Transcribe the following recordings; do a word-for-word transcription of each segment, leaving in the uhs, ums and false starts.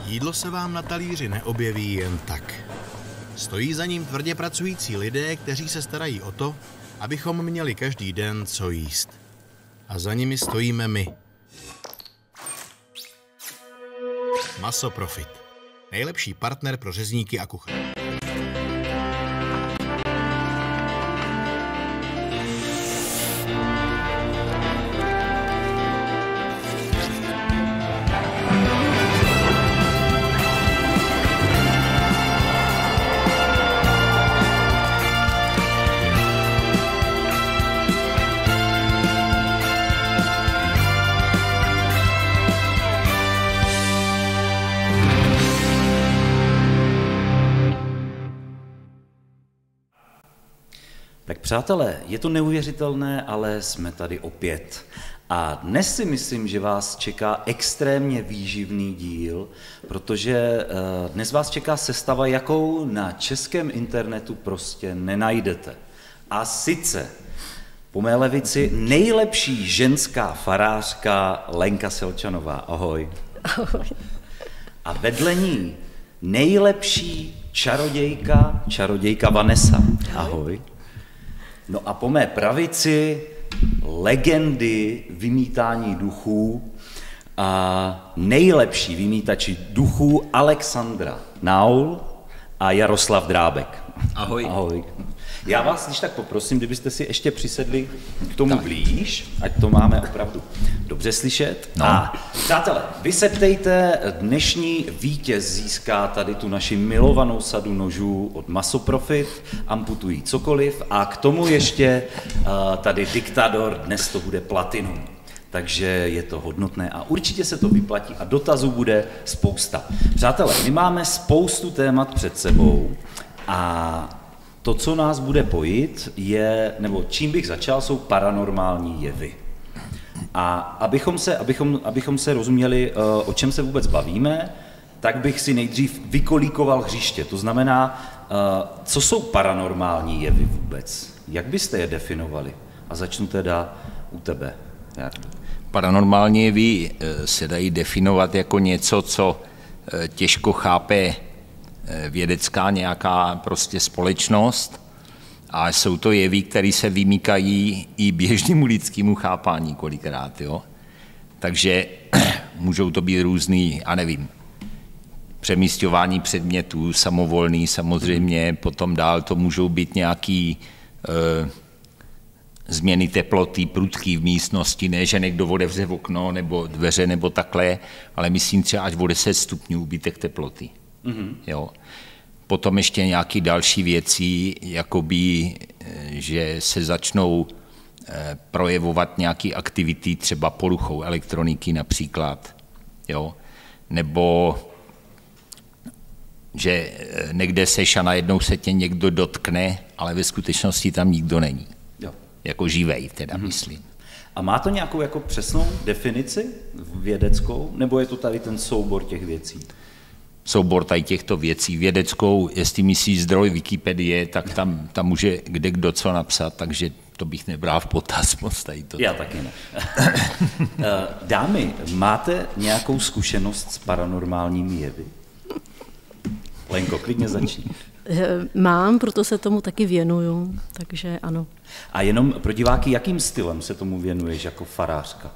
Jídlo se vám na talíři neobjeví jen tak. Stojí za ním tvrdě pracující lidé, kteří se starají o to, abychom měli každý den co jíst. A za nimi stojíme my. Maso Profit. Nejlepší partner pro řezníky a kuchaře. Tak přátelé, je to neuvěřitelné, ale jsme tady opět. A dnes si myslím, že vás čeká extrémně výživný díl, protože dnes vás čeká sestava, jakou na českém internetu prostě nenajdete. A sice po mé levici nejlepší ženská farářka Lenka Selčanová. Ahoj. Ahoj. A vedle ní nejlepší čarodějka, čarodějka Vanessa. Ahoj. No a po mé pravici legendy vymítání duchů a nejlepší vymítači duchů Alexandra Naul a Jaroslav Drábek. Ahoj. Ahoj. Já vás když tak poprosím, kdybyste si ještě přisedli k tomu tak blíž, ať to máme opravdu dobře slyšet. No. A přátelé, vy se ptejte, dnešní vítěz získá tady tu naši milovanou sadu nožů od Maso Profit, amputují cokoliv a k tomu ještě uh, tady Diktador, dnes to bude platinum. Takže je to hodnotné a určitě se to vyplatí a dotazů bude spousta. Přátelé, my máme spoustu témat před sebou a to, co nás bude pojit, je, nebo čím bych začal, jsou paranormální jevy. A abychom se, abychom, abychom se rozuměli, o čem se vůbec bavíme, tak bych si nejdřív vykolíkoval hřiště. To znamená, co jsou paranormální jevy vůbec? Jak byste je definovali? A začnu teda u tebe. Paranorální jevy se dají definovat jako něco, co těžko chápe vědecká nějaká prostě společnost a jsou to jevy, které se vymykají i běžnému lidskému chápání kolikrát, jo. Takže můžou to být různý, a nevím, přemísťování předmětů, samovolný samozřejmě, potom dál to můžou být nějaký e, změny teploty, prudký v místnosti, ne, že někdo otevře okno nebo dveře nebo takhle, ale myslím třeba až o deset stupňů úbytek teploty. Mm-hmm. Jo. Potom ještě nějaké další věci, jakoby, že se začnou projevovat nějaké aktivity, třeba poruchou elektroniky například, jo. Nebo že někde seš a najednou se tě někdo dotkne, ale ve skutečnosti tam nikdo není. Jo. Jako živej teda, mm-hmm. myslím. A má to nějakou jako přesnou definici vědeckou, nebo je to tady ten soubor těch věcí? Soubor tady těchto věcí. Vědeckou, jestli myslí zdroj Wikipedie, tak tam, tam může kde kdo co napsat, takže to bych nebral v potaz moc tady to. Já taky ne. Dámy, máte nějakou zkušenost s paranormálními jevy? Lenko, klidně začni. Mám, proto se tomu taky věnuju, takže ano. A jenom pro diváky, jakým stylem se tomu věnuješ jako farářka?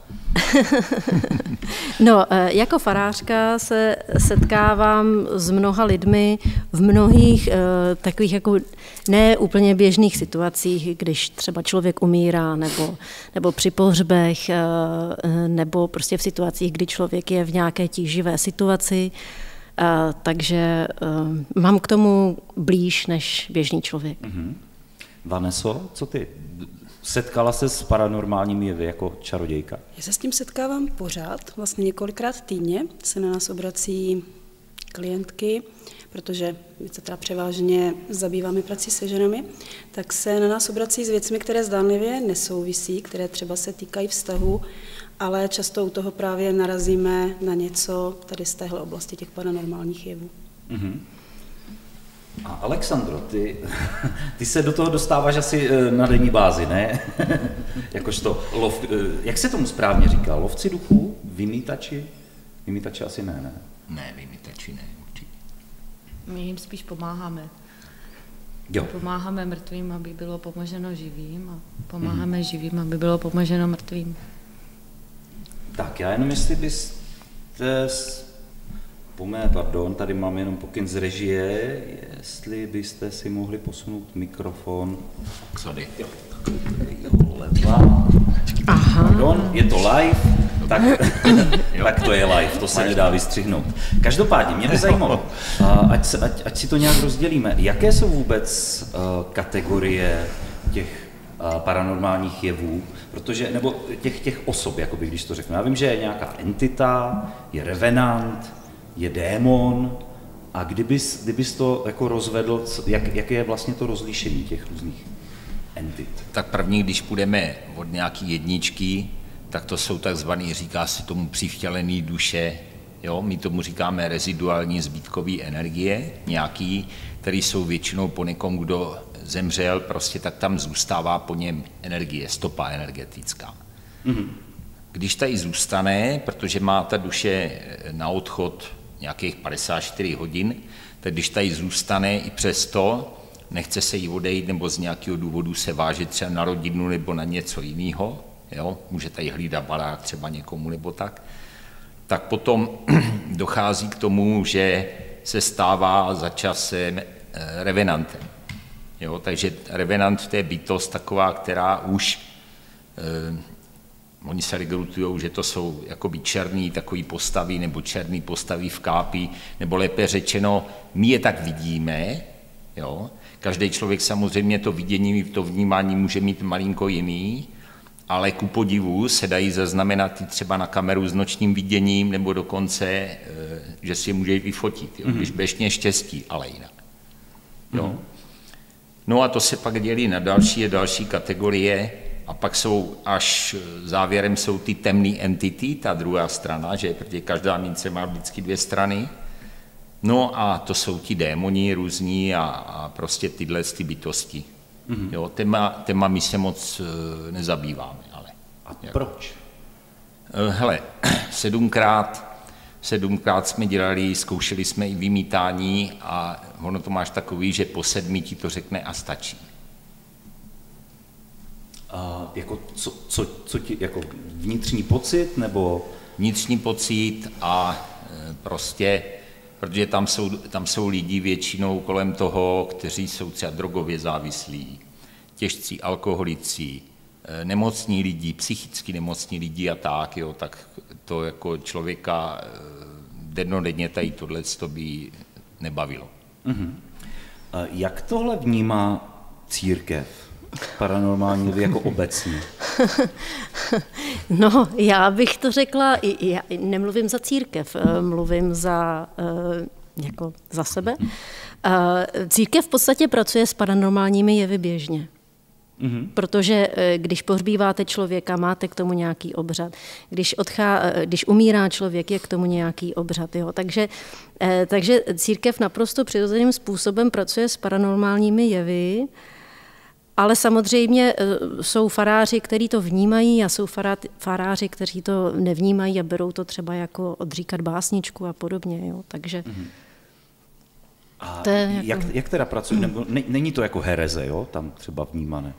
No, jako farářka se setkávám s mnoha lidmi v mnohých takových jako ne úplně běžných situacích, když třeba člověk umírá, nebo, nebo při pohřbech, nebo prostě v situacích, kdy člověk je v nějaké tíživé situaci. Uh, takže uh, mám k tomu blíž než běžný člověk. Mm-hmm. Vaneso, co ty? Setkala se s paranormálními jevy jako čarodějka? Já se s tím setkávám pořád, vlastně několikrát týdně se na nás obrací klientky, protože my se teda převážně zabýváme prací se ženami, tak se na nás obrací s věcmi, které zdánlivě nesouvisí, které třeba se týkají vztahu, ale často u toho právě narazíme na něco tady z téhle oblasti těch paranormálních jevů. Mm-hmm. A Alexandro, ty, ty se do toho dostáváš asi na denní bázi, ne? Jakožto lov, jak se tomu správně říká? Lovci duchů? Vymítači? Vymítači asi ne, ne? Ne, vymytači ne, určitě. My jim spíš pomáháme. Jo. Pomáháme mrtvým, aby bylo pomoženo živým a pomáháme hmm. živým, aby bylo pomoženo mrtvým. Tak já jenom jestli byste, pomé, pardon, tady mám jenom pokyn z režie, jestli byste si mohli posunout mikrofon. Sorry. Jo, leva. Aha. Pardon, je to live, tak, tak to je live, to se nedá vystřihnout. Každopádně, mě by zajímalo, ať, se, ať, ať si to nějak rozdělíme, jaké jsou vůbec uh, kategorie těch uh, paranormálních jevů, protože, nebo těch, těch osob, jakoby, když to řeknu. Já vím, že je nějaká entita, je revenant, je démon, a kdybys, kdybys to jako rozvedl, jak, jaké je vlastně to rozlišení těch různých entit? Tak první, když půjdeme od nějaký jedničky, tak to jsou takzvaný, říká se tomu přivtělený duše, jo? My tomu říkáme reziduální zbytkové energie, nějaký, které jsou většinou po někom, kdo zemřel, prostě tak tam zůstává po něm energie, stopa energetická. Mm-hmm. Když tady zůstane, protože má ta duše na odchod nějakých padesát čtyři hodin, tak když tady zůstane i přesto, nechce se jí odejít nebo z nějakého důvodu se vážit třeba na rodinu nebo na něco jiného, jo? Může tady hlídat barák třeba někomu nebo tak, tak potom dochází k tomu, že se stává za časem revenantem. Jo? Takže revenant to je bytost taková, která už, eh, oni se rekrutujou, že to jsou jakoby černý takový postavy nebo černý postavy v kápi, nebo lépe řečeno, my je tak vidíme, jo? Každý člověk samozřejmě to vidění, to vnímání může mít malinko jiný, ale ku podivu se dají zaznamenat i třeba na kameru s nočním viděním, nebo dokonce, že si je může vyfotit, jo? Mm-hmm. Když budeš mě štěstí, ale jinak. Jo? Mm-hmm. No a to se pak dělí na další a další kategorie, a pak jsou až závěrem jsou ty temné entity, ta druhá strana, že protože každá mince má vždycky dvě strany. No a to jsou ti démoni různí a, a prostě tyhle ty bytosti. Mm-hmm. Jo, téma, téma my se moc uh, nezabýváme. Ale, a jak? Proč? Uh, hele, sedmkrát, sedmkrát jsme dělali, zkoušeli jsme i vymítání a ono to máš takový, že po sedmi ti to řekne a stačí. Uh, jako co, co, co ti, jako vnitřní pocit, nebo? Vnitřní pocit a uh, prostě... Protože tam jsou, tam jsou lidi většinou kolem toho, kteří jsou třeba drogově závislí, těžcí alkoholici, nemocní lidi, psychicky nemocní lidi a tak, jo, tak to jako člověka dennodenně tady tohle by nebavilo. Uh-huh. Jak tohle vnímá církev? Paranormální jako obecně? No, já bych to řekla, já nemluvím za církev, mluvím za, jako za sebe. Církev v podstatě pracuje s paranormálními jevy běžně. Mm-hmm. Protože když pohřbíváte člověka, máte k tomu nějaký obřad. Když, odchá, když umírá člověk, je k tomu nějaký obřad. Jo? Takže, takže církev naprosto přirozeným způsobem pracuje s paranormálními jevy, ale samozřejmě jsou faráři, kteří to vnímají a jsou faráři, kteří to nevnímají a berou to třeba jako odříkat básničku a podobně. Jo? Takže mm-hmm. A to je jak, jako... jak teda pracují? Nebo není to jako hereze, jo? Tam třeba vnímané?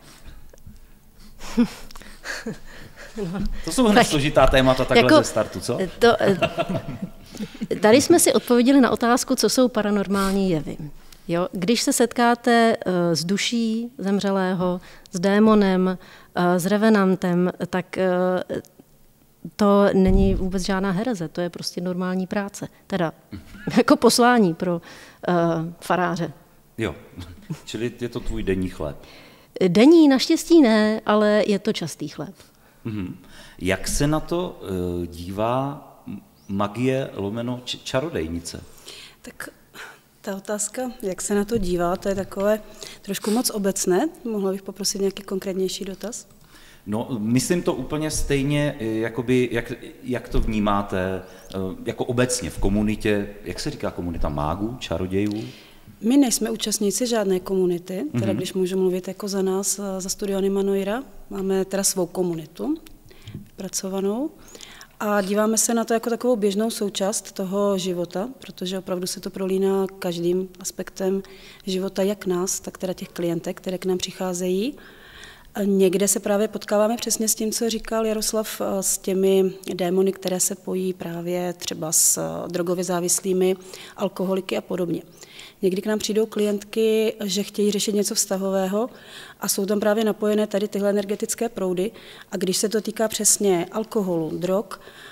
No, to jsou hned složitá témata takhle jako, ze startu, co? To, tady jsme si odpověděli na otázku, co jsou paranormální jevy. Jo? Když se setkáte uh, s duší zemřelého, s démonem, uh, s revenantem, tak uh, to není vůbec žádná hereze, to je prostě normální práce. Teda jako poslání pro uh, faráře. Jo, čili je to tvůj denní chléb. Denní naštěstí ne, ale je to častý chléb. Mm-hmm. Jak se na to uh, dívá magie lomeno č- čarodejnice? Tak ta otázka, jak se na to dívá, to je takové trošku moc obecné. Mohla bych poprosit nějaký konkrétnější dotaz? No, myslím to úplně stejně, jakoby, jak, jak to vnímáte, jako obecně v komunitě, jak se říká komunita mágů, čarodějů? My nejsme účastníci žádné komunity, teda mm-hmm. když můžu mluvit jako za nás, za Studio Anima Noira, máme teda svou komunitu vypracovanou A díváme se na to jako takovou běžnou součást toho života, protože opravdu se to prolíná každým aspektem života, jak nás, tak teda těch klientek, které k nám přicházejí. Někde se právě potkáváme přesně s tím, co říkal Jaroslav, s těmi démony, které se pojí právě třeba s drogově závislými, alkoholiky a podobně. Někdy k nám přijdou klientky, že chtějí řešit něco vztahového a jsou tam právě napojené tady tyhle energetické proudy. A když se to týká přesně alkoholu, drog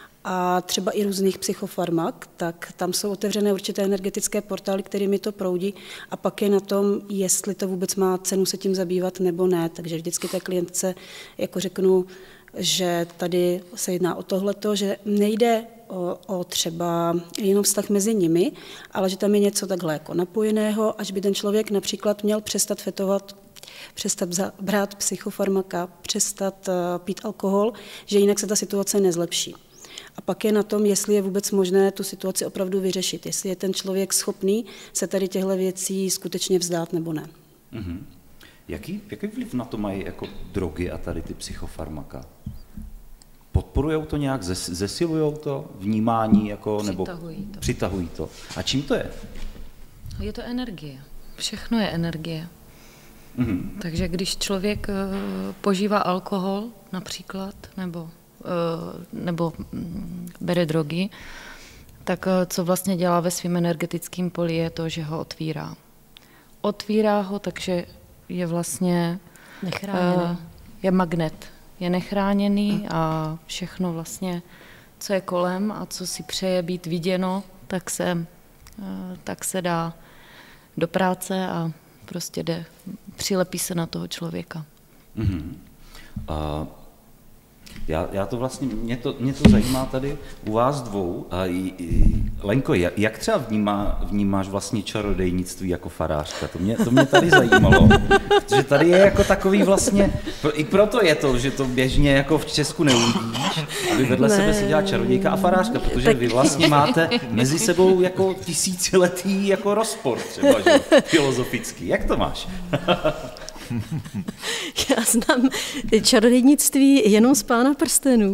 a třeba i různých psychofarmak, tak tam jsou otevřené určité energetické portály, kterými to proudí a pak je na tom, jestli to vůbec má cenu se tím zabývat nebo ne. Takže vždycky té klientce jako řeknu, že tady se jedná o tohleto, že nejde o, o třeba jenom vztah mezi nimi, ale že tam je něco takhle jako napojeného, až by ten člověk například měl přestat fetovat, přestat brát psychofarmaka, přestat uh, pít alkohol, že jinak se ta situace nezlepší. A pak je na tom, jestli je vůbec možné tu situaci opravdu vyřešit, jestli je ten člověk schopný se tady těchto věcí skutečně vzdát nebo ne. Mm-hmm. Jaký, jaký vliv na to mají jako drogy a tady ty psychofarmaka? Podporujou to nějak, zes, zesilujou to vnímání, jako, nebo přitahují to. přitahují to? A čím to je? Je to energie. Všechno je energie. Mm-hmm. Takže když člověk uh, požívá alkohol například, nebo, uh, nebo um, bere drogy, tak uh, co vlastně dělá ve svém energetickém poli je to, že ho otvírá. Otvírá ho, takže je vlastně Nechráněný. Uh, je magnet. Je nechráněný a všechno vlastně, co je kolem a co si přeje být viděno, tak se, uh, tak se dá do práce a prostě jde, přilepí se na toho člověka. Mm-hmm. Uh, já, já to vlastně, mě to, mě to zajímá tady u vás dvou. A i, i, Lenko, jak, jak třeba vnímá, vnímáš vlastně čarodejnictví jako farářka? To mě, to mě tady zajímalo, protože tady je jako takový vlastně, i proto je to, že to běžně jako v Česku neuvidíš, aby vedle ne. sebe seděla čarodějka a farářka, protože tak... vy vlastně máte mezi sebou jako tisíciletý jako rozpor třeba, že, filozofický. Jak to máš? Já znám čarodějnictví jenom z Pána prstenů.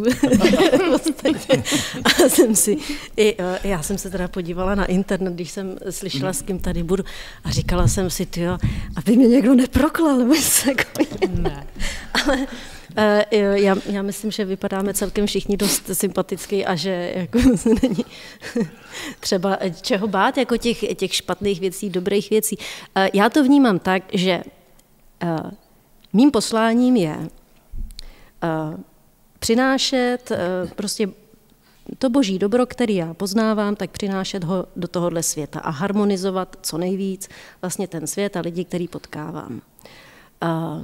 A jsem si, já jsem se teda podívala na internet, když jsem slyšela, s kým tady budu, a říkala jsem si, tyjo, aby mě někdo neproklal, nebo se ne. Ale já, já myslím, že vypadáme celkem všichni dost sympaticky a že jako není třeba čeho bát, jako těch, těch špatných věcí, dobrých věcí. Já to vnímám tak, že Uh, mým posláním je uh, přinášet uh, prostě to boží dobro, který já poznávám, tak přinášet ho do tohohle světa a harmonizovat co nejvíc vlastně ten svět a lidi, který potkávám. Uh,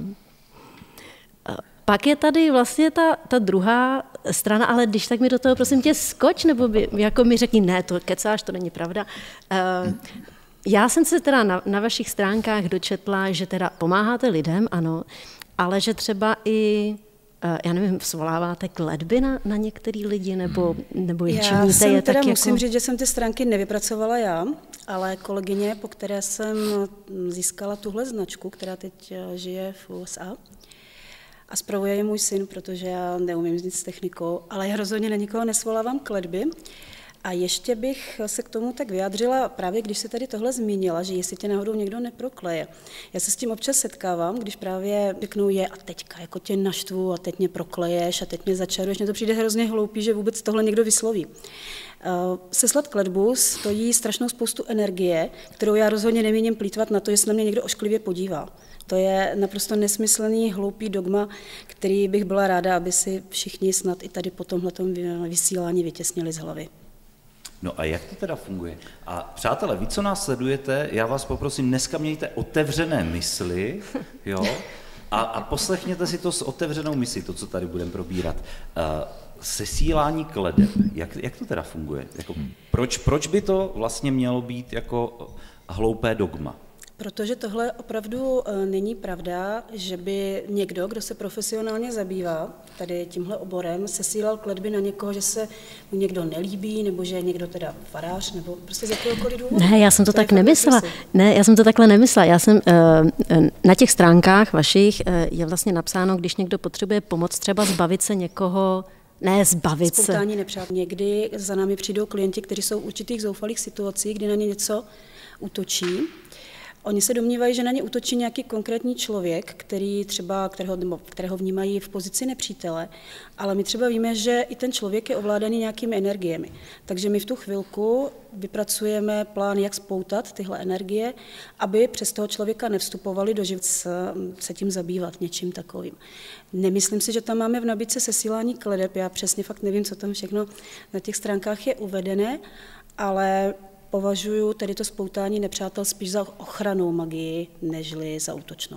uh, pak je tady vlastně ta, ta druhá strana, ale když tak mi do toho prosím tě skoč, nebo by, jako mi řekni, ne, to kecáš, to není pravda. Uh, Já jsem se teda na, na vašich stránkách dočetla, že teda pomáháte lidem, ano, ale že třeba i, já nevím, svoláváte kletby na, na některý lidi, nebo, nebo je činíte já jsem je teda tak musím jako... říct, že jsem ty stránky nevypracovala já, ale kolegyně, po které jsem získala tuhle značku, která teď žije v U S A, a spravuje je můj syn, protože já neumím nic s technikou, ale já rozhodně na nikoho nesvolávám kletby. A ještě bych se k tomu tak vyjádřila, právě když se tady tohle zmínila, že jestli tě náhodou někdo neprokleje. Já se s tím občas setkávám, když právě řeknou je a teďka jako tě naštvu a teď mě prokleješ a teď mě začaruješ. Mně to přijde hrozně hloupý, že vůbec tohle někdo vysloví. Seslat kletbu stojí strašnou spoustu energie, kterou já rozhodně nemíním plýtvat na to, jestli na mě někdo ošklivě podívá. To je naprosto nesmyslný, hloupý dogma, který bych byla ráda, aby si všichni snad i tady po tomhletom vysílání vytěsnili z hlavy. No a jak to teda funguje? A přátelé, vy, co nás sledujete, já vás poprosím, dneska mějte otevřené mysli, jo, a, a poslechněte si to s otevřenou myslí, to, co tady budeme probírat. Uh, sesílání kledeb, jak, jak to teda funguje? Jako, proč, proč by to vlastně mělo být jako hloupé dogma? Protože tohle opravdu není pravda, že by někdo, kdo se profesionálně zabývá tady tímhle oborem, sesílal kletby na někoho, že se mu někdo nelíbí, nebo že je někdo teda farář, nebo prostě z jakéhokoliv důvodu. Ne, já jsem to, to tak nemyslela. Ne, já jsem to takhle nemyslela. Já jsem na těch stránkách vašich je vlastně napsáno, když někdo potřebuje pomoc třeba zbavit se někoho Ne zbavit se. Spoutání nepřátel. Někdy za námi přijdou klienti, kteří jsou v určitých zoufalých situacích, kdy na ně něco útočí. Oni se domnívají, že na ně útočí nějaký konkrétní člověk, který třeba, kterého, nebo kterého vnímají v pozici nepřítele, ale my třeba víme, že i ten člověk je ovládaný nějakými energiemi. Takže my v tu chvilku vypracujeme plán, jak spoutat tyhle energie, aby přes toho člověka nevstupovali do života se tím zabývat něčím takovým. Nemyslím si, že tam máme v nabídce sesílání kledeb, já přesně fakt nevím, co tam všechno na těch stránkách je uvedené, ale považuji tedy to spoutání nepřátel spíš za ochrannou magii, nežli za útočnou.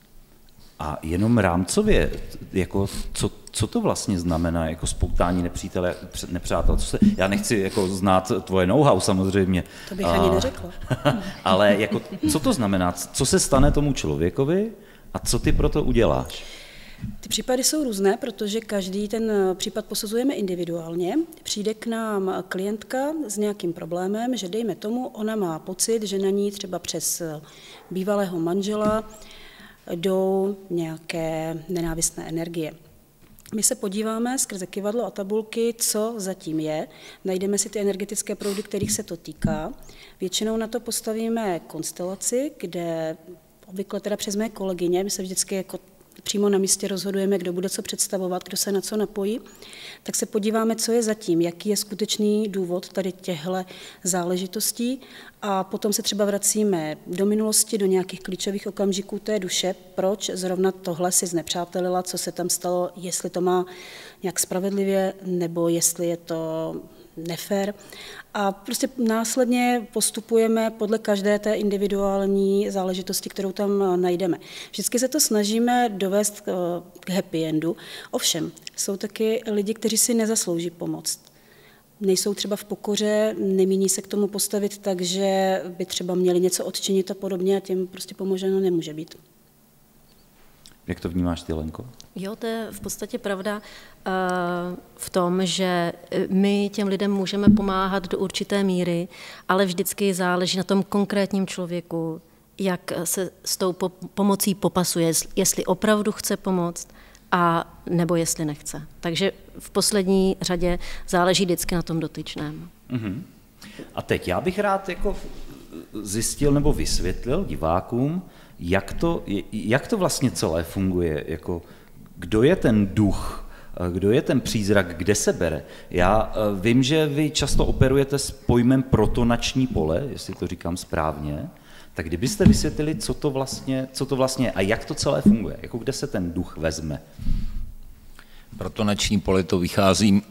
A jenom rámcově, jako co, co to vlastně znamená jako spoutání nepřítele, nepřátel? Co se, já nechci jako znát tvoje know-how samozřejmě. To bych a, ani neřekla. Ale jako, co to znamená? Co se stane tomu člověkovi a co ty pro to uděláš? Ty případy jsou různé, protože každý ten případ posuzujeme individuálně. Přijde k nám klientka s nějakým problémem, že dejme tomu, ona má pocit, že na ní třeba přes bývalého manžela jdou nějaké nenávistné energie. My se podíváme skrze kyvadlo a tabulky, co zatím je. Najdeme si ty energetické proudy, kterých se to týká. Většinou na to postavíme konstelaci, kde obvykle teda přes mé kolegyně, my se vždycky jako přímo na místě rozhodujeme, kdo bude co představovat, kdo se na co napojí, tak se podíváme, co je zatím, jaký je skutečný důvod tady těchto záležitostí a potom se třeba vracíme do minulosti, do nějakých klíčových okamžiků té duše, proč zrovna tohle si znepřátelila, co se tam stalo, jestli to má nějak spravedlivě, nebo jestli je to nefér. A prostě následně postupujeme podle každé té individuální záležitosti, kterou tam najdeme. Vždycky se to snažíme dovést k happy endu. Ovšem, jsou taky lidi, kteří si nezaslouží pomoc. Nejsou třeba v pokoře, nemíní se k tomu postavit, takže by třeba měli něco odčinit a podobně a těm prostě pomoženo nemůže být. Jak to vnímáš ty, Lenko? Jo, to je v podstatě pravda v tom, že my těm lidem můžeme pomáhat do určité míry, ale vždycky záleží na tom konkrétním člověku, jak se s tou pomocí popasuje, jestli opravdu chce pomoct a nebo jestli nechce. Takže v poslední řadě záleží vždycky na tom dotyčném. Uh-huh. A teď já bych rád jako zjistil nebo vysvětlil divákům, jak to, jak to vlastně celé funguje, jako kdo je ten duch, kdo je ten přízrak, kde se bere. Já vím, že vy často operujete s pojmem protonační pole, jestli to říkám správně, tak kdybyste vysvětlili, co to vlastně, co to vlastně je a jak to celé funguje, jako kde se ten duch vezme. Protonační pole to vychází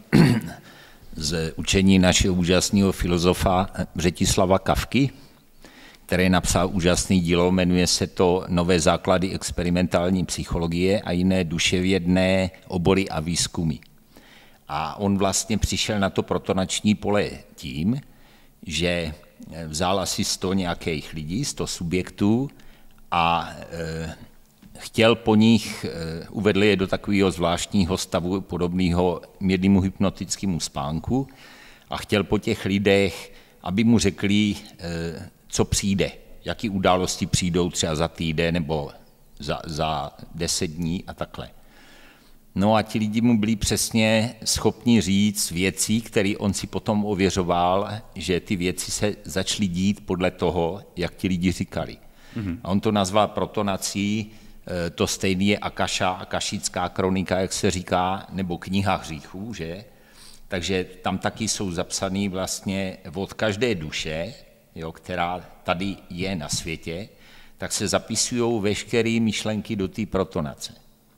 z učení našeho úžasného filozofa Břetislava Kafky, který napsal úžasný dílo, jmenuje se to Nové základy experimentální psychologie a jiné duševědné obory a výzkumy. A on vlastně přišel na to protonační pole tím, že vzal asi sto nějakých lidí, sto subjektů a e, chtěl po nich, e, uvedl je do takového zvláštního stavu podobného mírnému hypnotickému spánku a chtěl po těch lidech, aby mu řekli, e, co přijde, jaký události přijdou třeba za týden nebo za, za deset dní a takhle. No a ti lidi mu byli přesně schopni říct věcí, které on si potom ověřoval, že ty věci se začaly dít podle toho, jak ti lidi říkali. Mm-hmm. A on to nazval protonací, to stejné je Akaša, akašická kronika, jak se říká, nebo kniha hříchů, že? Takže tam taky jsou zapsané vlastně od každé duše, jo, která tady je na světě, tak se zapisují veškeré myšlenky do té protonace.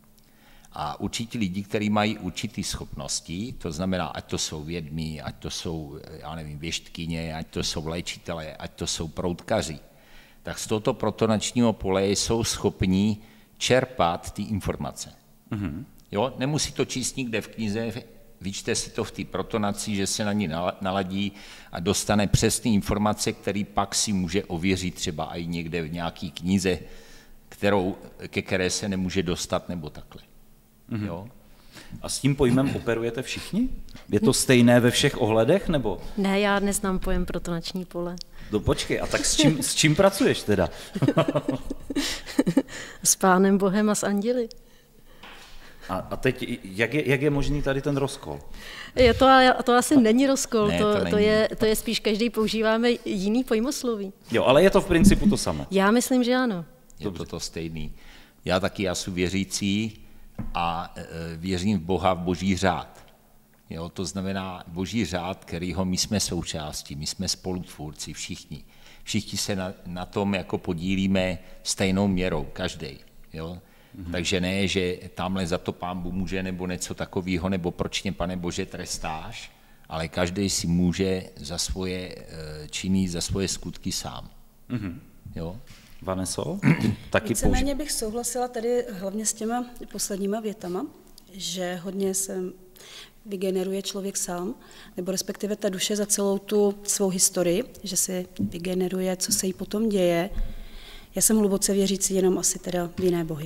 A určitě lidi, kteří mají určité schopnosti, to znamená, ať to jsou vědmi, ať to jsou, já nevím, věštkyně, ať to jsou léčitelé, ať to jsou proutkaři, tak z tohoto protonačního pole jsou schopní čerpat ty informace. Mm-hmm. Jo, nemusí to číst nikde v knize, vyčte si to v té protonaci, že se na ní naladí a dostane přesné informace, které pak si může ověřit třeba i někde v nějaké knize, kterou, ke které se nemůže dostat nebo takhle. Mm-hmm. Jo? A s tím pojmem operujete všichni? Je to stejné ve všech ohledech, nebo? Ne, já neznám pojem protonační pole. No počkej, a tak s čím, s čím pracuješ teda? S Pánem Bohem a s anděli. A, a teď, jak je, jak je možný tady ten rozkol? Je to, to asi není rozkol, Ne, to, to to, není. to, je, to je spíš každý používáme jiný pojmosloví. Jo, ale je to v principu to samé. Já myslím, že ano. Je to to stejný. Já taky, já jsem věřící a e, věřím v Boha, v boží řád. Jo, to znamená boží řád, kterýho my jsme součástí, my jsme spolutvůrci, všichni. Všichni se na, na tom jako podílíme stejnou měrou, každý. Jo? Mm-hmm. Takže ne, že tamhle za to pán Bůh může nebo něco takového, nebo proč mě, Pane Bože, trestáš, ale každý si může za svoje činy, za svoje skutky sám. Mm-hmm. Jo? Vaneso, taky Víceméně bych souhlasila tady hlavně s těma posledníma větama, že hodně se vygeneruje člověk sám, nebo respektive ta duše za celou tu svou historii, že si vygeneruje, co se jí potom děje. Já jsem hluboce věřící jenom asi teda v jiné bohy.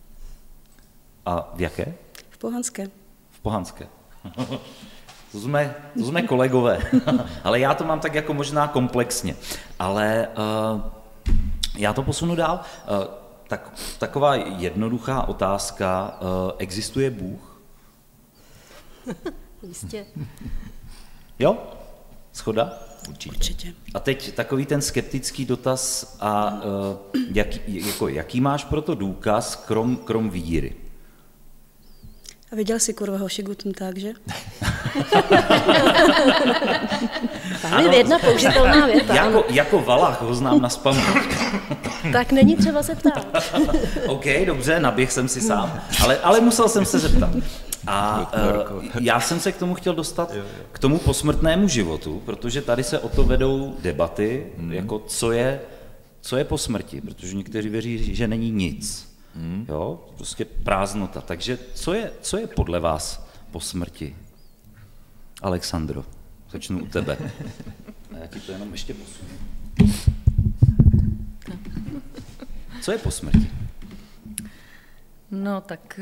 A v jaké? V pohanské. V pohanské. To jsme, to jsme kolegové, ale já to mám tak jako možná komplexně. Ale uh, já to posunu dál. Uh, tak, taková jednoduchá otázka. Uh, existuje Bůh? Jistě. Jo? Shoda? Určitě. Určitě. A teď takový ten skeptický dotaz, a uh, jaký, jako, jaký máš pro to důkaz, krom, krom víry? A viděl jsi kurva hoši Guten Tag, že? Tam je jedna použitelná věta. Jako, jako Valach ho znám na spamu. Tak není třeba se ptát. OK, dobře, naběh jsem si sám, ale, ale musel jsem se zeptat. A uh, já jsem se k tomu chtěl dostat, k tomu posmrtnému životu, protože tady se o to vedou debaty, hmm. jako co je, co je po smrti, protože někteří věří, že není nic. Hmm. Jo, prostě prázdnota. Takže co je, co je podle vás po smrti? Alexandro, začnu u tebe. A já ti to jenom ještě posunu. Co je po smrti? No tak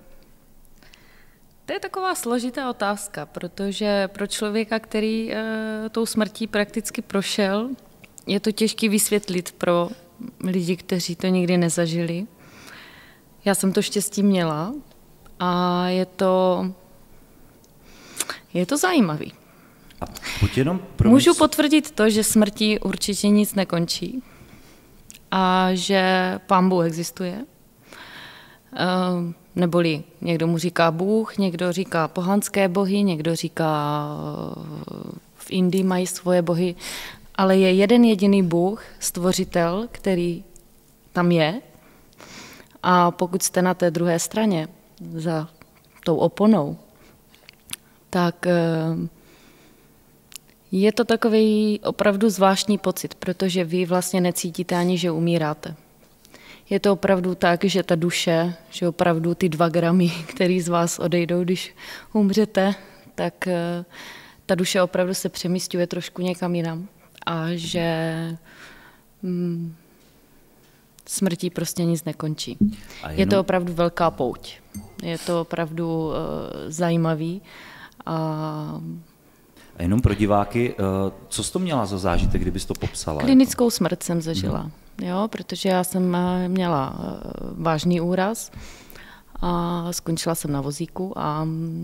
to je taková složitá otázka, protože pro člověka, který tou smrtí prakticky prošel, je to těžké vysvětlit pro lidi, kteří to nikdy nezažili. Já jsem to štěstí měla a je to, je to zajímavý. A buď jenom pro Můžu mě... potvrdit to, že smrtí určitě nic nekončí a že Pán Bůh existuje. Neboli někdo mu říká Bůh, někdo říká pohanské bohy, někdo říká v Indii mají svoje bohy, ale je jeden jediný Bůh, stvořitel, který tam je. A pokud jste na té druhé straně, za tou oponou, tak je to takový opravdu zvláštní pocit, protože vy vlastně necítíte ani, že umíráte. Je to opravdu tak, že ta duše, že opravdu ty dva gramy, který z vás odejdou, když umřete, tak ta duše opravdu se přemísťuje trošku někam jinam. A že hm, smrtí prostě nic nekončí. Jenom... Je to opravdu velká pouť. Je to opravdu uh, zajímavý. A... a jenom pro diváky, uh, co jsi to měla za zážitek, kdybys to popsala? Klinickou smrt jsem zažila. Hmm. Jo, protože já jsem měla vážný úraz a skončila jsem na vozíku a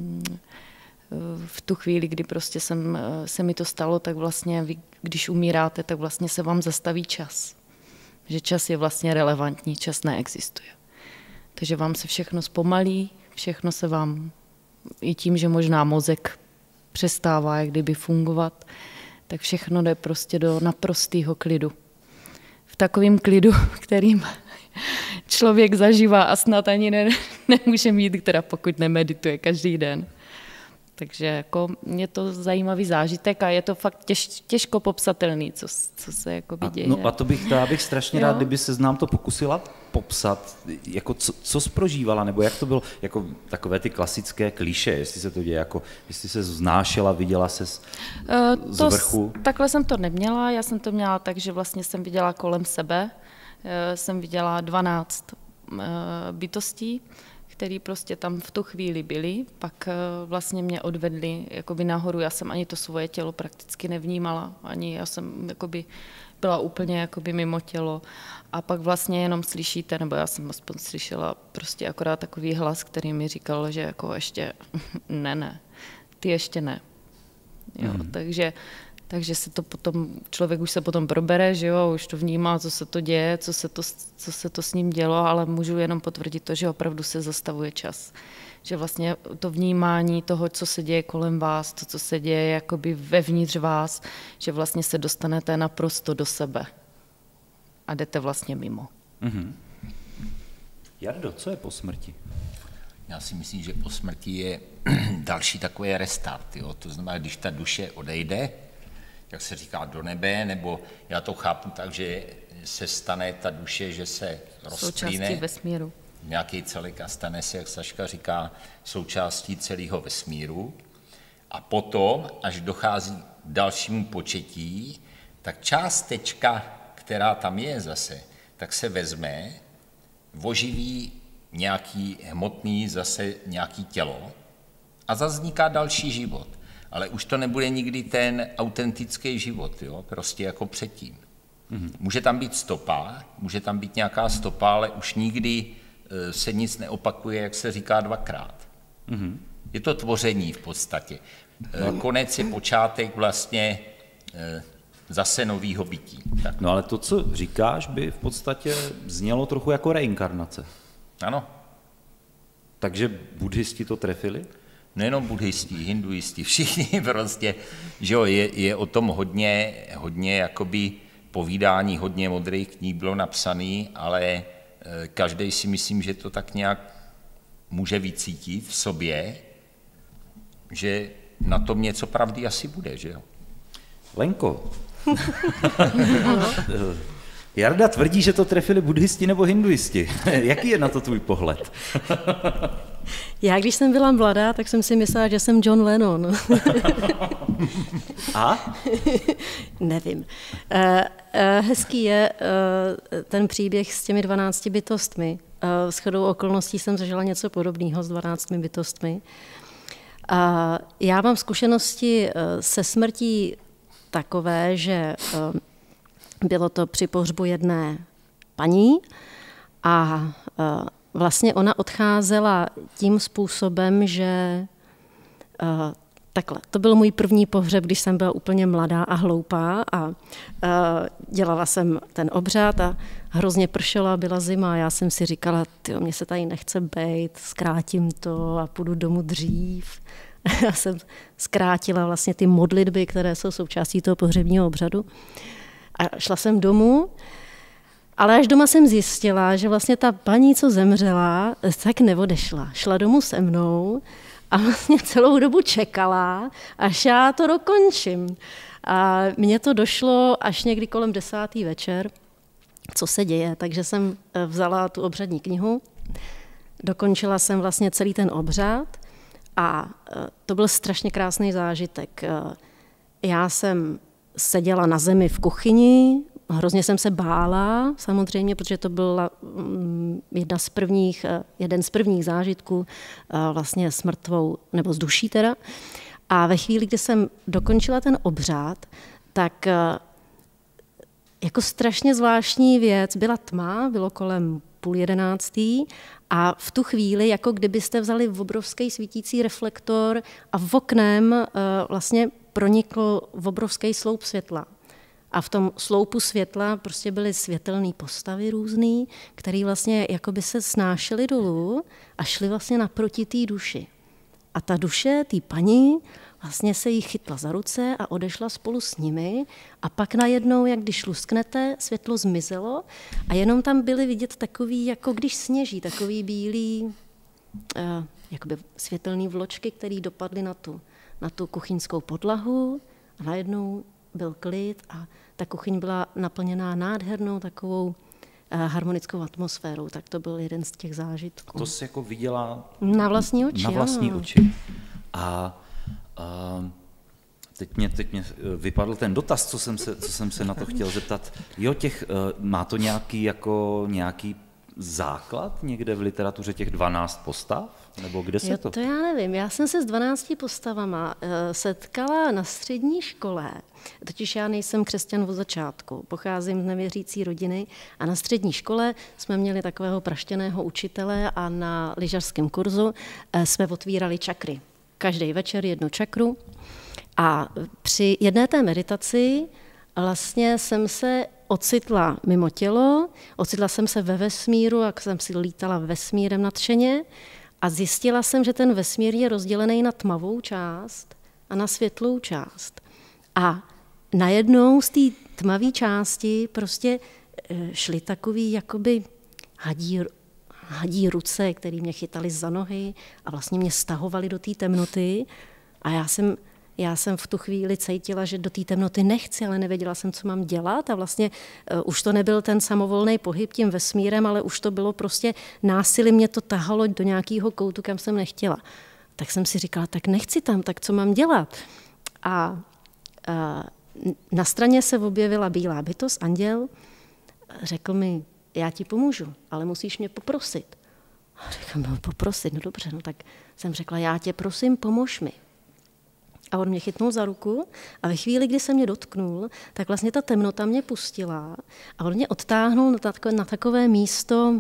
v tu chvíli, kdy prostě jsem, se mi to stalo, tak vlastně vy, když umíráte, tak vlastně se vám zastaví čas. Že čas je vlastně relevantní, čas neexistuje. Takže vám se všechno zpomalí, všechno se vám, i tím, že možná mozek přestává jak kdyby fungovat, tak všechno jde prostě do naprostého klidu. V takovém klidu, kterým člověk zažívá a snad ani ne, nemůže mít, teda pokud nemedituje každý den. Takže jako je to zajímavý zážitek a je to fakt těž, těžko popsatelný, co, co se jako děje. No a to bych, to já bych strašně jo. rád, kdyby se nám to pokusila popsat, jako co, co jsi prožívala, nebo jak to bylo, jako takové ty klasické kliše, jestli se to děje, jako jestli se vznášela, viděla se z, uh, z vrchu. S, takhle jsem to neměla, já jsem to měla tak, že vlastně jsem viděla kolem sebe, uh, jsem viděla dvanáct uh, bytostí, který prostě tam v tu chvíli byli, pak vlastně mě odvedli jakoby nahoru, já jsem ani to svoje tělo prakticky nevnímala, ani já jsem jakoby byla úplně jakoby mimo tělo. A pak vlastně jenom slyšíte, nebo já jsem aspoň slyšela prostě akorát takový hlas, který mi říkal, že jako ještě ne, ne, ty ještě ne. Jo, mm. takže, takže se to potom, člověk už se potom probere, že jo, už to vnímá, co se to děje, co se to, co se to s ním dělo, ale můžu jenom potvrdit to, že opravdu se zastavuje čas. Že vlastně to vnímání toho, co se děje kolem vás, to, co se děje jakoby vevnitř vás, že vlastně se dostanete naprosto do sebe a jdete vlastně mimo. Mm-hmm. Jardo, co je po smrti? Já si myslím, že po smrti je další takový restart. Jo? To znamená, když ta duše odejde, jak se říká, do nebe, nebo já to chápu tak, že se stane ta duše, že se rozplíne. Součástí vesmíru. Nějaký celek a stane se, jak Saška říká, součástí celého vesmíru. A potom, až dochází k dalšímu početí, tak částečka, která tam je zase, tak se vezme, oživí nějaký hmotný zase nějaký tělo a zase vzniká další život. Ale už to nebude nikdy ten autentický život, jo? Prostě jako předtím. Mm-hmm. Může tam být stopa, může tam být nějaká stopa, ale už nikdy se nic neopakuje, jak se říká, dvakrát. Mm-hmm. Je to tvoření v podstatě. Konec je počátek vlastně zase novýho bytí. Tak. No ale to, co říkáš, by v podstatě znělo trochu jako reinkarnace. Ano. Takže buddhisti to trefili? Nejenom buddhisti, hinduisti, všichni prostě, že jo, je, je o tom hodně, hodně jakoby povídání, hodně modrých knih bylo napsaný, ale každý si myslím, že to tak nějak může vycítit v sobě, že na tom něco pravdy asi bude, že jo? Lenko, Jarda tvrdí, že to trefili buddhisti nebo hinduisti. Jaký je na to tvůj pohled? Já, když jsem byla mladá, tak jsem si myslela, že jsem John Lennon. A? Nevím. Uh, uh, hezký je uh, ten příběh s těmi dvanácti bytostmi. Uh, shodou okolností jsem zažila něco podobného s dvanácti bytostmi. Uh, já mám zkušenosti uh, se smrtí takové, že uh, bylo to při pohřbu jedné paní a uh, vlastně ona odcházela tím způsobem, že uh, takhle, to byl můj první pohřeb, když jsem byla úplně mladá a hloupá a uh, dělala jsem ten obřad a hrozně pršela, byla zima a já jsem si říkala, tyjo, mě se tady nechce bejt, zkrátím to a půjdu domů dřív. Já jsem zkrátila vlastně ty modlitby, které jsou součástí toho pohřebního obřadu a šla jsem domů. Ale až doma jsem zjistila, že vlastně ta paní, co zemřela, tak neodešla. Šla domů se mnou a vlastně celou dobu čekala, až já to dokončím. A mně to došlo až někdy kolem desátý večer, co se děje. Takže jsem vzala tu obřadní knihu, dokončila jsem vlastně celý ten obřad a to byl strašně krásný zážitek. Já jsem seděla na zemi v kuchyni, hrozně jsem se bála, samozřejmě, protože to byla jedna z prvních, jeden z prvních zážitků vlastně s mrtvou, nebo s duší teda. A ve chvíli, kdy jsem dokončila ten obřad, tak jako strašně zvláštní věc, byla tma, bylo kolem půl jedenáctý a v tu chvíli, jako kdybyste vzali obrovský svítící reflektor a v oknem vlastně pronikl obrovský sloup světla. A v tom sloupu světla prostě byly světelné postavy různý, které vlastně jakoby se snášely dolů a šly vlastně naproti té duši. A ta duše, té paní, vlastně se jí chytla za ruce a odešla spolu s nimi a pak najednou, jak když lusknete, světlo zmizelo a jenom tam byly vidět takový, jako když sněží, takový bílý, uh, jakoby světelný vločky, které dopadly na tu, na tu kuchyňskou podlahu a najednou byl klid a ta kuchyň byla naplněná nádhernou takovou uh, harmonickou atmosférou, tak to byl jeden z těch zážitků. To jsi jako viděla na vlastní oči. Na vlastní ano. oči. A, a teď, mě, teď mě vypadl ten dotaz, co jsem se, co jsem se na to chtěl zeptat. Jo, těch, uh, má to nějaký, jako, nějaký základ někde v literatuře těch dvanáct postav? Nebo kde se jo, to? To já nevím. Já jsem se s dvanácti postavama setkala na střední škole. Totiž já nejsem křesťan od začátku. Pocházím z nevěřící rodiny a na střední škole jsme měli takového praštěného učitele a na lyžařském kurzu jsme otvírali čakry. Každý večer jednu čakru. A při jedné té meditaci vlastně jsem se ocitla mimo tělo, ocitla jsem se ve vesmíru, jak jsem si lítala vesmírem nadšeně a zjistila jsem, že ten vesmír je rozdělený na tmavou část a na světlou část. A najednou z té tmavé části prostě šly takový jakoby hadí, hadí ruce, které mě chytaly za nohy a vlastně mě stahovaly do té temnoty a já jsem Já jsem v tu chvíli cítila, že do té temnoty nechci, ale nevěděla jsem, co mám dělat a vlastně uh, už to nebyl ten samovolný pohyb tím vesmírem, ale už to bylo prostě násilí, mě to tahalo do nějakého koutu, kam jsem nechtěla. Tak jsem si říkala, tak nechci tam, tak co mám dělat? A uh, na straně se objevila bílá bytost, anděl, řekl mi, já ti pomůžu, ale musíš mě poprosit. A říkám, no poprosit, no dobře, no tak jsem řekla, já tě prosím, pomož mi. A on mě chytnul za ruku a ve chvíli, kdy se mě dotknul, tak vlastně ta temnota mě pustila a on mě odtáhnul na takové, na takové místo,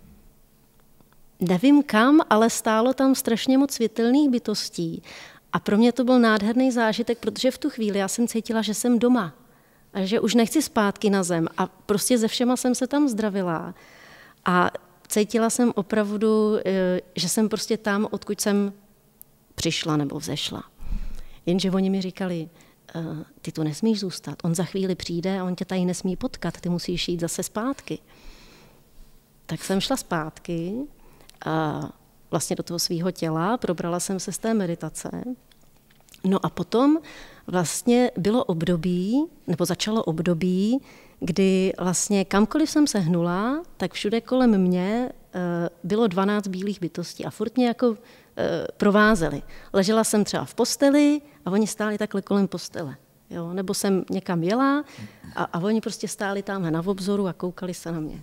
nevím kam, ale stálo tam strašně moc světelných bytostí. A pro mě to byl nádherný zážitek, protože v tu chvíli já jsem cítila, že jsem doma a že už nechci zpátky na zem. A prostě ze všema jsem se tam zdravila. A cítila jsem opravdu, že jsem prostě tam, odkud jsem přišla nebo vzešla. Jenže oni mi říkali, ty tu nesmíš zůstat, on za chvíli přijde a on tě tady nesmí potkat, ty musíš jít zase zpátky. Tak jsem šla zpátky a vlastně do toho svého těla, probrala jsem se z té meditace. No a potom vlastně bylo období, nebo začalo období, kdy vlastně kamkoliv jsem se hnula, tak všude kolem mě bylo dvanáct bílých bytostí a furt mě jako provázeli. Ležela jsem třeba v posteli a oni stáli takhle kolem postele. Jo? Nebo jsem někam jela a, a oni prostě stáli tamhle na obzoru a koukali se na mě.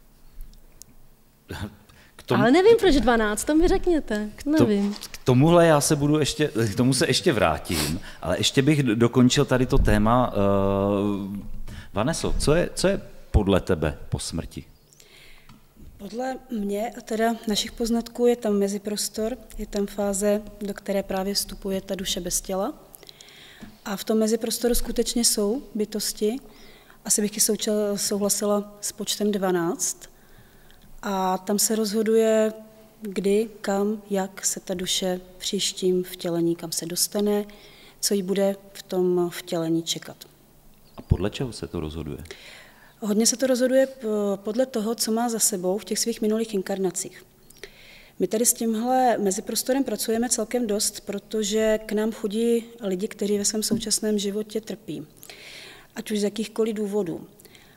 K tomu, Ale nevím, proč dvanáct, to mi řekněte. Nevím. To, k tomuhle já se budu ještě, k tomu se ještě vrátím, ale ještě bych dokončil tady to téma. Uh, Vaneso, co je, co je podle tebe po smrti? Podle mě a teda našich poznatků je tam meziprostor, je tam fáze, do které právě vstupuje ta duše bez těla. A v tom meziprostoru skutečně jsou bytosti. Asi bych i souhlasila s počtem dvanáct. A tam se rozhoduje, kdy, kam, jak se ta duše v příštím vtělení, kam se dostane, co jí bude v tom vtělení čekat. A podle čeho se to rozhoduje? Hodně se to rozhoduje podle toho, co má za sebou v těch svých minulých inkarnacích. My tady s tímhle meziprostorem pracujeme celkem dost, protože k nám chodí lidi, kteří ve svém současném životě trpí, ať už z jakýchkoliv důvodů.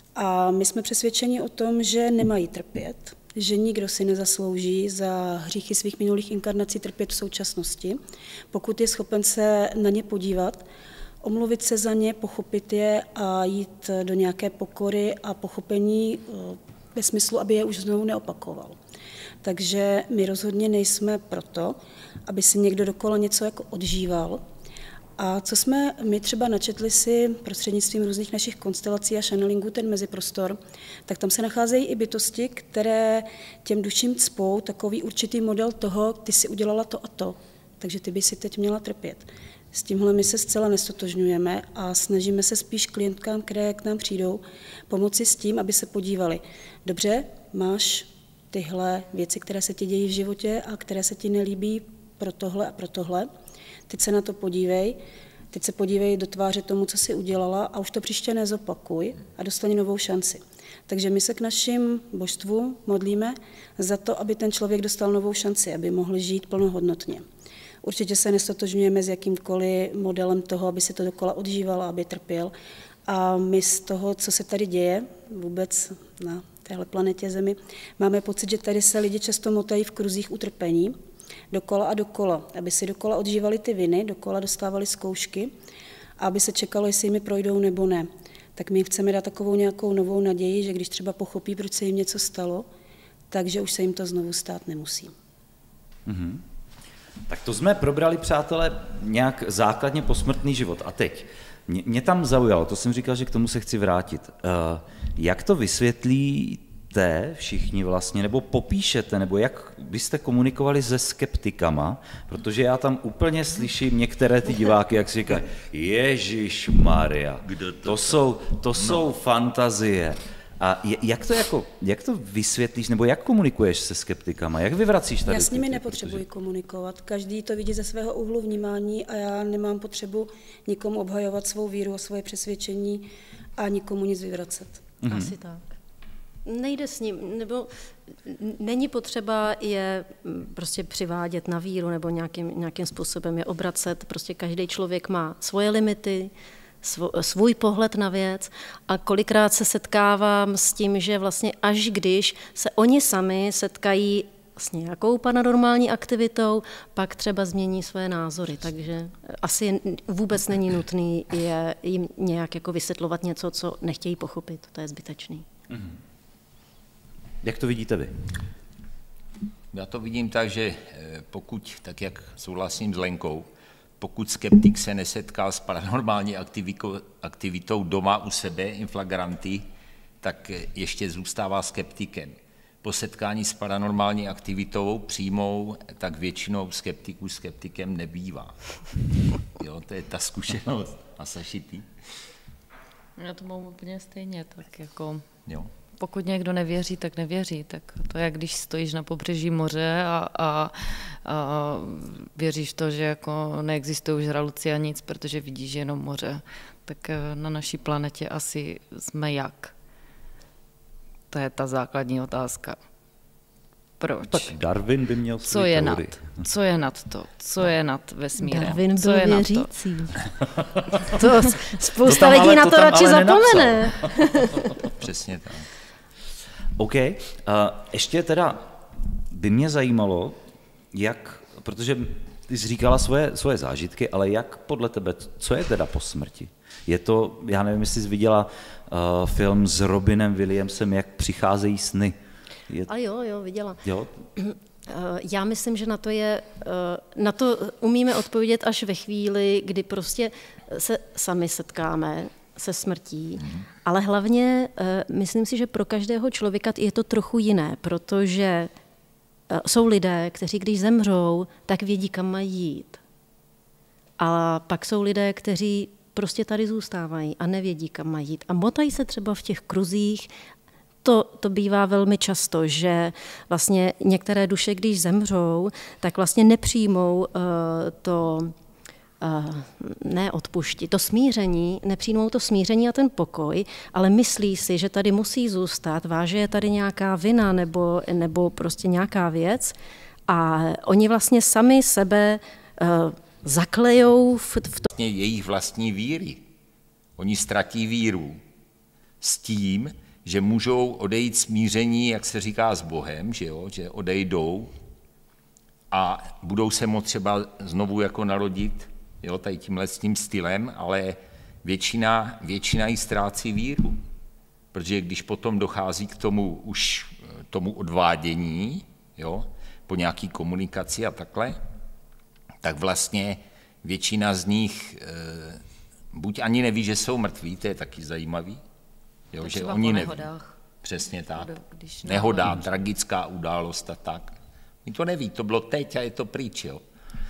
A my jsme přesvědčeni o tom, že nemají trpět, že nikdo si nezaslouží za hříchy svých minulých inkarnací trpět v současnosti, pokud je schopen se na ně podívat, omluvit se za ně, pochopit je a jít do nějaké pokory a pochopení ve smyslu, aby je už znovu neopakoval. Takže my rozhodně nejsme proto, aby si někdo dokola něco jako odžíval. A co jsme my třeba načetli si prostřednictvím různých našich konstelací a channelingů ten meziprostor, tak tam se nacházejí i bytosti, které těm duším cpou takový určitý model toho, ty si udělala to a to, takže ty by si teď měla trpět. S tímhle my se zcela nestotožňujeme a snažíme se spíš klientkám, které k nám přijdou, pomoci s tím, aby se podívali. Dobře, máš tyhle věci, které se ti dějí v životě a které se ti nelíbí pro tohle a pro tohle. Teď se na to podívej, teď se podívej do tváře tomu, co jsi udělala a už to příště nezopakuj a dostani novou šanci. Takže my se k našim božstvům modlíme za to, aby ten člověk dostal novou šanci, aby mohl žít plnohodnotně. Určitě se nestotožňujeme s jakýmkoliv modelem toho, aby se to dokola odžíval a aby trpěl. A my z toho, co se tady děje vůbec na téhle planetě Zemi, máme pocit, že tady se lidi často motají v kruzích utrpení, dokola a dokola, aby si dokola odžívali ty viny, dokola dostávali zkoušky a aby se čekalo, jestli jimi projdou nebo ne. Tak my chceme dát takovou nějakou novou naději, že když třeba pochopí, proč se jim něco stalo, takže už se jim to znovu stát nemusí. Mm-hmm. Tak to jsme probrali, přátelé, nějak základně posmrtný život. A teď, mě, mě tam zaujalo, to jsem říkal, že k tomu se chci vrátit. Uh, jak to vysvětlíte všichni vlastně, nebo popíšete, nebo jak byste komunikovali se skeptikama, protože já tam úplně slyším některé ty diváky, jak si říkají, Ježišmarja, to jsou, to jsou no. fantazie. A jak to, jako, jak to vysvětlíš, nebo jak komunikuješ se skeptikama? Jak vyvracíš tady? Já s nimi ty, nepotřebuji protože... komunikovat. Každý to vidí ze svého úhlu vnímání a já nemám potřebu nikomu obhajovat svou víru a svoje přesvědčení a nikomu nic vyvracet. Mm-hmm. Asi tak. Nejde s ním, nebo není potřeba je prostě přivádět na víru nebo nějakým, nějakým způsobem je obracet. Prostě každý člověk má svoje limity, svůj pohled na věc a kolikrát se setkávám s tím, že vlastně až když se oni sami setkají s nějakou paranormální aktivitou, pak třeba změní své názory, takže asi vůbec není nutný je jim nějak jako vysvětlovat něco, co nechtějí pochopit, to je zbytečný. Mm-hmm. Jak to vidíte vy? Já to vidím tak, že pokud, tak jak souhlasím s Lenkou, pokud skeptik se nesetká s paranormální aktivitou doma u sebe in flagranti, tak ještě zůstává skeptikem. Po setkání s paranormální aktivitou přímou, tak většinou skeptiků skeptikem nebývá. Jo, to je ta zkušenost. A Saši, ty? Já to mám úplně stejně, tak jako... Jo. Pokud někdo nevěří, tak nevěří. Tak to je, jak když stojíš na pobřeží moře a, a, a věříš to, že jako neexistují žraloci a nic, protože vidíš jenom moře. Tak na naší planetě asi jsme jak? To je ta základní otázka. Proč? Tak Darwin by měl Co je nad? Co je nad to? Co je nad vesmírem? Darwin byl Co je věřící. To? to spousta to lidí na to, to radši zapomene. Přesně tak. OK. Uh, ještě teda by mě zajímalo, jak, protože ty jsi říkala svoje, svoje zážitky, ale jak podle tebe, co je teda po smrti? Je to, já nevím, jestli jsi viděla uh, film s Robinem Williamsem, jak přicházejí sny. Je... A jo, jo, viděla. Jo? Já myslím, že na to je, na to umíme odpovědět až ve chvíli, kdy prostě se sami setkáme se smrtí, mm. ale hlavně myslím si, že pro každého člověka je to trochu jiné, protože jsou lidé, kteří když zemřou, tak vědí, kam mají jít. A pak jsou lidé, kteří prostě tady zůstávají a nevědí, kam mají jít. A motají se třeba v těch kruzích. To, to bývá velmi často, že vlastně některé duše, když zemřou, tak vlastně nepřijmou uh, to, uh, ne odpuštění, to smíření, nepřijmou to smíření a ten pokoj, ale myslí si, že tady musí zůstat, váže je tady nějaká vina nebo, nebo prostě nějaká věc a oni vlastně sami sebe uh, zaklejou v, v to. Jejich vlastní víry. Oni ztratí víru s tím, že můžou odejít smíření, jak se říká, s Bohem, že, jo? Že odejdou a budou se moct třeba znovu jako narodit, jo, tady tímhle s tím stylem, ale většina, většina jí ztrácí víru. Protože když potom dochází k tomu už tomu odvádění, jo, po nějaký komunikaci a takhle, tak vlastně většina z nich e, buď ani neví, že jsou mrtví, to je taky zajímavý, jo, že oni neví. Přesně tak. Nehoda, tragická událost a tak. My to neví, to bylo teď a je to pryč. Jo.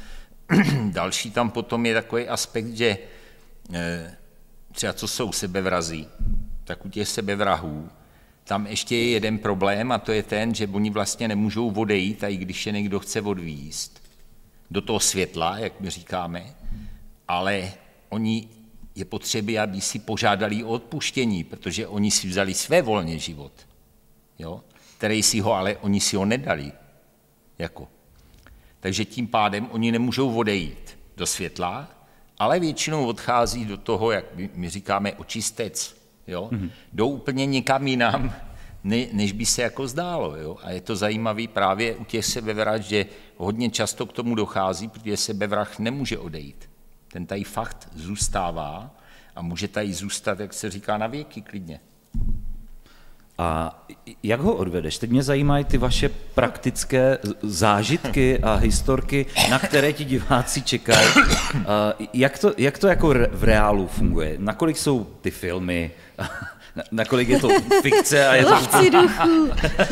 Další tam potom je takový aspekt, že e, třeba co jsou sebevrazí, tak u těch sebevrahů, tam ještě je jeden problém a to je ten, že oni vlastně nemůžou odejít, a i když je někdo chce odvízt do toho světla, jak my říkáme, ale oni je potřeba, aby si požádali o odpuštění, protože oni si vzali své volně život, jo? Který si ho, ale oni si ho nedali. Jako. Takže tím pádem oni nemůžou odejít do světla, ale většinou odchází do toho, jak my říkáme, očistec. Jo? Mm-hmm. Jdou úplně někam jinam, ne, než by se jako zdálo. Jo? A je to zajímavé právě u těch sebevrah, že hodně často k tomu dochází, protože sebevrah nemůže odejít. Ten tady fakt zůstává a může tady zůstat, jak se říká, na věky klidně. A jak ho odvedeš? Teď mě zajímají ty vaše praktické zážitky a historky, na které ti diváci čekají. Jak to, jak to jako v reálu funguje? Nakolik jsou ty filmy? Nakolik je to fikce a je to... Lovci duchů.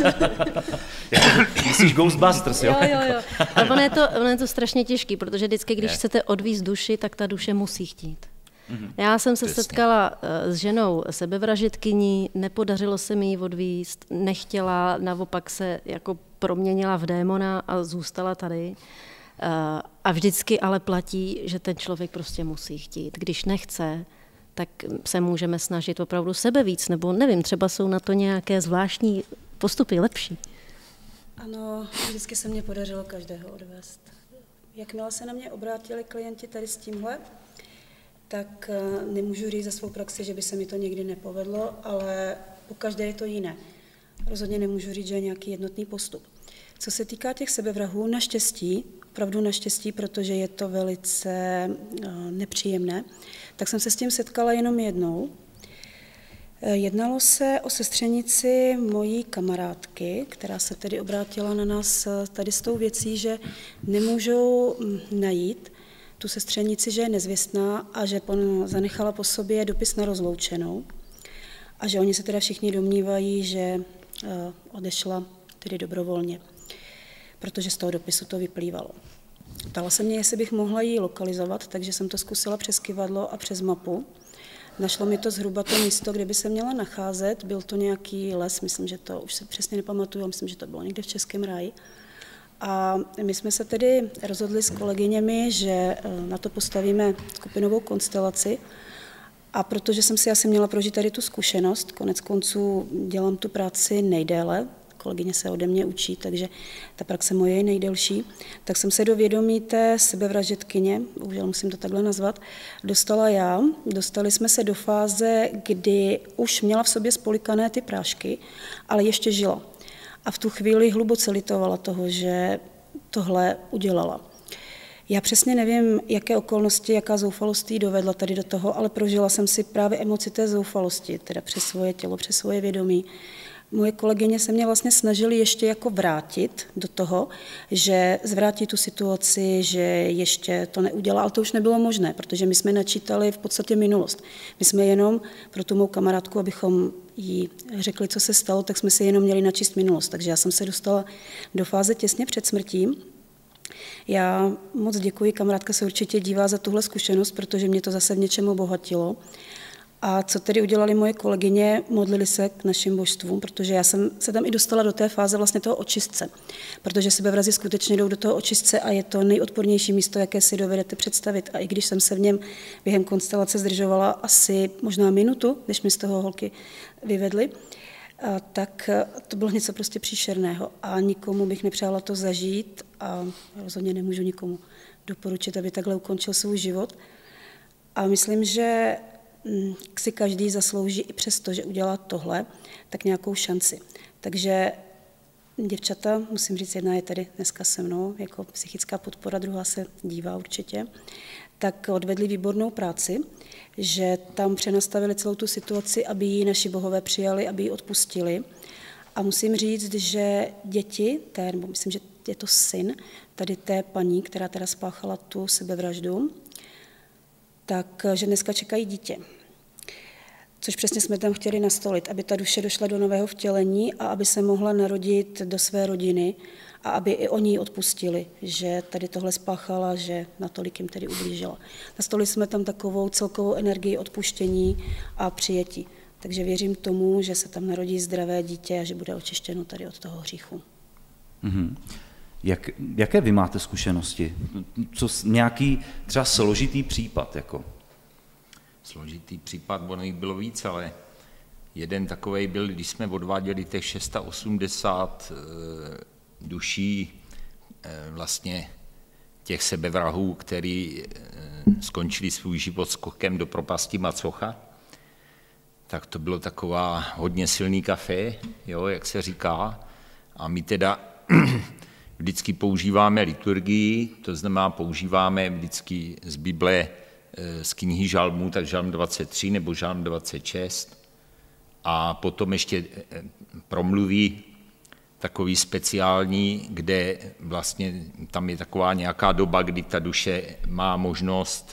Myslíš Ghostbusters, jo? Jo, jo, jo. Ale ono je to, ono je to strašně těžký, protože vždycky, když je. chcete odvízt duši, tak ta duše musí chtít. Mm-hmm. Já jsem se Přesně. setkala s ženou sebevražedkyní, nepodařilo se mi ji odvízt, nechtěla, naopak se jako proměnila v démona a zůstala tady. A vždycky ale platí, že ten člověk prostě musí chtít. Když nechce, tak se můžeme snažit opravdu sebe víc, nebo nevím, třeba jsou na to nějaké zvláštní postupy lepší. Ano, vždycky se mně podařilo každého odvést. Jakmile se na mě obrátili klienti tady s tímhle, tak nemůžu říct za svou praxi, že by se mi to někdy nepovedlo, ale po každé je to jiné. Rozhodně nemůžu říct, že je nějaký jednotný postup. Co se týká těch sebevrahů, naštěstí, opravdu naštěstí, protože je to velice nepříjemné, tak jsem se s tím setkala jenom jednou. Jednalo se o sestřenici mojí kamarádky, která se tedy obrátila na nás tady s tou věcí, že nemůžou najít tu sestřenici, že je nezvěstná a že zanechala po sobě dopis na rozloučenou a že oni se teda všichni domnívají, že odešla tedy dobrovolně, protože z toho dopisu to vyplývalo. Ptala se mě, jestli bych mohla ji lokalizovat, takže jsem to zkusila přes kyvadlo a přes mapu. Našlo mi to zhruba to místo, kde by se měla nacházet. Byl to nějaký les, myslím, že to už se přesně nepamatuju, myslím, že to bylo někde v Českém ráji. A my jsme se tedy rozhodli s kolegyněmi, že na to postavíme skupinovou konstelaci. A protože jsem si asi měla prožít tady tu zkušenost, konec konců dělám tu práci nejdéle, kolegyně se ode mě učí, takže ta praxe moje je nejdelší, tak jsem se do vědomí té sebevražedkyně, bohužel musím to takhle nazvat, dostala já. Dostali jsme se do fáze, kdy už měla v sobě spolikané ty prášky, ale ještě žila. A v tu chvíli hluboce litovala toho, že tohle udělala. Já přesně nevím, jaké okolnosti, jaká zoufalost jí dovedla tady do toho, ale prožila jsem si právě emoci té zoufalosti, teda přes svoje tělo, přes svoje vědomí. Moje kolegyně se mě vlastně snažily ještě jako vrátit do toho, že zvrátí tu situaci, že ještě to neudělá, ale to už nebylo možné, protože my jsme načítali v podstatě minulost. My jsme jenom pro tu mou kamarádku, abychom jí řekli, co se stalo, tak jsme si jenom měli načíst minulost. Takže já jsem se dostala do fáze těsně před smrtí. Já moc děkuji, kamarádka se určitě dívá za tuhle zkušenost, protože mě to zase v něčem obohatilo. A co tedy udělali moje kolegyně, modlili se k našim božstvům, protože já jsem se tam i dostala do té fáze vlastně toho očistce, protože sebevrazi skutečně jdou do toho očistce a je to nejodpornější místo, jaké si dovedete představit. A i když jsem se v něm během konstelace zdržovala asi možná minutu, než mi z toho holky vyvedly, tak to bylo něco prostě příšerného a nikomu bych nepřála to zažít a rozhodně nemůžu nikomu doporučit, aby takhle ukončil svůj život. A myslím, že si každý zaslouží i přesto, že udělá tohle, tak nějakou šanci. Takže děvčata, musím říct, jedna je tady dneska se mnou, jako psychická podpora, druhá se dívá určitě, tak odvedli výbornou práci, že tam přenastavili celou tu situaci, aby ji naši bohové přijali, aby ji odpustili. A musím říct, že děti, té, nebo myslím, že je to syn tady té paní, která teda spáchala tu sebevraždu, takže dneska čekají dítě. Což přesně jsme tam chtěli nastolit, aby ta duše došla do nového vtělení a aby se mohla narodit do své rodiny a aby i oni ji odpustili, že tady tohle spáchala, že natolik jim tedy ublížila. Nastolili jsme tam takovou celkovou energii odpuštění a přijetí. Takže věřím tomu, že se tam narodí zdravé dítě a že bude očištěno tady od toho hříchu. Mm-hmm. Jak, jaké vy máte zkušenosti? Co, nějaký třeba složitý případ? Jako? Složitý případ, ono jich bylo víc, ale jeden takovej byl, když jsme odváděli těch osmdesát šest e, duší e, vlastně těch sebevrahů, který e, skončili svůj život skokem do propasti Macocha, tak to bylo taková hodně silný kafé, jo, jak se říká, a my teda vždycky používáme liturgii, to znamená používáme vždycky z Bible, z knihy Žalmů, tak Žalm dvacet tři nebo Žalm dvacet šest a potom ještě promluví takový speciální, kde vlastně tam je taková nějaká doba, kdy ta duše má možnost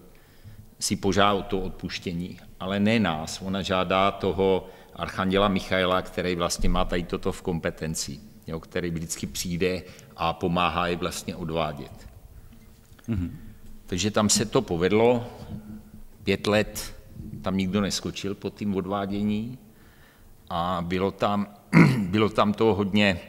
si požádat to odpuštění, ale ne nás, ona žádá toho archanděla Michaela, který vlastně má tady toto v kompetenci, jo, který vždycky přijde a pomáhá je vlastně odvádět. Mm-hmm. Takže tam se to povedlo, pět let tam nikdo neskočil po tím odvádění a bylo tam, bylo tam toho hodně,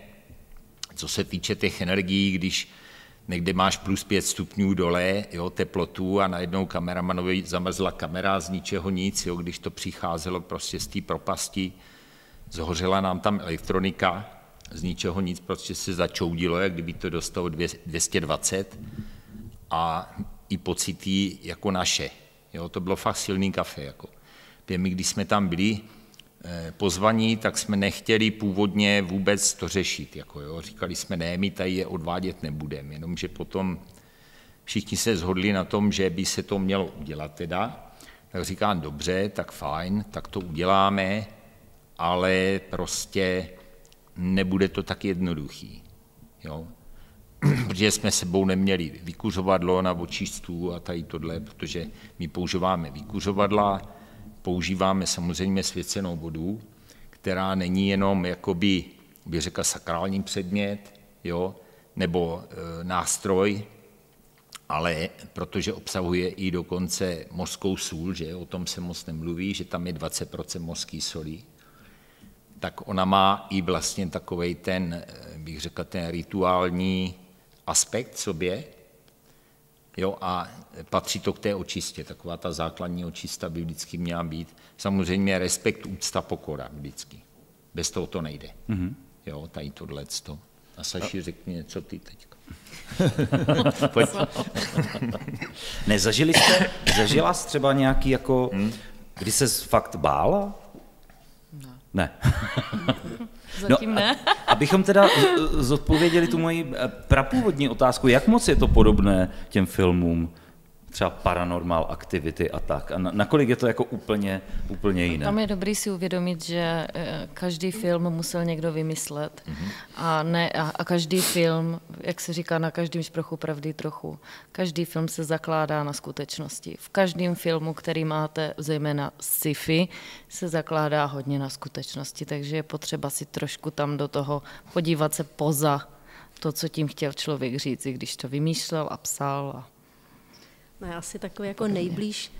co se týče těch energií, když někde máš plus pět stupňů dole, jo, teplotu a najednou kameramanovi zamrzla kamera z ničeho nic, jo, když to přicházelo prostě z té propasti, zhořela nám tam elektronika, z ničeho nic prostě se začoudilo, jak kdyby to dostalo dvě stě dvacet a i pocity jako naše. Jo, to bylo fakt silný kafe. Jako. My, když jsme tam byli eh, pozvaní, tak jsme nechtěli původně vůbec to řešit. Jako, jo. Říkali jsme, ne, my tady je odvádět nebudeme, jenomže potom všichni se shodli na tom, že by se to mělo udělat teda. Tak říkám, dobře, tak fajn, tak to uděláme, ale prostě nebude to tak jednoduchý. Jo. Protože jsme sebou neměli vykuřovadlo na očistů a tady tohle, protože my používáme vykuřovadla, používáme samozřejmě svěcenou vodu, která není jenom, jakoby, bych řekl, sakrální předmět, jo, nebo e, nástroj, ale protože obsahuje i dokonce mořskou sůl, že o tom se moc nemluví, že tam je dvacet procent mořské soli, tak ona má i vlastně takovej ten, bych řekl, ten rituální aspekt sobě, jo, a patří to k té očistě, taková ta základní očista by vždycky měla být. Samozřejmě respekt, úcta, pokora vždycky. Bez toho to nejde. Mm-hmm. Jo, tady tohleto. A Saši, řekni něco ty teďka. Pojď. Nezažili jste, zažila jsi třeba nějaký jako, hmm? kdy ses fakt bála? Ne. Ne. Zatím no, ne. A, abychom teda zodpověděli tu moji prapůvodní otázku, jak moc je to podobné těm filmům, třeba Paranormal Activity a tak. A nakolik je to jako úplně, úplně jiné? Tam je dobrý si uvědomit, že každý film musel někdo vymyslet mm-hmm. a, ne, a, a každý film, jak se říká, na každém šprochu pravdy trochu, každý film se zakládá na skutečnosti. V každém filmu, který máte, zejména sci-fi, se zakládá hodně na skutečnosti, takže je potřeba si trošku tam do toho podívat se poza to, co tím chtěl člověk říct, když to vymýšlel a psal a No, asi takový jako nejblíž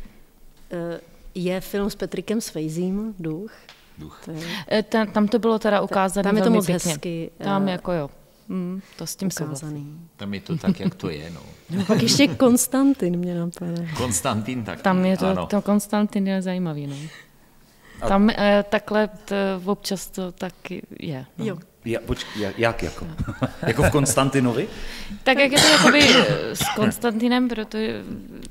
je film s Patrickem Swayzem, Duch. Duch. To je, tam, tam to bylo teda ukázané tam je to moc pěkně. hezky. Tam jako jo. Mm, to s tím ukázaný. Tam je to tak, jak to je. No. No, pak ještě Konstantin mě napadá. Konstantin taky. Tam je to, ano. to Konstantin je zajímavý. No. Tam eh, takhle t, občas to taky je. No. Jo. Ja, počkej, jak, jak jako? Jako v Konstantinovi? Tak jak je to jakoby s Konstantinem, protože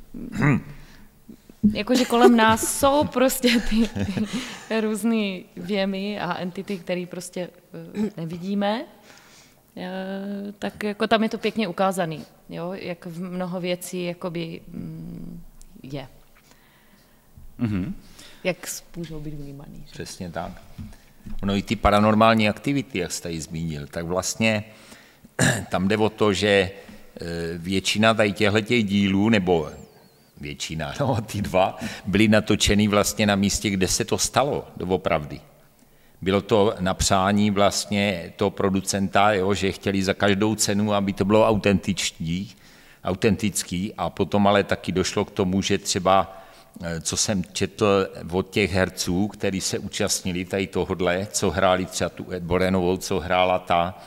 jakože kolem nás jsou prostě ty, ty různý věmy a entity, které prostě nevidíme, tak jako tam je to pěkně ukázaný, jo? Jak v mnoho věcí jakoby je. Mm-hmm. Jak můžou být vnímaný. Že? Přesně tak. Ono i ty paranormální aktivity, jak jste tady zmínil, tak vlastně tam jde o to, že většina tady těchto dílů, nebo většina, no ty dva, byly natočený vlastně na místě, kde se to stalo, doopravdy. Bylo to na přání vlastně toho producenta, jo, že chtěli za každou cenu, aby to bylo autentický, autentický a potom ale taky došlo k tomu, že třeba co jsem četl od těch herců, kteří se účastnili tady tohodle, co hráli třeba tu Ed Borenovou, co hrála ta,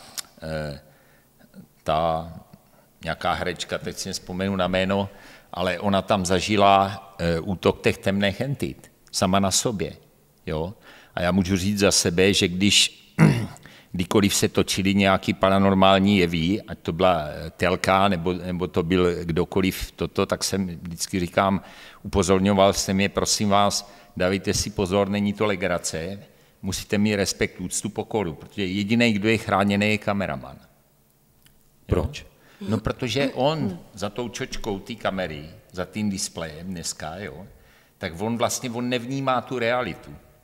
ta nějaká herečka, teď si nevzpomenu na jméno, ale ona tam zažila útok těch temných entit, sama na sobě. Jo? A já můžu říct za sebe, že když kdykoliv se točili nějaký paranormální jeví, ať to byla telka, nebo, nebo to byl kdokoliv toto, tak jsem vždycky říkám, upozorňoval jsem je, prosím vás, dávejte si pozor, není to legrace, musíte mít respekt, úctu, pokoru, protože jediný, kdo je chráněný, je kameraman. Proč? Jo? No, protože on za tou čočkou té kamery, za tím displejem dneska, jo, tak on vlastně on nevnímá tu realitu.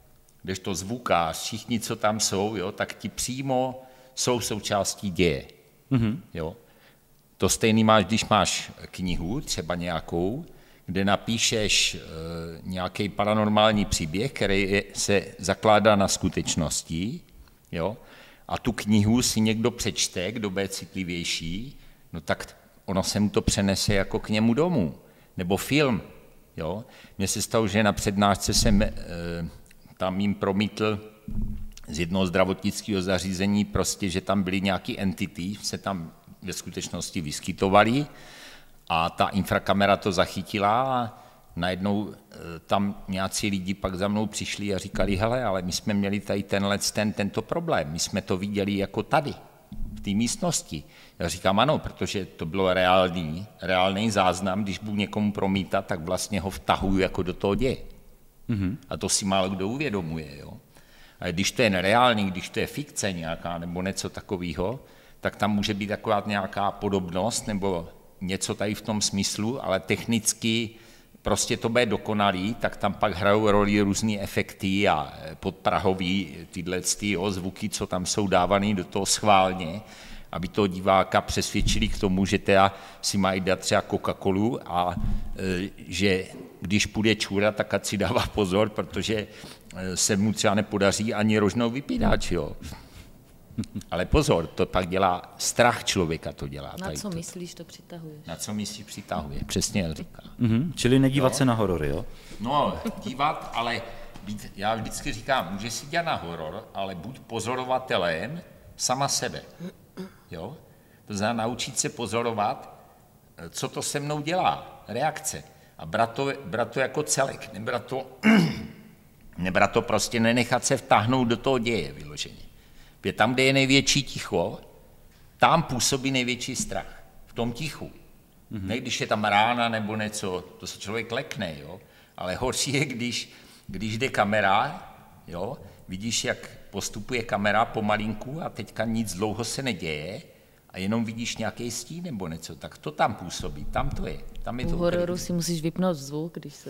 kdežto zvukář, všichni, co tam jsou, jo, tak ti přímo jsou součástí děje. Mm-hmm. Jo. To stejný máš, když máš knihu, třeba nějakou, kde napíšeš e, nějaký paranormální příběh, který je, se zakládá na skutečnosti, jo, a tu knihu si někdo přečte, kdo bude citlivější, no tak ono se mu to přenese jako k němu domů. Nebo film. Jo. Mně se stalo, že na přednášce jsem e, tam jim promítl z jednoho zdravotnického zařízení, prostě, že tam byly nějaké entity, se tam ve skutečnosti vyskytovaly a ta infrakamera to zachytila a najednou tam nějací lidi pak za mnou přišli a říkali, hele, ale my jsme měli tady tenhle, ten, tento problém, my jsme to viděli jako tady, v té místnosti. Já říkám ano, protože to bylo reálný, reálný záznam, když budu někomu promítat, tak vlastně ho vtahuju jako do toho děje. Mm-hmm. A to si málo kdo uvědomuje. Jo? A když to je nereálný, když to je fikce nějaká nebo něco takového, tak tam může být akorát nějaká podobnost nebo něco tady v tom smyslu, ale technicky prostě to bude dokonalý, tak tam pak hrajou roli různý efekty a podprahový tyhle ty zvuky, co tam jsou dávaný do toho schválně, aby toho diváka přesvědčili k tomu, že teda si mají dát třeba Coca-Colu a e, že když půjde čůrat, tak ať si dává pozor, protože se mu třeba nepodaří ani rožnou vypínač, jo. Ale pozor, to pak dělá strach člověka, to dělá. Na co to. myslíš, to přitahuješ. Na co myslíš, přitahuje, přesně jak říká. Mm-hmm. Čili nedívat jo? se na horory, jo? No, dívat, ale být, já vždycky říkám, může si dělat na horor, ale buď pozorovatelem sama sebe. Jo? To znamená naučit se pozorovat, co to se mnou dělá, reakce. A brát to, brát to jako celek, nebrat to, nebrat to prostě, nenechat se vtáhnout do toho děje vyloženě. Protože tam, kde je největší ticho, tam působí největší strach. V tom tichu. Mm-hmm. Ne, když je tam rána nebo něco, to se člověk lekne, jo? Ale horší je, když, když jde kamera, jo? Vidíš, jak postupuje kamera pomalinku a teďka nic dlouho se neděje a jenom vidíš nějaký stín nebo něco, tak to tam působí, tam to je. Tam je U to hororu ukrytý. si musíš vypnout zvuk, když se...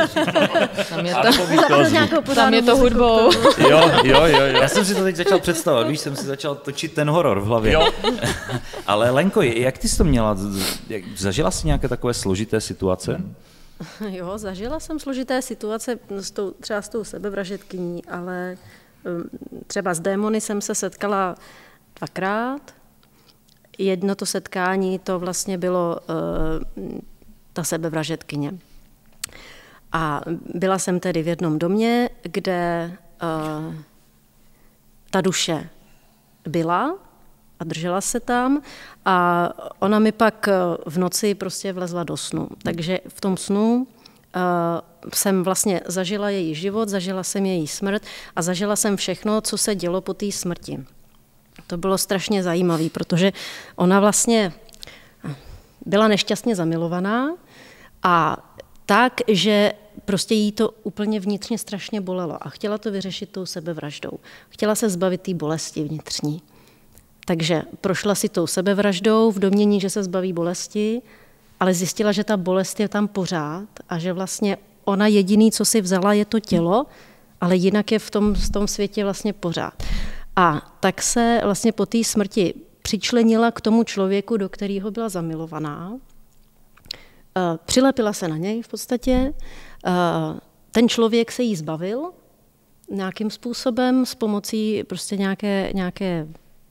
tam je to, tam je to hudbou. Jo, jo, jo, jo. Já jsem si to teď začal představovat, víš, jsem si začal točit ten horor v hlavě. Jo. Ale Lenko, jak ty jsi to měla? Zažila jsi nějaké takové složité situace? Jo, zažila jsem složité situace s tou, třeba s tou sebevražedkyní, ale třeba s démony jsem se setkala dvakrát. Jedno to setkání, to vlastně bylo uh, ta sebevražedkyně. A byla jsem tedy v jednom domě, kde uh, ta duše byla a držela se tam a ona mi pak v noci prostě vlezla do snu. Takže v tom snu uh, jsem vlastně zažila její život, zažila jsem její smrt a zažila jsem všechno, co se dělo po té smrti. To bylo strašně zajímavé, protože ona vlastně byla nešťastně zamilovaná a tak, že prostě jí to úplně vnitřně strašně bolelo a chtěla to vyřešit tou sebevraždou. Chtěla se zbavit té bolesti vnitřní. Takže prošla si tou sebevraždou v domnění, že se zbaví bolesti, ale zjistila, že ta bolest je tam pořád a že vlastně ona jediný, co si vzala, je to tělo, ale jinak je v tom, v tom světě vlastně pořád. A tak se vlastně po té smrti přičlenila k tomu člověku, do kterého byla zamilovaná. Přilepila se na něj v podstatě. Ten člověk se jí zbavil nějakým způsobem s pomocí prostě nějaké, nějaké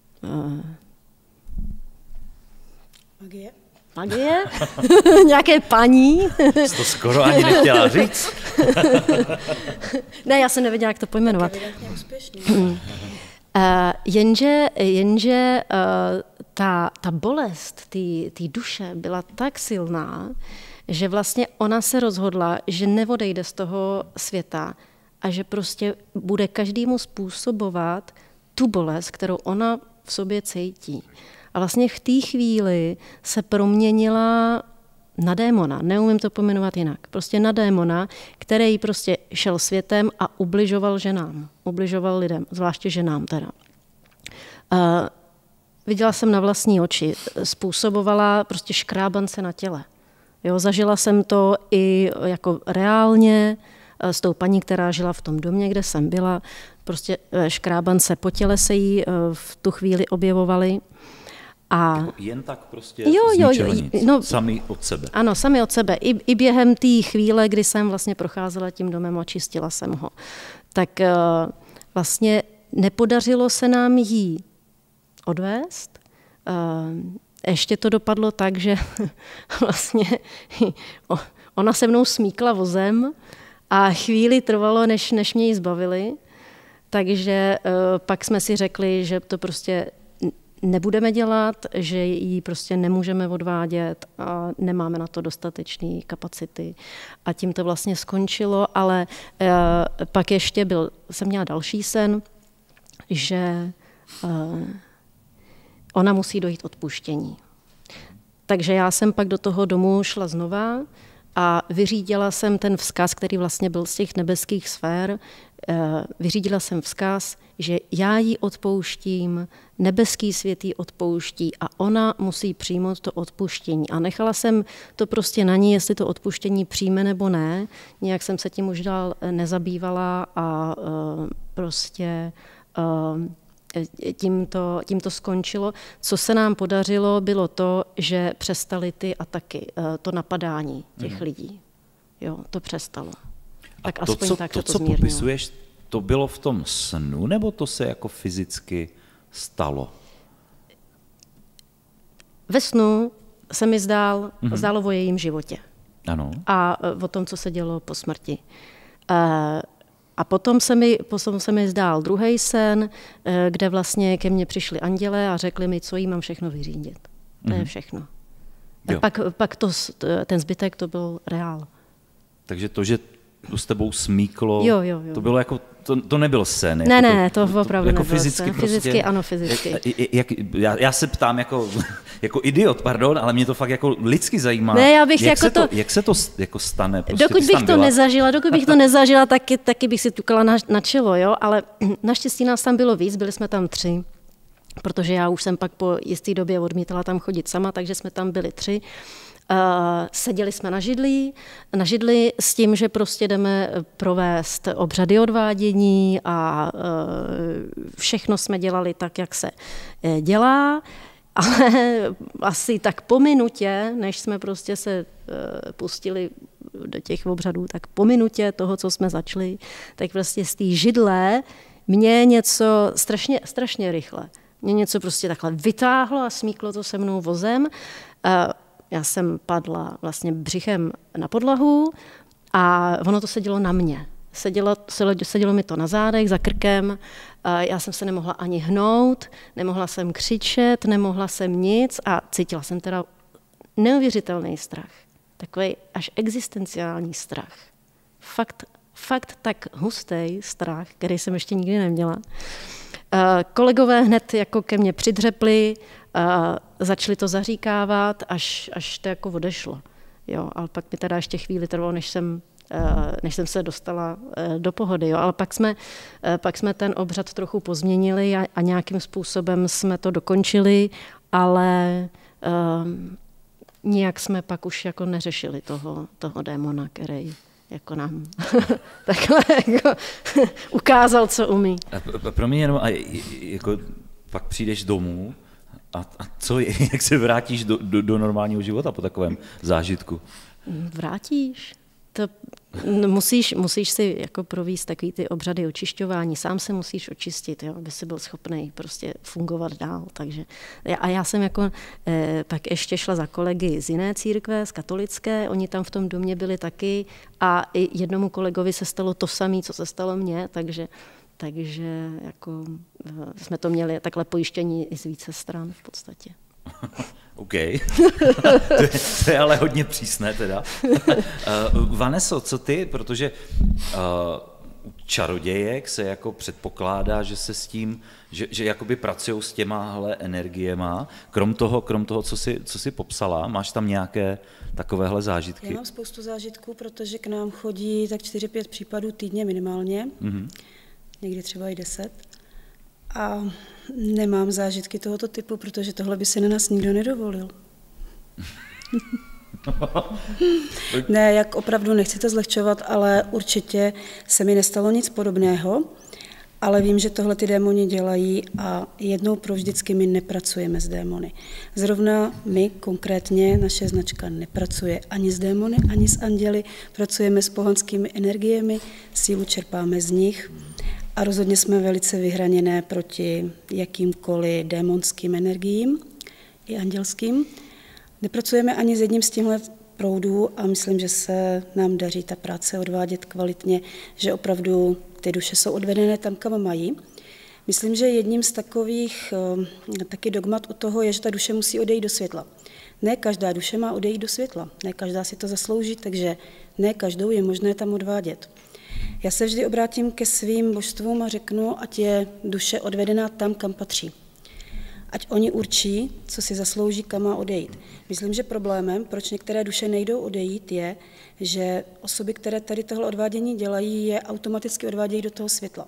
magie. Magie? Nějaké paní. Jsi to skoro ani nechtěla říct. Ne, já jsem nevěděla, jak to pojmenovat. Tak evidentně úspěšně. Uh, jenže jenže uh, ta, ta bolest té duše byla tak silná, že vlastně ona se rozhodla, že neodejde z toho světa a že prostě bude každému způsobovat tu bolest, kterou ona v sobě cítí. A vlastně v té chvíli se proměnila na démona, neumím to pojmenovat jinak, prostě na démona, který prostě šel světem a ubližoval ženám, ubližoval lidem, zvláště ženám teda. Uh, viděla jsem na vlastní oči, způsobovala prostě škrábance na těle. Jo, zažila jsem to i jako reálně, s tou paní, která žila v tom domě, kde jsem byla. Prostě škrábance po těle se jí v tu chvíli objevovaly. A jako jen tak prostě jo, z jo, ničeho jo, nic, no, sami od sebe. Ano, sami od sebe. I, i během té chvíle, kdy jsem vlastně procházela tím domem a čistila jsem ho. Tak uh, vlastně nepodařilo se nám jí odvést. Uh, ještě to dopadlo tak, že vlastně ona se mnou smíkla vozem a chvíli trvalo, než, než mě ji zbavili. Takže uh, pak jsme si řekli, že to prostě nebudeme dělat, že ji prostě nemůžeme odvádět a nemáme na to dostatečné kapacity. A tím to vlastně skončilo, ale uh, pak ještě byl, jsem měla další sen, že uh, ona musí dojít odpuštění. Takže já jsem pak do toho domu šla znova a vyřídila jsem ten vzkaz, který vlastně byl z těch nebeských sfér, vyřídila jsem vzkaz, že já jí odpouštím, nebeský svět jí odpouští a ona musí přijmout to odpuštění. A nechala jsem to prostě na ní, jestli to odpuštění přijme nebo ne. Nějak jsem se tím už dál nezabývala a uh, prostě uh, tím, to, tím to skončilo. Co se nám podařilo, bylo to, že přestaly ty ataky, uh, to napadání těch hmm. lidí. Jo, to přestalo. Tak a to, aspoň co, tak to, to co zmírnilo. popisuješ, to bylo v tom snu, nebo to se jako fyzicky stalo? Ve snu se mi zdál, mm-hmm. zdálo o jejím životě. Ano. A o tom, co se dělo po smrti. A potom se mi, potom se mi zdál druhý sen, kde vlastně ke mně přišli andělé a řekli mi, co jí mám všechno vyřídit. To mm-hmm. je všechno. Tak pak, pak to, ten zbytek to byl reál. Takže to, že to s tebou smíklo, jo, jo, jo. to bylo jako, to, to nebyl sen. Ne, jako ne, to, to opravdu jako nebyl fyzicky sen. Prostě, fyzicky, ano, fyzicky. Jak, jak, já, já se ptám jako, jako idiot, pardon, ale mě to fakt jako lidsky zajímá. Ne, já bych jak, jako se to, to, jak se to jako stane? Prostě, dokud bych to byla? nezažila, dokud bych to nezažila, taky, taky bych si tukala na, na čelo, jo, ale naštěstí nás tam bylo víc, byli jsme tam tři, protože já už jsem pak po jisté době odmítala tam chodit sama, takže jsme tam byli tři. Uh, seděli jsme na židli, na židli s tím, že prostě jdeme provést obřady odvádění a uh, všechno jsme dělali tak, jak se uh, dělá, ale asi tak po minutě, než jsme prostě se uh, pustili do těch obřadů, tak po minutě toho, co jsme začali, tak prostě z té židle mě něco strašně, strašně rychle, mě něco prostě takhle vytáhlo a smíklo to se mnou vozem. Uh, Já jsem padla vlastně břichem na podlahu a ono to sedělo na mě. Sedělo, sedělo mi to na zádech, za krkem, já jsem se nemohla ani hnout, nemohla jsem křičet, nemohla jsem nic a cítila jsem teda neuvěřitelný strach. Takový až existenciální strach. Fakt, fakt tak hustý strach, který jsem ještě nikdy neměla. Kolegové hned jako ke mně přidřepli, a začali to zaříkávat, až, až to jako odešlo. Jo, ale pak mi teda ještě chvíli trvalo, než jsem, než jsem se dostala do pohody. Jo. Ale pak jsme, pak jsme ten obřad trochu pozměnili a, a nějakým způsobem jsme to dokončili, ale um, nijak jsme pak už jako neřešili toho, toho démona, který jako nám takhle jako ukázal, co umí. Pro mě jenom, a jako pak přijdeš domů, A, a co je, jak se vrátíš do, do, do normálního života po takovém zážitku? Vrátíš. To musíš, musíš si jako provést takový ty obřady očišťování. Sám se musíš očistit, jo, aby si byl schopný prostě fungovat dál. Takže, a já jsem jako eh, pak ještě šla za kolegy z jiné církve, z katolické, oni tam v tom domě byli taky a i jednomu kolegovi se stalo to samé, co se stalo mně, takže Takže jako jsme to měli takhle pojištění i z více stran v podstatě. OK. to, je, to je ale hodně přísné teda. uh, Vaneso, co ty? Protože uh, u čarodějek se jako předpokládá, že se s tím, že, že jakoby pracují s těmahle energiema. Krom toho, krom toho co, jsi, co jsi popsala, máš tam nějaké takovéhle zážitky? Já mám spoustu zážitků, protože k nám chodí tak čtyři pět případů týdně minimálně. Mm-hmm. Někdy třeba i deset. A nemám zážitky tohoto typu, protože tohle by se na nás nikdo nedovolil. Ne, jak opravdu nechcete zlehčovat, ale určitě se mi nestalo nic podobného, ale vím, že tohle ty démoni dělají a jednou provždycky my nepracujeme s démony. Zrovna my konkrétně, naše značka nepracuje ani s démony, ani s anděli, pracujeme s pohanskými energiemi, sílu čerpáme z nich a rozhodně jsme velice vyhraněné proti jakýmkoliv démonským energiím i andělským. Nepracujeme ani s jedním z těchto proudů a myslím, že se nám daří ta práce odvádět kvalitně, že opravdu ty duše jsou odvedené tam, kam mají. Myslím, že jedním z takových taky dogmat u toho je, že ta duše musí odejít do světla. Ne každá duše má odejít do světla, ne každá si to zaslouží, takže ne každou je možné tam odvádět. Já se vždy obrátím ke svým božstvům a řeknu, ať je duše odvedená tam, kam patří. Ať oni určí, co si zaslouží, kam má odejít. Myslím, že problémem, proč některé duše nejdou odejít, je, že osoby, které tady tohle odvádění dělají, je automaticky odvádějí do toho světla.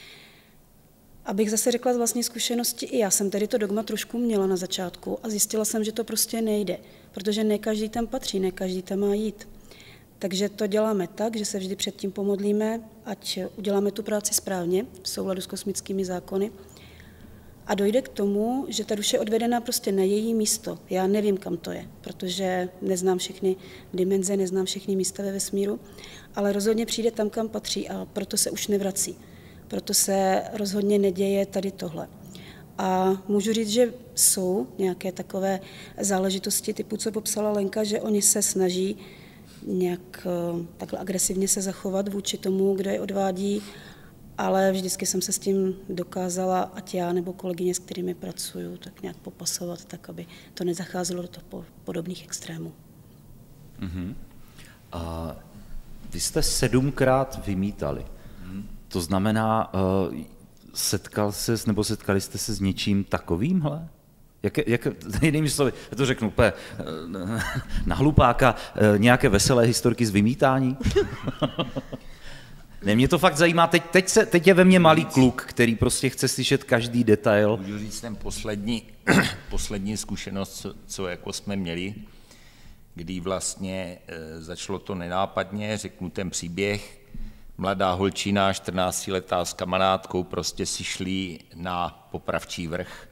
Abych zase řekla z vlastní zkušenosti, i já jsem tady to dogma trošku měla na začátku a zjistila jsem, že to prostě nejde, protože ne každý tam patří, ne každý tam má jít. Takže to děláme tak, že se vždy předtím pomodlíme, ať uděláme tu práci správně, v souladu s kosmickými zákony, a dojde k tomu, že ta duše je odvedena prostě na její místo. Já nevím, kam to je, protože neznám všechny dimenze, neznám všechny místa ve vesmíru, ale rozhodně přijde tam, kam patří a proto se už nevrací. Proto se rozhodně neděje tady tohle. A můžu říct, že jsou nějaké takové záležitosti typu, co popsala Lenka, že oni se snaží nějak takhle agresivně se zachovat vůči tomu, kdo je odvádí, ale vždycky jsem se s tím dokázala, ať já nebo kolegyně, s kterými pracuju, tak nějak popasovat, tak aby to nezacházelo do toho podobných extrémů. Uh-huh. A vy jste sedmkrát vymítali. Uh-huh. To znamená, uh, setkal ses, nebo setkali jste se s něčím takovýmhle? Jak, jak, jinými slovy, já to řeknu úplně na hlupáka, nějaké veselé historky z vymítání? Ne, mě to fakt zajímá, teď, teď, se, teď je ve mně malý kluk, který prostě chce slyšet každý detail. Můžu říct ten poslední, poslední zkušenost, co, co jako jsme měli, kdy vlastně e, začalo to nenápadně, řeknu ten příběh, mladá holčina, čtrnáctiletá s kamarádkou, prostě si šli na Popravčí vrch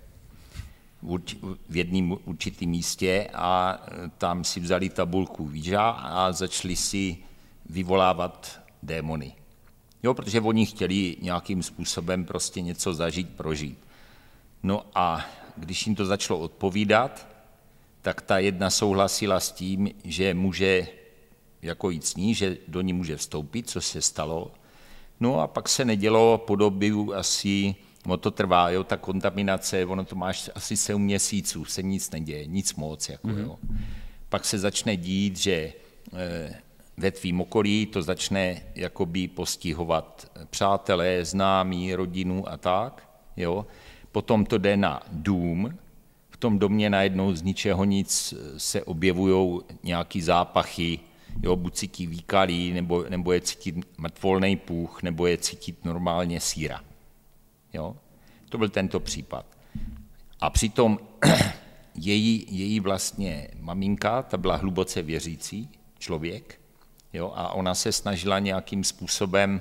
v jednom určitém místě a tam si vzali tabulku Ouija a začali si vyvolávat démony. Jo, protože oni chtěli nějakým způsobem prostě něco zažít, prožít. No a když jim to začalo odpovídat, tak ta jedna souhlasila s tím, že může jako jít s ní, že do ní může vstoupit, co se stalo. No a pak se nedělo po dobu asi, no to trvá, jo, ta kontaminace, ono to máš asi sedm měsíců, se nic neděje, nic moc. Jako, mm-hmm. jo. Pak se začne dít, že e, ve tvým okolí to začne jakoby postihovat přátelé, známí, rodinu a tak. Jo. Potom to jde na dům, v tom domě najednou z ničeho nic se objevují nějaký zápachy, jo, buď cítí výkalí, nebo, nebo je cítit mrtvolný půch, nebo je cítit normálně síra. Jo. To byl tento případ. A přitom její, její vlastně maminka, ta byla hluboce věřící člověk, jo, a ona se snažila nějakým způsobem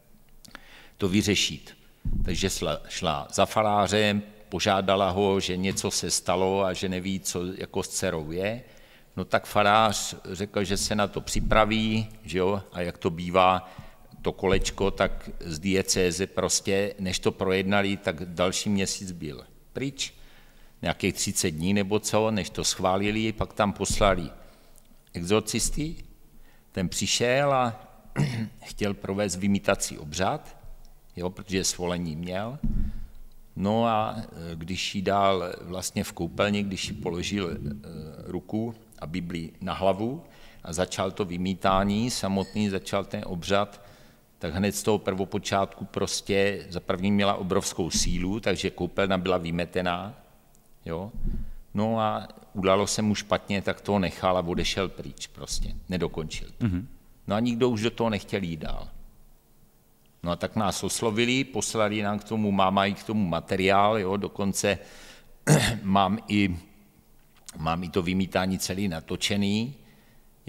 to vyřešit. Takže šla, šla za farářem, požádala ho, že něco se stalo a že neví, co jako s dcerou je. No tak farář řekl, že se na to připraví, že jo, a jak to bývá, to kolečko, tak z diecéze prostě, než to projednali, tak další měsíc byl pryč, nějakých třicet dní nebo co, než to schválili, pak tam poslali exorcisty, ten přišel a chtěl provést vymítací obřad, jo, protože svolení měl. No a když jí dal vlastně v koupelně, když jí položil ruku a Bibli na hlavu a začal to vymítání, samotný začal ten obřad, tak hned z toho prvopočátku prostě za první měla obrovskou sílu, takže koupelna byla vymetená. Jo. No a udalo se mu špatně, tak toho nechal a odešel pryč prostě, nedokončil to. Mm-hmm. No a nikdo už do toho nechtěl jít dál. No a tak nás oslovili, poslali nám k tomu, máma i k tomu materiál, jo, dokonce mám i, mám i to vymítání celý natočený,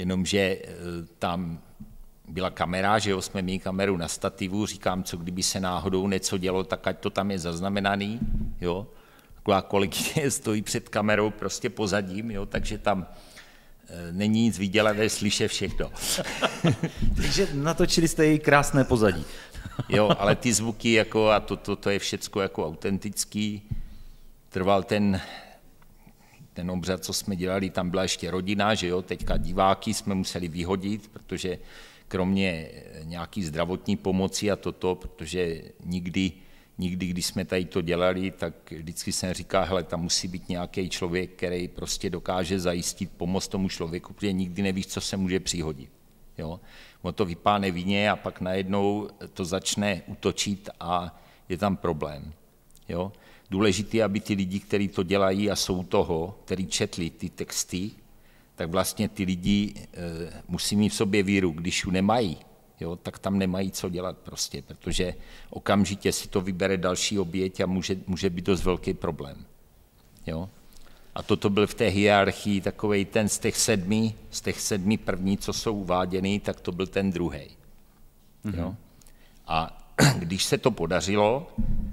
jenomže tam byla kamera, že jo, jsme měli kameru na stativu, říkám, co kdyby se náhodou něco dělo, tak ať to tam je zaznamenaný, jo. Taková kolegyně stojí před kamerou prostě pozadím, jo, takže tam není nic vidět, ale slyšet všechno. Takže natočili jste její krásné pozadí. Jo, ale ty zvuky jako a to, to, to je všecko jako autentický. Trval ten, ten obřad, co jsme dělali, tam byla ještě rodina, že jo, teďka diváky jsme museli vyhodit, protože kromě nějaký zdravotní pomoci a toto, protože nikdy, nikdy, když jsme tady to dělali, tak vždycky jsem říkal, hele, tam musí být nějaký člověk, který prostě dokáže zajistit pomoc tomu člověku, protože nikdy nevíš, co se může přihodit. Jo? On to vypáne vině a pak najednou to začne útočit a je tam problém. Jo? Důležité, aby ty lidi, kteří to dělají a jsou toho, kteří četli ty texty, tak vlastně ty lidi e, musí mít v sobě víru. Když ji nemají, jo, tak tam nemají co dělat prostě, protože okamžitě si to vybere další oběť a může, může být dost velký problém. Jo? A toto byl v té hierarchii takovej ten z těch sedmi, z těch sedmi první, co jsou uváděný, tak to byl ten druhý. Mm-hmm. Jo? A když se to podařilo,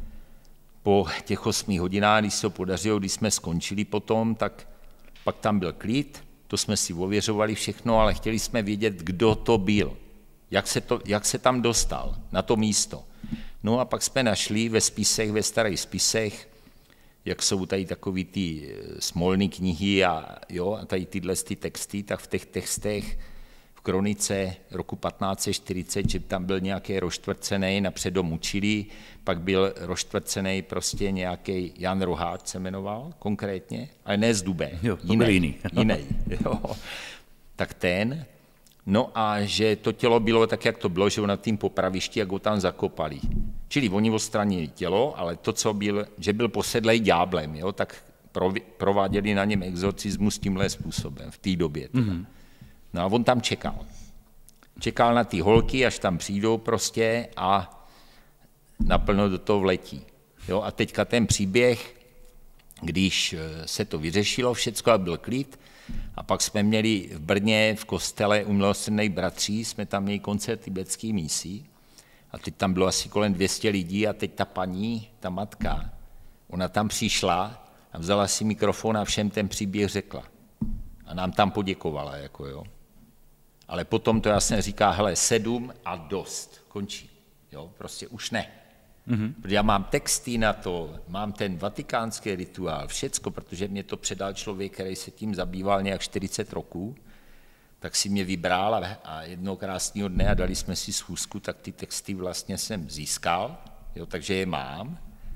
po těch osmi hodinách, když se to podařilo, když jsme skončili potom, tak pak tam byl klid, to jsme si ověřovali všechno, ale chtěli jsme vědět, kdo to byl, jak se, to, jak se tam dostal na to místo. No a pak jsme našli ve spisech, ve starých spisech, jak jsou tady takový ty smolné knihy a, jo, a tady tyhle ty texty, tak v těch textech v kronice roku patnáct set čtyřicet, že tam byl nějaký roštvrcený, napřed ho mučili, pak byl roštvrcený prostě nějaký Jan Roháč se jmenoval konkrétně, ale ne z Dubé, jo, to jiný, jiný. jiný jo. Tak ten, no a že to tělo bylo tak, jak to bylo, že ho na tým popravišti, jak ho tam zakopali. Čili oni odstranili tělo, ale to, co byl, že byl posedlej ďáblem, jo, tak prováděli na něm exorcismus tímhle způsobem v té době. Mm-hmm. No a on tam čekal. Čekal na ty holky, až tam přijdou prostě a naplno do toho vletí. Jo, a teďka ten příběh, když se to vyřešilo všecko a byl klid, a pak jsme měli v Brně v kostele u Milosrdných bratří, jsme tam měli koncert tibetský mísí a teď tam bylo asi kolem dvě stě lidí a teď ta paní, ta matka, ona tam přišla a vzala si mikrofon a všem ten příběh řekla. A nám tam poděkovala, jako jo. Ale potom to jasně říká, hele, sedm a dost, končí, jo, prostě už ne. Mm-hmm. Protože já mám texty na to, mám ten vatikánský rituál, všecko, protože mě to předal člověk, který se tím zabýval nějak čtyřicet roků, tak si mě vybral a, a jednoho krásného dne a dali jsme si schůzku, tak ty texty vlastně jsem získal, jo, takže je mám.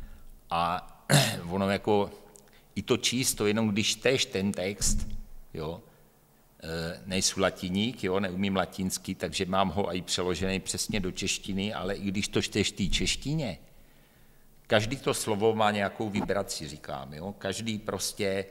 A ono jako, i to číst, to jenom když čteš ten text, jo, nejsou latiník, jo, neumím latinsky, takže mám ho i přeložený přesně do češtiny, ale i když to čteš v té češtině, každý to slovo má nějakou vibraci, říkám, jo, každý prostě e,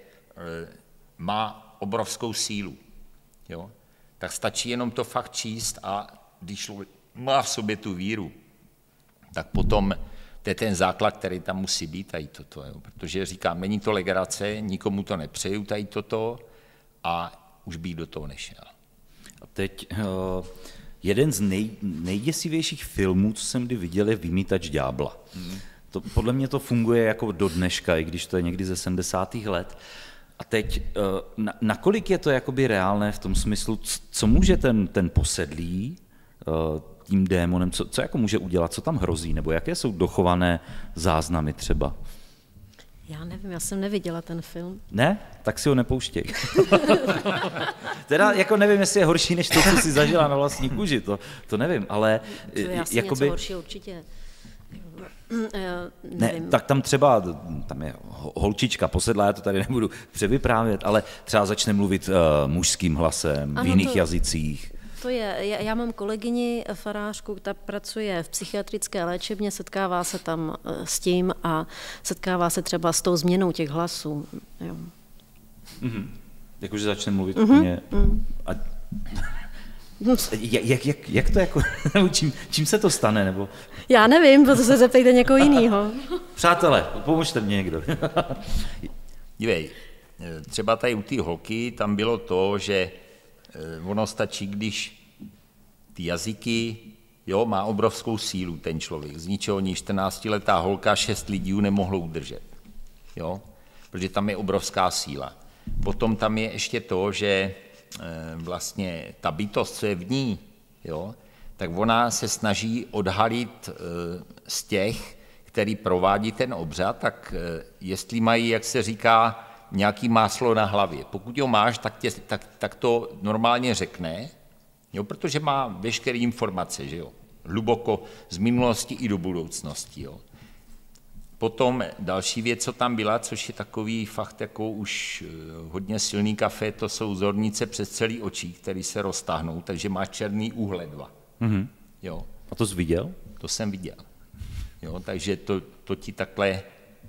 má obrovskou sílu, jo, tak stačí jenom to fakt číst a když člověk má v sobě tu víru, tak potom to je ten základ, který tam musí být, tady toto, jo, protože říkám, není to legrace, nikomu to nepřeju, tady toto a už bych do toho nešel. A teď uh, jeden z nej, nejděsivějších filmů, co jsem kdy viděl, je Vymýtač ďábla. Hmm. To, podle mě to funguje jako do dneška, i když to je někdy ze sedmdesátých let. A teď, uh, na, nakolik je to jakoby reálné v tom smyslu, co může ten, ten posedlý uh, tím démonem, co, co jako může udělat, co tam hrozí, nebo jaké jsou dochované záznamy třeba? Já nevím, já jsem neviděla ten film. Ne? Tak si ho nepouštěj. Teda jako nevím, jestli je horší, než to, co jsi zažila na vlastní kůži, to, to nevím, ale... To je asi jakoby... něco horší určitě. Ne, tak tam třeba, tam je holčička posedlá, já to tady nebudu převyprávět, ale třeba začne mluvit uh, mužským hlasem, ano, v jiných to... jazycích. To je, já, já mám kolegyni farářku, ta pracuje v psychiatrické léčebně, setkává se tam s tím a setkává se třeba s tou změnou těch hlasů. Jo. Mm-hmm. Jakože začne mluvit mm-hmm. úplně... A... jak, jak, jak to jako... čím, čím se to stane? Nebo... Já nevím, proto se zeptejte někoho jinýho. Přátelé, pomožte mě někdo. Dívej, třeba tady u té holky tam bylo to, že ono stačí, když ty jazyky, jo, má obrovskou sílu ten člověk. Z ničeho ní čtrnáctiletá holka šest lidí nemohlo udržet, jo, protože tam je obrovská síla. Potom tam je ještě to, že vlastně ta bytost, co je v ní, jo, tak ona se snaží odhalit z těch, který provádí ten obřad, tak jestli mají, jak se říká, nějaký máslo na hlavě. Pokud ho máš, tak, tě, tak, tak to normálně řekne, jo, protože má veškeré informace, že jo, hluboko z minulosti i do budoucnosti. Jo. Potom další věc, co tam byla, což je takový fakt jako už hodně silný kafe, to jsou zornice přes celý očí, které se roztáhnou, takže máš černý úhle dva. Mm-hmm. Jo. A to jsi viděl? To jsem viděl. Jo, takže to, to ti takhle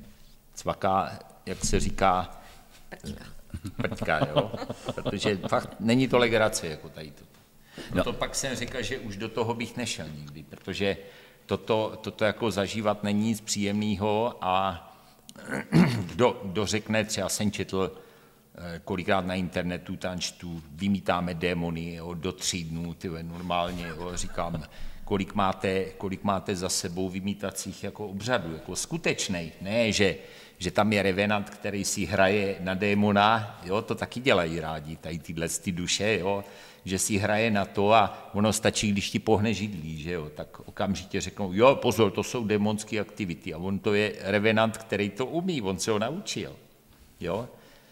cvaká, jak se říká, Prťka. Prťka, jo, protože fakt není to legrace, jako tady to. No, no. To pak jsem říkal, že už do toho bych nešel nikdy, protože toto, toto jako zažívat není nic příjemného a kdo, kdo řekne, třeba jsem četl kolikrát na internetu, tam čtu, vymítáme démony, jo, do tří dnů, tyhle, normálně, jo, říkám, kolik máte, kolik máte za sebou vymítacích jako obřadů, jako skutečnej, ne, že, že tam je revenant, který si hraje na démona, jo, to taky dělají rádi, tady tyhle ty duše, jo, že si hraje na to a ono stačí, když ti pohne židlí, že jo, tak okamžitě řeknou, jo, pozor, to jsou démonské aktivity a on to je revenant, který to umí, on se ho naučil, jo.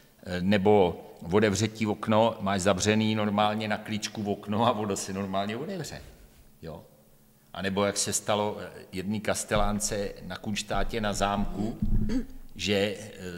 Nebo otevře ti okno, máš zavřený normálně na klíčku v okno a voda se normálně otevře. Jo? A nebo jak se stalo jedný kastelánce na Kunštátě na zámku, že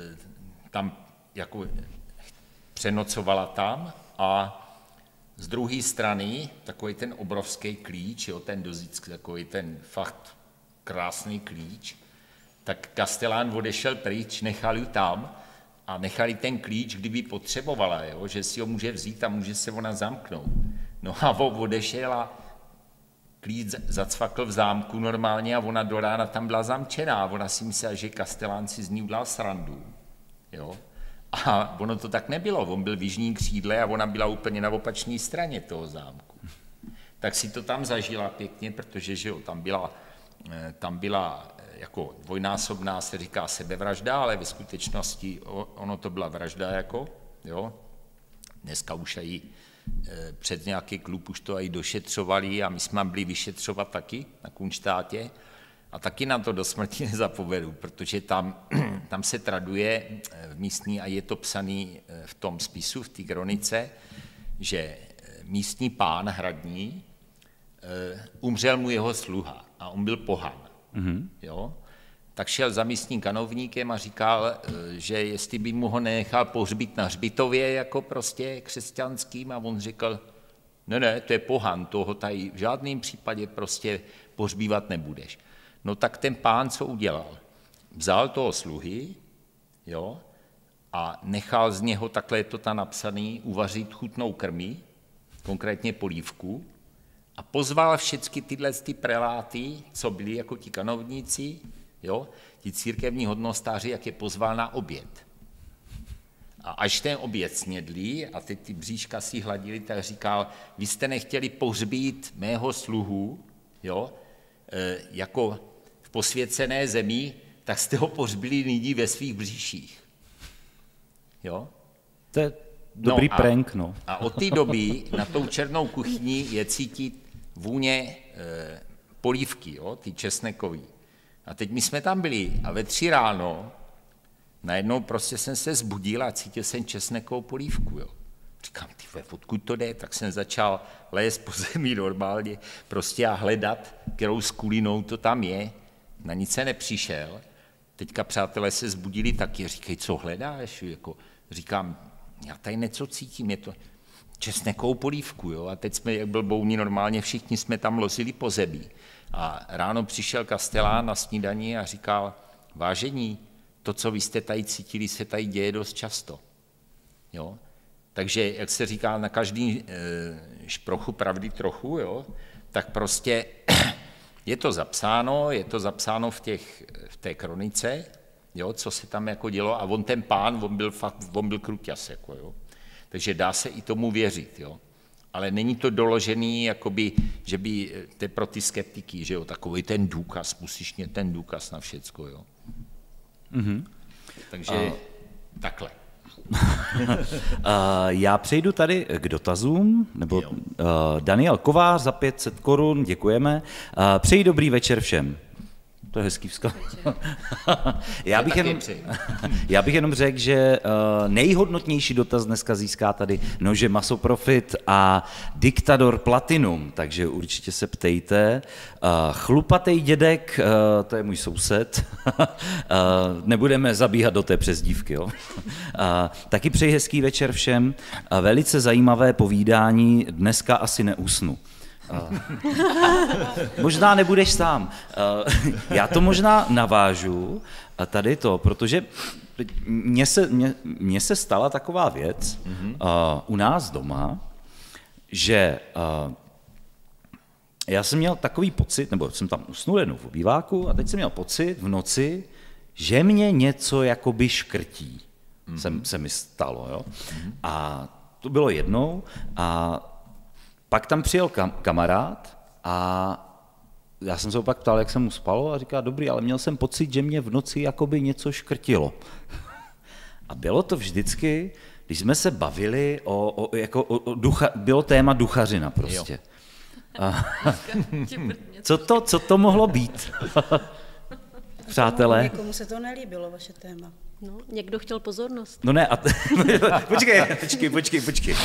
tam jako přenocovala tam a z druhé strany takový ten obrovský klíč, jo, ten dozick, takový ten fakt krásný klíč, tak kastelán odešel pryč, nechal ji tam, a nechali ten klíč, kdyby potřebovala, jo? Že si ho může vzít a může se ona zamknout. No a odešel a klíč zacvakl v zámku normálně a ona do rána tam byla zamčená. Ona si myslela, že kastelán si z ní udělal srandu. Jo? A ono to tak nebylo. On byl v jižním křídle a ona byla úplně na opačné straně toho zámku. Tak si to tam zažila pěkně, protože že jo, tam byla, tam byla jako dvojnásobná, se říká sebevražda, ale ve skutečnosti ono to byla vražda jako, jo. Dneska už aj před nějaký klub už to aj došetřovali a my jsme byli vyšetřovat taky na Kunštátě a taky nám to do smrti nezapovedu, protože tam, tam se traduje v místní a je to psaný v tom spisu, v té kronice, že místní pán hradní umřel mu jeho sluha a on byl pohan. Mm-hmm. Jo? Tak šel za místním kanovníkem a říkal, že jestli by mu ho nenechal pohřbít na hřbitově jako prostě křesťanským a on řekl, ne, ne, to je pohan, toho tady v žádném případě prostě pohřbívat nebudeš. No tak ten pán co udělal? Vzal toho sluhy, jo, a nechal z něho, takhle je to tam napsaný, uvařit chutnou krmi, konkrétně polívku, a pozval všechny tyhle ty preláty, co byli jako ti kanovníci, jo, ti církevní hodnostáři, jak je pozval na oběd. A až ten oběd snědli a teď ty bříška si hladili, tak říkal, vy jste nechtěli pohřbít mého sluhu, jo, e, jako v posvěcené zemi, tak jste ho pohřbili nyní ve svých bříších. Jo? To je dobrý no a, prank, no. A od té doby na tou černou kuchyni je cítit vůně e, polívky, jo, ty česnekový. A teď my jsme tam byli a ve tři ráno najednou prostě jsem se zbudil a cítil jsem česnekovou polívku, jo. Říkám, ty, odkud to jde? Tak jsem začal lézt po zemi normálně prostě a hledat, kterou skulinou to tam je. Na nic se nepřišel. Teďka přátelé se zbudili taky, říkají, co hledáš? Jako, říkám, já tady něco cítím, je to česnekovou polívku, jo. A teď jsme, jak byl bouni normálně, všichni jsme tam lozili po zemi. A ráno přišel kastelán na snídani a říkal, vážení, to, co vy jste tady cítili, se tady děje dost často. Jo? Takže, jak se říká, na každý e, šprochu pravdy trochu, jo? Tak prostě je to zapsáno, je to zapsáno v, těch, v té kronice, jo? Co se tam jako dělo. A on ten pán, on byl fakt, on byl kruťas, jako, jo? Takže dá se i tomu věřit. Jo? Ale není to doložený, jakoby, že by, to je pro ty skeptiky, že jo, takový ten důkaz, musíš mít ten důkaz na všecko, jo. Mm-hmm. Takže uh, takhle. uh, já přejdu tady k dotazům, nebo uh, Daniel Kovář za pět set korun, děkujeme. Uh, přeji dobrý večer všem. To je hezký vzkaz. já, bych jenom, já bych jenom řekl, že uh, nejhodnotnější dotaz dneska získá tady Nože Masoprofit a Diktador Platinum, takže určitě se ptejte. Uh, chlupatej dědek, uh, to je můj soused, uh, nebudeme zabíhat do té přezdívky. Jo? Uh, taky přeji hezký večer všem, uh, velice zajímavé povídání, dneska asi neusnu. Uh, možná nebudeš sám. Uh, já to možná navážu a tady to, protože mně se, mně, mně se stala taková věc uh, u nás doma, že uh, já jsem měl takový pocit, nebo jsem tam usnul jednou v obýváku a teď jsem měl pocit v noci, že mě něco jakoby škrtí. Mm-hmm. Se, se mi stalo. Jo? Mm-hmm. A to bylo jednou a pak tam přijel kam, kamarád a já jsem se ho pak ptal, jak se mu spalo a říká, dobrý, ale měl jsem pocit, že mě v noci jakoby něco škrtilo. A bylo to vždycky, když jsme se bavili o, o, jako o, o ducha, bylo téma duchařina prostě. A, co, to, co to mohlo být? Přátelé? Někomu se to nelíbilo, vaše téma. No, někdo chtěl pozornost. No ne, a t- počkej, počkej, počkej, počkej.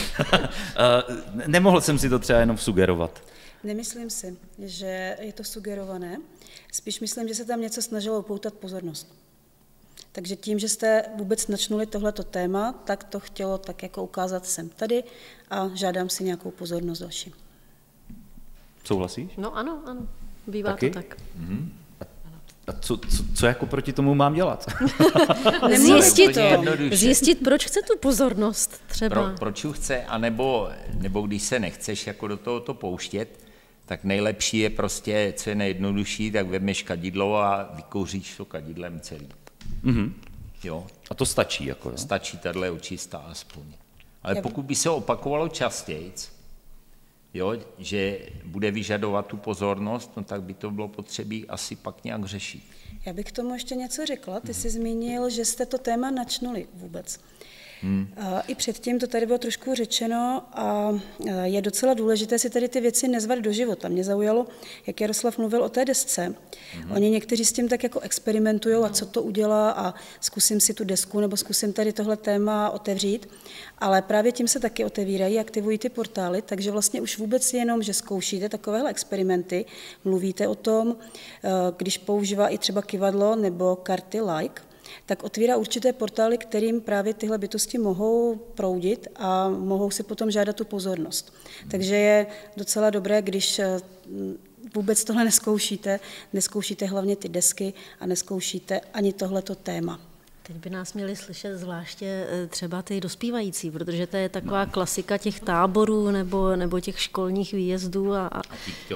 Nemohl jsem si to třeba jenom sugerovat. Nemyslím si, že je to sugerované. Spíš myslím, že se tam něco snažilo upoutat pozornost. Takže tím, že jste vůbec načnuli tohleto téma, tak to chtělo tak jako ukázat jsem tady a žádám si nějakou pozornost další. Souhlasíš? No ano, ano. Bývá Taky? to tak. Mm-hmm. A co, co, co jako proti tomu mám dělat? Zjistit, zjistit, proč chce tu pozornost třeba. Pro, proč ji chce, anebo, nebo když se nechceš jako do tohoto pouštět, tak nejlepší je prostě, co je nejjednodušší, tak vezmeš kadidlo a vykouříš to kadidlem celý. Mm-hmm. Jo. A to stačí jako, jo? Stačí tahle očistá aspoň. Ale pokud by se opakovalo častějc, jo, že bude vyžadovat tu pozornost, no tak by to bylo potřebí asi pak nějak řešit. Já bych k tomu ještě něco řekla. Ty jsi zmínil, že jste to téma načnuli vůbec. Hmm. I předtím to tady bylo trošku řečeno a je docela důležité si tady ty věci nezvat do života. Mě zaujalo, jak Jaroslav mluvil o té desce. Hmm. Oni někteří s tím tak jako experimentují a co to udělá a zkusím si tu desku nebo zkusím tady tohle téma otevřít. Ale právě tím se taky otevírají, aktivují ty portály, takže vlastně už vůbec jenom, že zkoušíte takovéhle experimenty, mluvíte o tom, když používá i třeba kyvadlo nebo karty like, tak otvírá určité portály, kterým právě tyhle bytosti mohou proudit a mohou si potom žádat tu pozornost. Takže je docela dobré, když vůbec tohle neskoušíte, neskoušíte hlavně ty desky a neskoušíte ani tohleto téma. Teď by nás měli slyšet zvláště třeba ty dospívající, protože to je taková klasika těch táborů nebo, nebo těch školních výjezdů. A, a...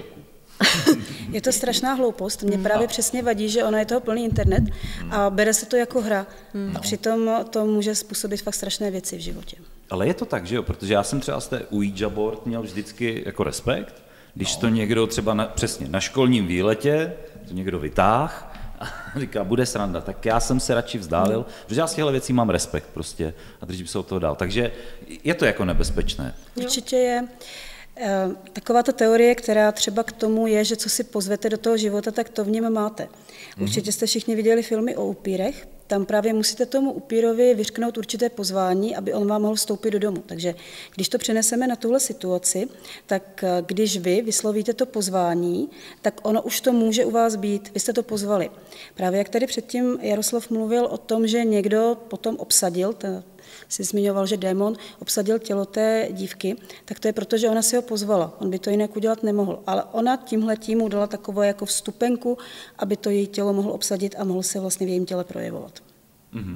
Je to strašná hloupost. Mě právě přesně vadí, že ono je toho plný internet a bere se to jako hra. A přitom to může způsobit fakt strašné věci v životě. Ale je to tak, že jo? Protože já jsem třeba z té Ouija board měl vždycky jako respekt, když no. to někdo třeba na, přesně na školním výletě, to někdo vytáhl a říká, bude sranda, tak já jsem se radši vzdálil, no. protože já z těchto věcí mám respekt prostě a držím se od toho dál. Takže je to jako nebezpečné. Určitě je. Taková ta teorie, která třeba k tomu je, že co si pozvete do toho života, tak to v něm máte. Určitě jste všichni viděli filmy o upírech, tam právě musíte tomu upírovi vyřknout určité pozvání, aby on vám mohl vstoupit do domu. Takže když to přeneseme na tuhle situaci, tak když vy vyslovíte to pozvání, tak ono už to může u vás být, vy jste to pozvali. Právě jak tady předtím Jaroslav mluvil o tom, že někdo potom obsadil, ta, si zmiňoval, že démon obsadil tělo té dívky, tak to je proto, že ona si ho pozvala. On by to jinak udělat nemohl. Ale ona tímhletím mu dala takovou jako vstupenku, aby to její tělo mohl obsadit a mohl se vlastně v jejím těle projevovat. Mm-hmm.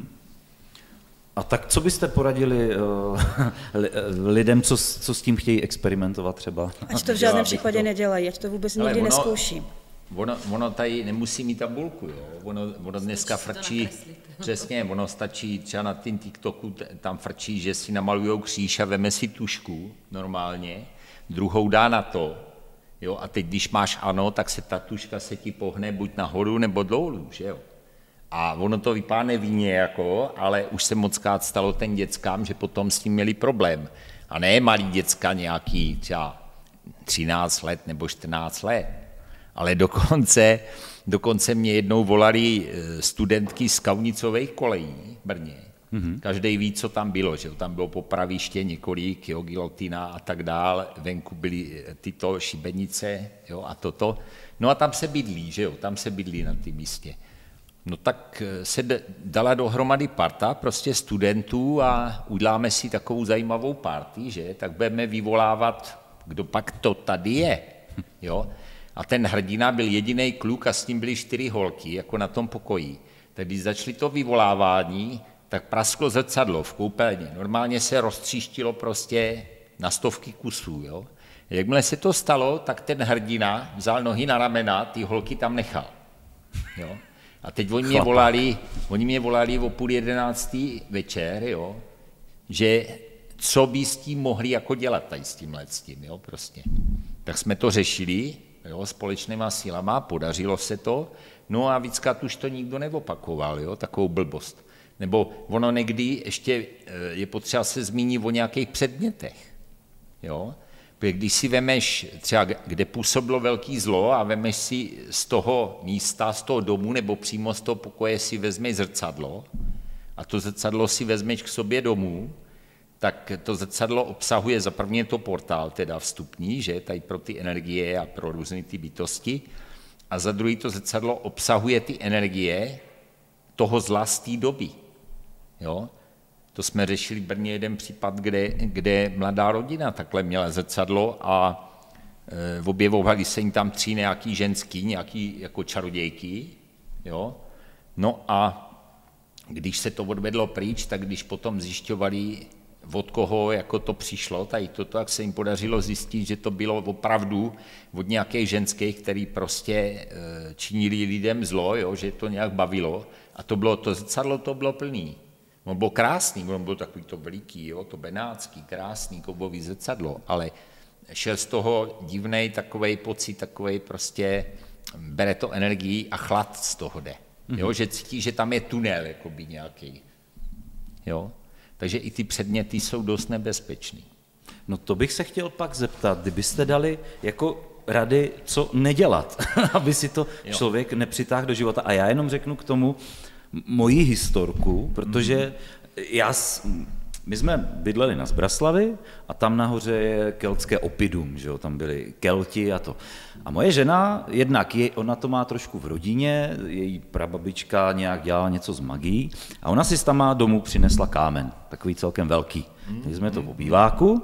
A tak co byste poradili uh, lidem, co, co s tím chtějí experimentovat třeba? Ať to v žádném případě to... nedělají, ať to vůbec nikdy ono, neskouší. Ono, ono tady nemusí mít tabulku, jo? Ono, ono dneska frčí, přesně, ono stačí třeba na tím TikToku, tam frčí, že si namalujou kříž a veme si tušku normálně druhou dá na to. Jo? A teď, když máš ano, tak se ta tuška se ti pohne buď nahoru nebo dolů, že jo. A ono to vypadá nevinně, jako, ale už se mockrát stalo ten dětskám, že potom s tím měli problém. A ne malý děcka nějaký třeba třináct let nebo čtrnáct let, ale dokonce, dokonce mě jednou volali studentky z Kaunicových kolejí v Brně. Mm-hmm. Každý ví, co tam bylo, že tam bylo popraviště několik, jo, gilotina a tak dál, venku byly tyto šibenice, jo, a toto. No a tam se bydlí, že jo, tam se bydlí na tom místě. No tak se dala dohromady parta prostě studentů a uděláme si takovou zajímavou party, že, tak budeme vyvolávat, kdo pak to tady je, jo. A ten hrdina byl jediný kluk a s ním byly čtyři holky, jako na tom pokoji. Tak když začali to vyvolávání, tak prasklo zrcadlo v koupelně. Normálně se roztříštilo prostě na stovky kusů, jo. Jakmile se to stalo, tak ten hrdina vzal nohy na ramena, ty holky tam nechal, jo. A teď oni mě volali, oni mě volali o půl jedenáctý večer, jo, že co by s tím mohli jako dělat tady s tímhle s tím, jo, prostě. Tak jsme to řešili, jo, společnýma sílama, podařilo se to, no a víckrát už to nikdo neopakoval, jo, takovou blbost. Nebo ono někdy ještě je potřeba se zmínit o nějakých předmětech, jo. Když si vemeš třeba, kde působilo velký zlo a vemeš si z toho místa, z toho domu nebo přímo z toho pokoje si vezmeš zrcadlo a to zrcadlo si vezmeš k sobě domů, tak to zrcadlo obsahuje za první to portál, teda vstupní, že, tady pro ty energie a pro různé ty bytosti, a za druhý to zrcadlo obsahuje ty energie toho zla z té doby, jo. To jsme řešili v Brně jeden případ, kde, kde mladá rodina takhle měla zrcadlo a e, objevovali se jim tam tři nějaký ženský, nějaký jako čarodějky, jo. No a když se to odvedlo pryč, tak když potom zjišťovali, od koho jako to přišlo, tady toto, tak se jim podařilo zjistit, že to bylo opravdu od nějakých ženských, který prostě e, činili lidem zlo, jo, že to nějak bavilo a to bylo, to zrcadlo to bylo plný. On byl krásný, on byl takový to veliký, jo, to benátský, krásný kovový zrcadlo, ale šel z toho divnej takovej pocit, takovej prostě, bere to energii a chlad z toho jde. Jo, mm-hmm. Že cítí, že tam je tunel jakoby nějaký. Jo? Takže i ty předměty jsou dost nebezpečný. No to bych se chtěl pak zeptat, kdybyste dali jako rady, co nedělat, aby si to jo. člověk nepřitáhl do života. A já jenom řeknu k tomu moji historku, protože já, my jsme bydleli na Zbraslavi a tam nahoře je keltské Oppidum, že jo, tam byli Kelti a to. A moje žena, jednak je, ona to má trošku v rodině, její prababička nějak dělala něco z magií a ona si tam má domů přinesla kámen, takový celkem velký. Takže jsme to v obýváku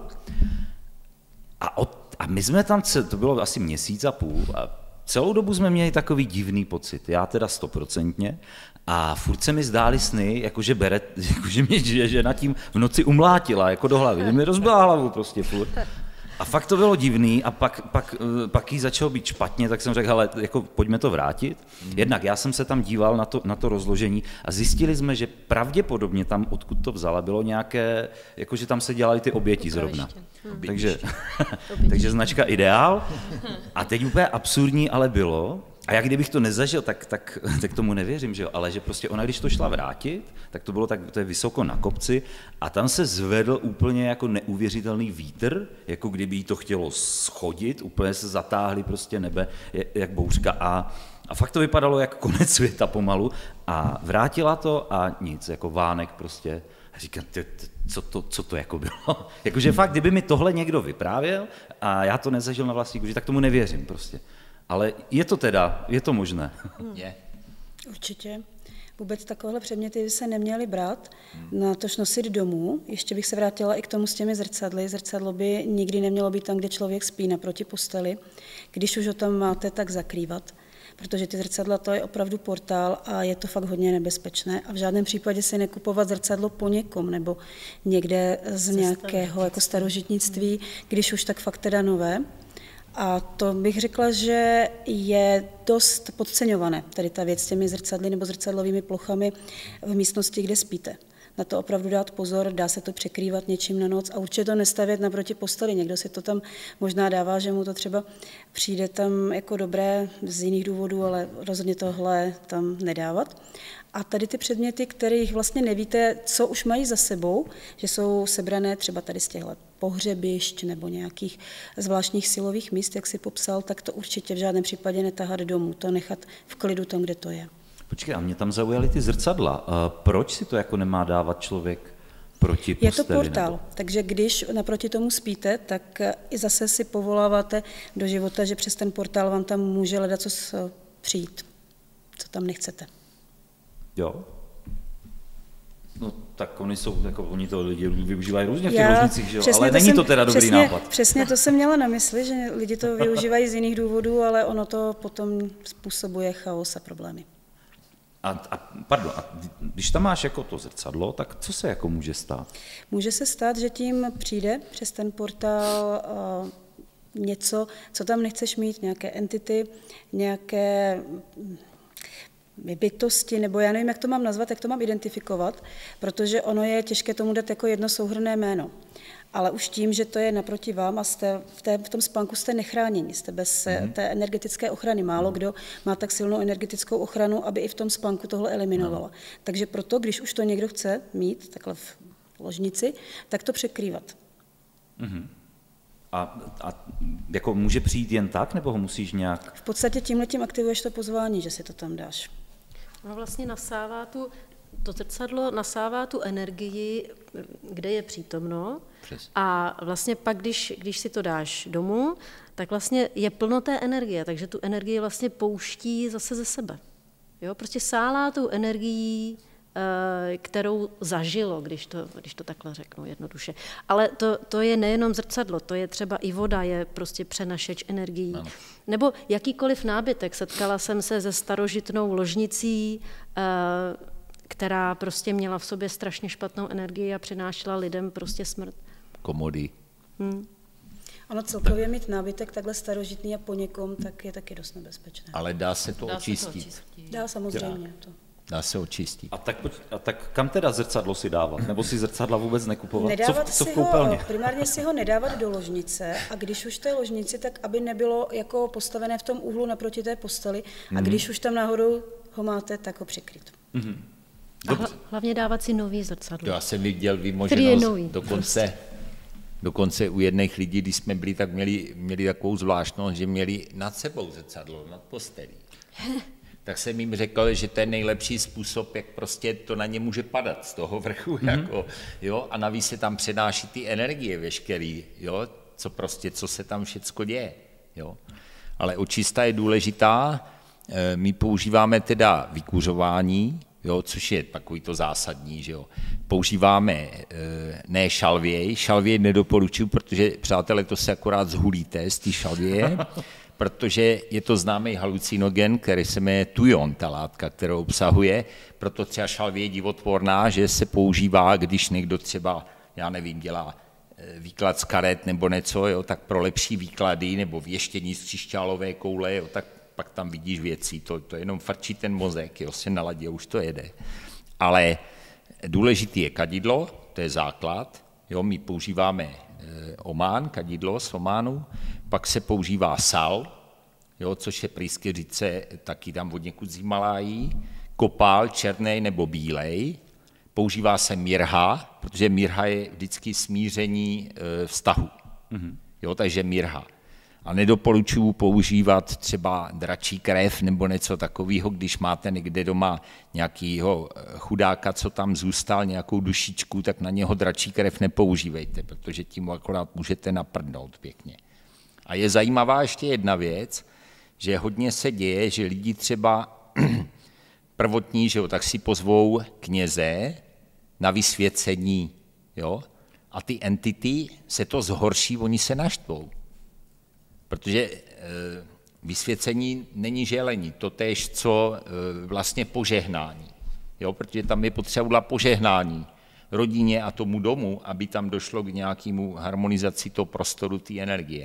a, od, a my jsme tam, to bylo asi měsíc a půl a celou dobu jsme měli takový divný pocit, já teda stoprocentně, a furt se mi zdály sny, jakože, bere, jakože mě žena tím v noci umlátila, jako do hlavy, že mi rozbila hlavu prostě furt. A fakt to bylo divný a pak, pak, pak jí začalo být špatně, tak jsem řekl, hele, jako, pojďme to vrátit. Jednak já jsem se tam díval na to, na to rozložení a zjistili jsme, že pravděpodobně tam, odkud to vzala, bylo nějaké, jakože tam se dělaly ty oběti zrovna. Hmm. Takže, takže značka Ideál. A teď úplně absurdní ale bylo, a jak kdybych to nezažil, tak, tak, tak tomu nevěřím, že jo? Ale že prostě ona, když to šla vrátit, tak to bylo tak, to je vysoko na kopci a tam se zvedl úplně jako neuvěřitelný vítr, jako kdyby jí to chtělo schodit, úplně se zatáhly prostě nebe jak bouřka a, a fakt to vypadalo jak konec světa pomalu a vrátila to a nic, jako vánek prostě. A říkám, ty, ty, co, to, co to jako bylo? Jakože fakt, kdyby mi tohle někdo vyprávěl a já to nezažil na vlastní kůži, tak tomu nevěřím prostě. Ale je to teda, je to možné. Je. Určitě. Vůbec takovéhle předměty se neměly brát, na tož nosit domů. Ještě bych se vrátila i k tomu s těmi zrcadly. Zrcadlo by nikdy nemělo být tam, kde člověk spí, naproti posteli. Když už ho tam máte, tak zakrývat. Protože ty zrcadla, to je opravdu portál a je to fakt hodně nebezpečné. A v žádném případě si nekupovat zrcadlo po někom nebo někde z nějakého jako starožitnictví, když už tak fakt teda nové. A to bych řekla, že je dost podceňované, tady ta věc s těmi zrcadly nebo zrcadlovými plochami v místnosti, kde spíte. na to opravdu dát pozor, dá se to překrývat něčím na noc a určitě to nestavět naproti posteli. Někdo si to tam možná dává, že mu to třeba přijde tam jako dobré z jiných důvodů, ale rozhodně tohle tam nedávat. A tady ty předměty, kterých vlastně nevíte, co už mají za sebou, že jsou sebrané třeba tady z těchto pohřebišť nebo nějakých zvláštních silových míst, jak si popsal, tak to určitě v žádném případě netahat domů, to nechat v klidu tam, kde to je. Počkej, a mě tam zaujaly ty zrcadla. Proč si to jako nemá dávat člověk proti posteli? Je to portál, nebo? takže když naproti tomu spíte, tak i zase si povoláváte do života, že přes ten portál vám tam může ledacos přijít, co tam nechcete. Jo. No tak oni jsou, jako oni to lidi využívají různě v těch Já, ložnicích, že jo? Ale to není jsem, to teda dobrý přesně, nápad. Přesně to jsem měla na mysli, že lidi to využívají z jiných důvodů, ale ono to potom způsobuje chaos a problémy. A, a, pardon, a když tam máš jako to zrcadlo, tak co se jako může stát? Může se stát, že tím přijde přes ten portál uh, něco, co tam nechceš mít, nějaké entity, nějaké bytosti, nebo já nevím, jak to mám nazvat, jak to mám identifikovat, protože ono je těžké tomu dát jako jedno souhrnné jméno. Ale už tím, že to je naproti vám a jste v, té, v tom spánku jste nechráněni, jste bez mm. té energetické ochrany. Málo mm. kdo má tak silnou energetickou ochranu, aby i v tom spánku tohle eliminovala. Mm. Takže proto, když už to někdo chce mít takhle v ložnici, tak to překrývat. Mm. A, a jako může přijít jen tak, nebo ho musíš nějak... V podstatě tímhletím aktivuješ to pozvání, že si to tam dáš. No vlastně nasává tu, to zrcadlo nasává tu energii, kde je přítomno. Přes. A vlastně pak, když, když si to dáš domů, tak vlastně je plno té energie, takže tu energii vlastně pouští zase ze sebe. Jo, prostě sálá tou energií, kterou zažilo, když to, když to takhle řeknu jednoduše. Ale to, to je nejenom zrcadlo, to je třeba i voda, je prostě přenašeč energií. Ano. Nebo jakýkoliv nábytek. Setkala jsem se se starožitnou ložnicí, která prostě měla v sobě strašně špatnou energii a přinášela lidem prostě smrt. Komody. Hmm. Ono celkově mít nábytek takhle starožitný a po někom, tak je taky dost nebezpečné. Ale dá se to dá očistit. Se to očistit. Dá samozřejmě to. Dá se očistit. A tak, a tak kam teda zrcadlo si dávat? Nebo si zrcadla vůbec nekupovat? Nedávat co, co v si koupelně? Ho, primárně si ho nedávat do ložnice a když už té ložnici, tak aby nebylo jako postavené v tom úhlu naproti té posteli a mm. když už tam náhodou ho máte, tak ho přikryt. Mm-hmm. A hla, hlavně dávat si nový zrcadlo. Já jsem viděl vymoženost dokonce, dokonce u jedných lidí, když jsme byli, tak měli, měli takovou zvláštnost, že měli nad sebou zrcadlo, nad postelí. Tak jsem jim řekl, že to je nejlepší způsob, jak prostě to na ně může padat z toho vrchu, mm-hmm. jako, jo, a navíc se tam přenáší ty energie veškerý, jo, co prostě, co se tam všecko děje, jo. Ale očista je důležitá, my používáme teda vykuřování, jo, což je takový to zásadní, že jo. Používáme ne šalvěj, šalvěj nedoporučuji, protože, přátelé, to se akorát zhulíte z té šalvěje, protože je to známý halucinogen, který se jmenuje tujon, ta látka, kterou obsahuje, proto třeba šalvěj je divotvorná, že se používá, když někdo třeba, já nevím, dělá výklad z karet nebo něco, jo, tak pro lepší výklady nebo věštění z křišťálové koule, jo, tak pak tam vidíš věcí, to, to jenom frčí ten mozek, jo, se naladí a už to jede. Ale důležitý je kadidlo, to je základ, jo, my používáme omán, kadidlo z ománu, pak se používá sal, jo, což je prýskyřice, taky tam od někud z Himalájí, kopál černý nebo bílej, používá se mirha, protože mirha je vždycky smíření e, vztahu, mm-hmm. jo, takže mirha. A nedoporučuji používat třeba dračí krev nebo něco takového, když máte někde doma nějakého chudáka, co tam zůstal, nějakou dušičku, tak na něho dračí krev nepoužívejte, protože tím akorát můžete naprdnout pěkně. A je zajímavá ještě jedna věc, že hodně se děje, že lidi třeba prvotní, že jo, tak si pozvou kněze na vysvěcení, jo, a ty entity se to zhorší, oni se naštvou. Protože vysvěcení není želení, totéž, co vlastně požehnání. Jo, protože tam je potřeba udělat požehnání rodině a tomu domu, aby tam došlo k nějakému harmonizaci toho prostoru, té energie.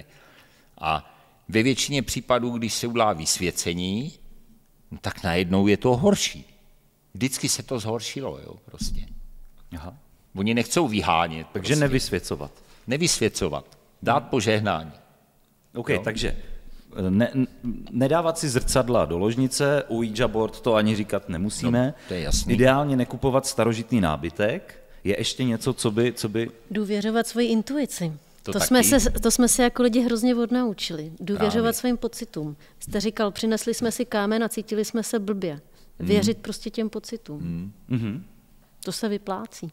A ve většině případů, když se udělá vysvěcení, no tak najednou je to horší. Vždycky se to zhoršilo, jo, prostě. Aha. Oni nechcou vyhánět. Takže prostě. nevysvěcovat. Nevysvěcovat. Dát požehnání. OK, jo. Takže ne, nedávat si zrcadla do ložnice, Ouija board to ani říkat nemusíme. No, to je jasný. Ideálně nekupovat starožitný nábytek. Je ještě něco, co by... Co by... Důvěřovat svoji intuici. To, To, to jsme se, to jsme se jako lidi hrozně odnaučili. Důvěřovat Právě. svým pocitům. Jste říkal, přinesli jsme si kámen a cítili jsme se blbě. Věřit mm. prostě těm pocitům. Mm. To se vyplácí.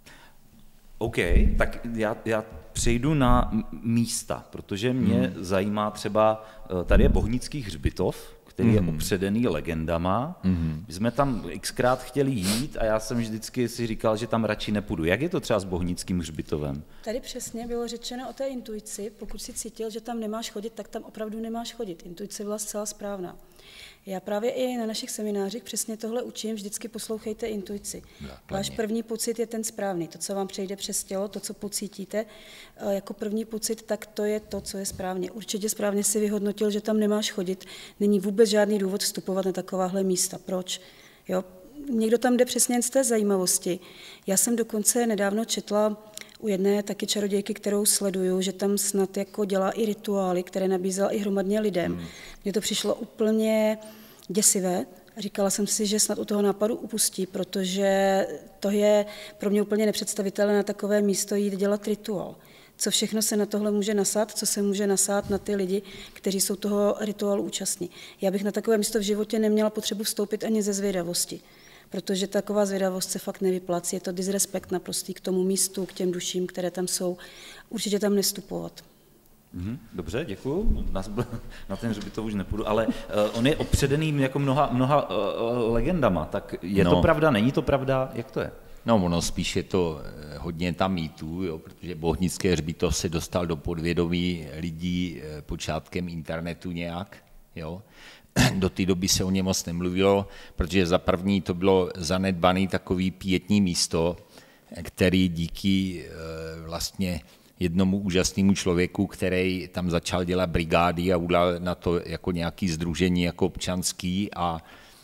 OK, tak já, já přejdu na místa, protože mě hmm. zajímá třeba, tady je Bohnický hřbitov, který hmm. je opředený legendama. Hmm. My jsme tam xkrát chtěli jít a já jsem vždycky si říkal, že tam radši nepůjdu. Jak je to třeba s Bohnickým hřbitovem? Tady přesně bylo řečeno o té intuici. Pokud si cítil, že tam nemáš chodit, tak tam opravdu nemáš chodit. Intuice byla zcela správná. Já právě i na našich seminářích přesně tohle učím, vždycky poslouchejte intuici. Váš první pocit je ten správný, to, co vám přejde přes tělo, to, co pocítíte jako první pocit, tak to je to, co je správně. Určitě správně si vyhodnotil, že tam nemáš chodit, není vůbec žádný důvod vstupovat na takováhle místa. Proč? Jo? Někdo tam jde přesně jen z té zajímavosti. Já jsem dokonce nedávno četla u jedné taky čarodějky, kterou sleduju, že tam snad jako dělá i rituály, které nabízela i hromadně lidem. Hmm. Mně to přišlo úplně děsivé. Říkala jsem si, že snad u toho nápadu upustí, protože to je pro mě úplně nepředstavitelné na takové místo jít dělat rituál. Co všechno se na tohle může nasát, co se může nasát na ty lidi, kteří jsou toho rituálu účastní. Já bych na takové místo v životě neměla potřebu vstoupit ani ze zvědavosti, protože taková zvědavost se fakt nevyplácí. Je to disrespekt naprostý k tomu místu, k těm duším, které tam jsou. Určitě tam nevstupovat. Dobře, děkuju. Na ten hřbitov už nepůjdu, ale uh, on je opředený jako mnoha, mnoha uh, legendama, tak je no. to pravda, není to pravda, jak to je? No, ono spíš je to hodně tam mýtů, jo, protože Bohnické hřbitov se dostal do podvědomí lidí počátkem internetu nějak, jo. Do té doby se o něm moc nemluvilo, protože za první to bylo zanedbaný takový pietní místo, který díky vlastně jednomu úžasnému člověku, který tam začal dělat brigády a udělal na to jako nějaký sdružení jako občanský a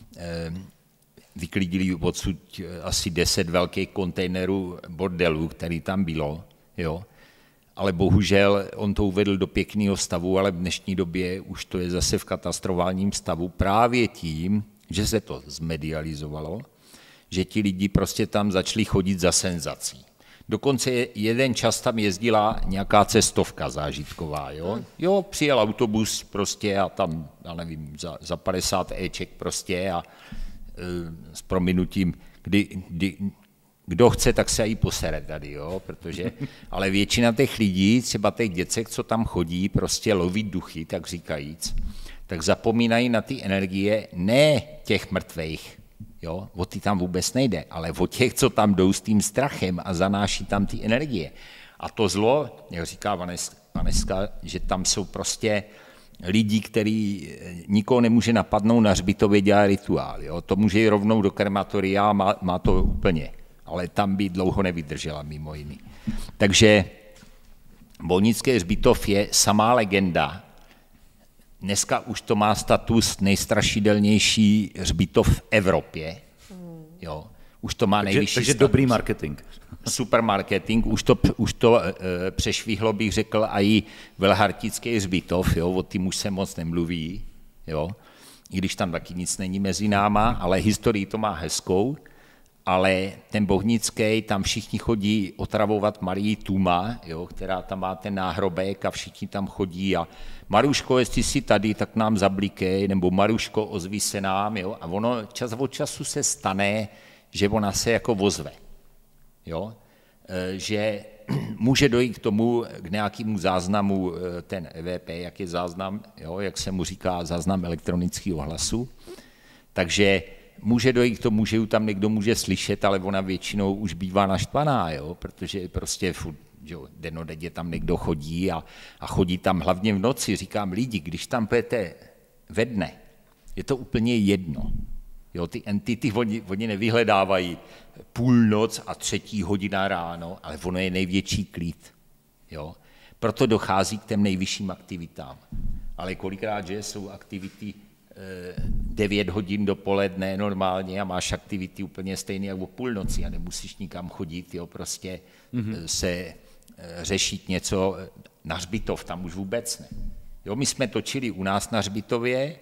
vyklidili odsud asi deset velkých kontejnerů bordelů, který tam bylo, jo. Ale bohužel on to uvedl do pěkného stavu, ale v dnešní době už to je zase v katastrofálním stavu právě tím, že se to zmedializovalo, že ti lidi prostě tam začali chodit za senzací. Dokonce jeden čas tam jezdila nějaká cestovka zážitková, jo. Jo, přijel autobus prostě a tam, já nevím, za, za padesát éček prostě a e, s prominutím, kdy, kdy kdo chce, tak se i posere tady, jo, protože, ale většina těch lidí, třeba těch děcek, co tam chodí, prostě loví duchy, tak říkajíc, tak zapomínají na ty energie ne těch mrtvejch, jo, o ty tam vůbec nejde, ale o těch, co tam jdou s tím strachem a zanáší tam ty energie. A to zlo, jak říká Vaneska, že tam jsou prostě lidi, který nikoho nemůže napadnout na hřbitově dělat rituál, jo, to může jít rovnou do krematoria a má, má to úplně. Ale tam by dlouho nevydržela, mimo jiný. Takže Bohnický hřbitov je samá legenda. Dneska už to má status nejstrašidelnější hřbitov v Evropě. Jo. Už to má takže, nejvyšší takže status. Dobrý marketing. Super marketing. Už to, už to e, přešvihlo, bych řekl, i Velhartický hřbitov. Jo. O tím už se moc nemluví. Jo. I když tam taky nic není mezi náma, ale historii to má hezkou. Ale ten Bohnický, tam všichni chodí otravovat Marii Tuma, jo, která tam má ten náhrobek a všichni tam chodí a Maruško, jestli jsi tady, tak nám zablíkej, nebo Maruško, ozví se nám, jo, a ono čas od času se stane, že ona se jako vozve, jo, e, že může dojít k tomu, k nějakému záznamu, ten E V P, jak je záznam, jo, jak se mu říká, záznam elektronického hlasu, takže může dojít k tomu, že ju tam někdo může slyšet, ale ona většinou už bývá naštvaná, jo? Protože prostě furt, jo, denodedě tam někdo chodí a, a chodí tam hlavně v noci. Říkám, lidi, když tam půjdete ve dne, je to úplně jedno. Jo, ty entity, oni, oni nevyhledávají půlnoc a třetí hodina ráno, ale ono je největší klid. Jo? Proto dochází k těm nejvyšším aktivitám. Ale kolikrát, že jsou aktivity devět hodin dopoledne normálně a máš aktivity úplně stejné jak o půlnoci a nemusíš nikam chodit, jo, prostě mm-hmm. se řešit něco na hřbitov, tam už vůbec ne. Jo, my jsme točili u nás na hřbitově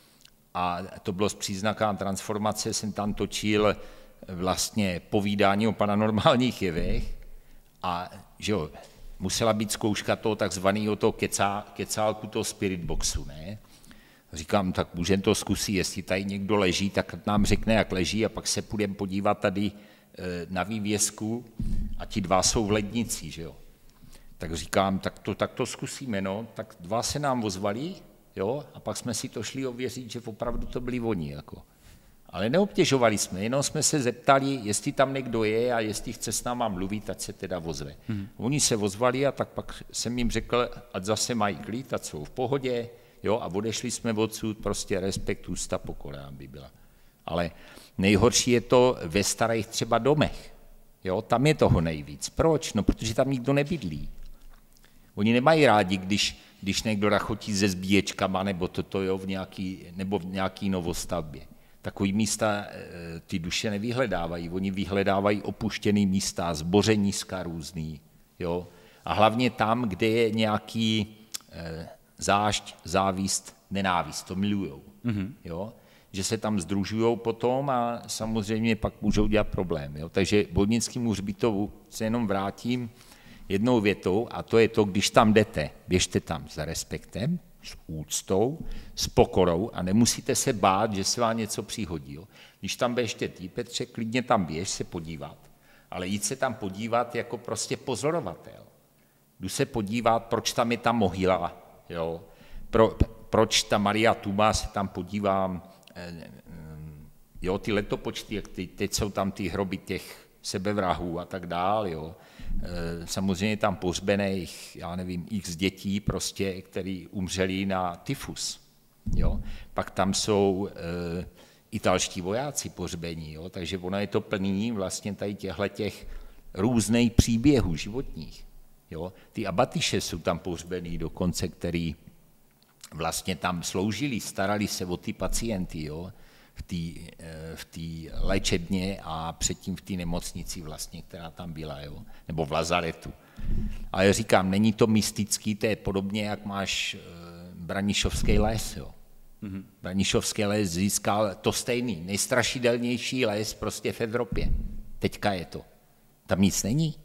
a to bylo s příznakem transformace, jsem tam točil vlastně povídání o paranormálních jevech a že jo, musela být zkouška toho takzvaného toho kecá, kecálku, toho spirit boxu, ne? Říkám, tak můžeme to zkusit, jestli tady někdo leží, tak nám řekne, jak leží a pak se půjdeme podívat tady na vývězku a ti dva jsou v lednici, že jo. Tak říkám, tak to, tak to zkusíme, no, tak dva se nám ozvali, jo, a pak jsme si to šli ověřit, že opravdu to byli oni, jako. Ale neobtěžovali jsme, jenom jsme se zeptali, jestli tam někdo je a jestli chce s náma mluvit, ať se teda ozve. Hmm. Oni se ozvali a tak pak jsem jim řekl, ať zase mají klid, ať jsou v pohodě, jo, a odešli jsme odsud, prostě respekt, ústa, pokora by byla. Ale nejhorší je to ve starých třeba domech, jo, tam je toho nejvíc. Proč? No, protože tam nikdo nebydlí. Oni nemají rádi, když, když někdo rachotí se zbíječkama nebo toto, jo, v nějaký, nebo v nějaký novostavbě. Takový místa ty duše nevyhledávají, oni vyhledávají opuštěný místa, zbořeniska různý, jo. A hlavně tam, kde je nějaký eh, zášť, závist, nenávist, to milujou, mm-hmm. jo. Že se tam sdružujou potom a samozřejmě pak můžou dělat problém, jo. Takže Vodnickému hřbitovu se jenom vrátím jednou větou a to je to, když tam jdete, běžte tam s respektem, s úctou, s pokorou a nemusíte se bát, že se vám něco přihodí. Jo. Když tam běžte ty, Petře, klidně tam běž se podívat, ale jít se tam podívat jako prostě pozorovatel. Jdu se podívat, proč tam je ta mohyla, jo. Pro, proč ta Maria Tuma se tam podívám, jo, ty letopočty, jak ty, teď jsou tam ty hroby těch sebevrahů a tak dál, jo. Samozřejmě tam pohřbených, já nevím, x dětí prostě, který umřeli na tyfus, jo. Pak tam jsou e, italští vojáci pohřbení, jo, takže ono je to plný vlastně tady těchhletěch různých příběhů životních, jo. Ty abatyše jsou tam pohřbený dokonce, který vlastně tam sloužili, starali se o ty pacienty, jo. v té v té léčebně a předtím v té nemocnici vlastně, která tam byla, jo? Nebo v lazaretu. Ale říkám, není to mystický, to je podobně, jak máš e, Branišovský les, jo? Mm-hmm. Branišovský les získal to stejný, nejstrašidelnější les prostě v Evropě. Teďka je to. Tam nic není,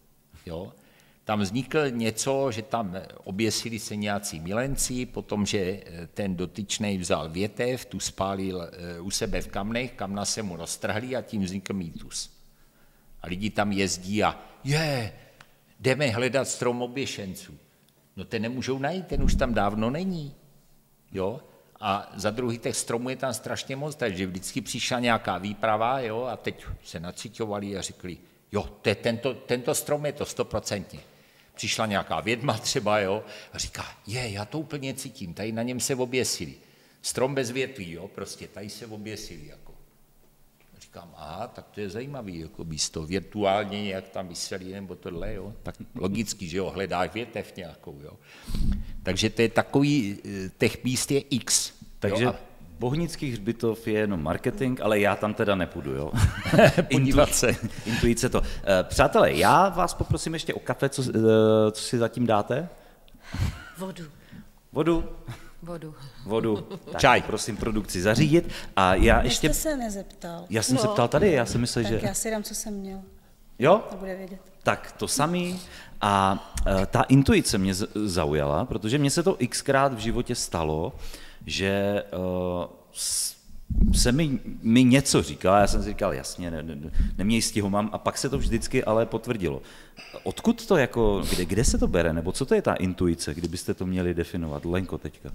jo? Tam vznikl něco, že tam oběsili se nějací milenci, potom, že ten dotyčnej vzal větev, tu spálil u sebe v kamnech, kamna se mu roztrhli a tím vznikl mýtus. A lidi tam jezdí a je, jdeme hledat strom oběšenců. No ten nemůžou najít, ten už tam dávno není. Jo? A za druhý těch stromů je tam strašně moc, takže vždycky přišla nějaká výprava, jo? A teď se naciťovali a řekli, jo, to je tento, tento strom je to stoprocentně. Přišla nějaká vědma třeba, jo, a říká, je, já to úplně cítím, tady na něm se oběsili. Strom bez větví, jo, prostě tady se oběsili, jako. Říkám, aha, tak to je zajímavý, jako místo, virtuálně nějak tam vyselí, nebo tohle, jo, tak logicky, že jo, hledáš větev nějakou, jo. Takže to je takový, těch míst je x. Takže jo, a Bohnický hřbitov je jenom marketing, ale já tam teda nepůjdu, jo. podívat se. Intuice to. Přátelé, já vás poprosím ještě o kafe, co, co si zatím dáte? Vodu. Vodu? Vodu. Vodu. Tak, čaj. Prosím produkci zařídit. A já Vy ještě... jste se nezeptal. Já jsem No. se ptal tady, já jsem myslel, Tak že... já si dám, co jsem měl. Jo? To bude vědět. Tak to samý. A e, ta intuice mě z- zaujala, protože mně se to xkrát v životě stalo, že e, s- se mi, mi něco říkala, já jsem si říkal, jasně, ne, ne, nemějstí ho mám, a pak se to vždycky ale potvrdilo. Odkud to jako, kde, kde se to bere, nebo co to je ta intuice, kdybyste to měli definovat? Lenko teďka.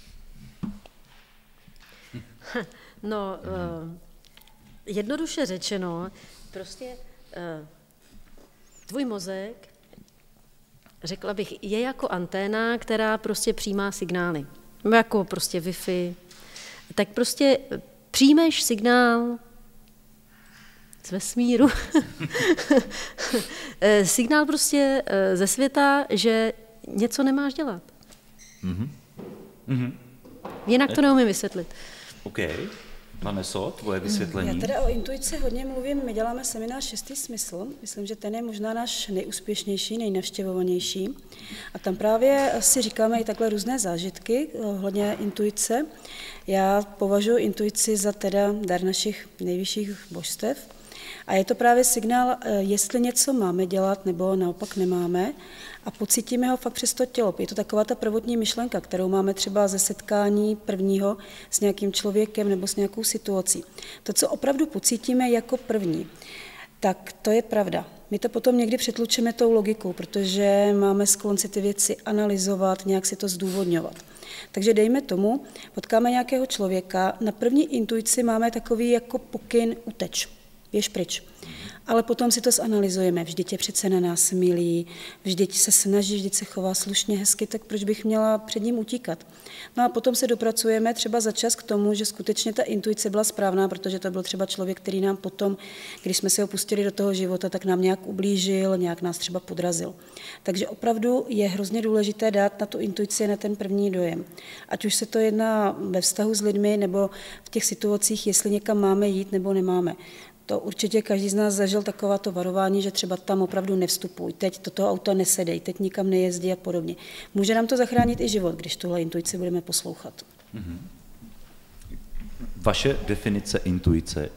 No, uh, jednoduše řečeno, prostě uh, tvůj mozek, řekla bych, je jako anténa, která prostě přijímá signály. Jako prostě Wi-Fi. Tak prostě přijmeš signál z vesmíru. Signál prostě ze světa, že něco nemáš dělat. Mm-hmm. Mm-hmm. Jinak to neumím vysvětlit. OK. Vaneso, tvoje vysvětlení? Já teda o intuici hodně mluvím, my děláme seminář Šestý smysl, myslím, že ten je možná náš nejúspěšnější, nejnavštěvovanější a tam právě si říkáme i takhle různé zážitky ohledně intuice. Já považuji intuici za teda dar našich nejvyšších božstev a je to právě signál, jestli něco máme dělat nebo naopak nemáme a pocítíme ho fakt přes to tělo. Je to taková ta prvotní myšlenka, kterou máme třeba ze setkání prvního s nějakým člověkem nebo s nějakou situací. To, co opravdu pocítíme jako první, tak to je pravda. My to potom někdy přetlučeme tou logikou, protože máme sklon si ty věci analyzovat, nějak si to zdůvodňovat. Takže dejme tomu, potkáme nějakého člověka, na první intuici máme takový jako pokyn uteč, běž pryč. Ale potom si to zanalyzujeme, vždyť je přece na nás milý, vždyť se snaží, vždyť se chová slušně, hezky, tak proč bych měla před ním utíkat? No a potom se dopracujeme třeba za čas k tomu, že skutečně ta intuice byla správná, protože to byl třeba člověk, který nám potom, když jsme se ho pustili do toho života, tak nám nějak ublížil, nějak nás třeba podrazil. Takže opravdu je hrozně důležité dát na tu intuici, na ten první dojem. Ať už se to jedná ve vztahu s lidmi, nebo v těch situacích, jestli někam máme jít, nebo nemáme. To určitě každý z nás zažil takováto varování, že třeba tam opravdu nevstupuj, teď do toho auta nesedej, teď nikam nejezdí a podobně. Může nám to zachránit i život, když tuhle intuici budeme poslouchat. Mm-hmm. Vaše definice intuice?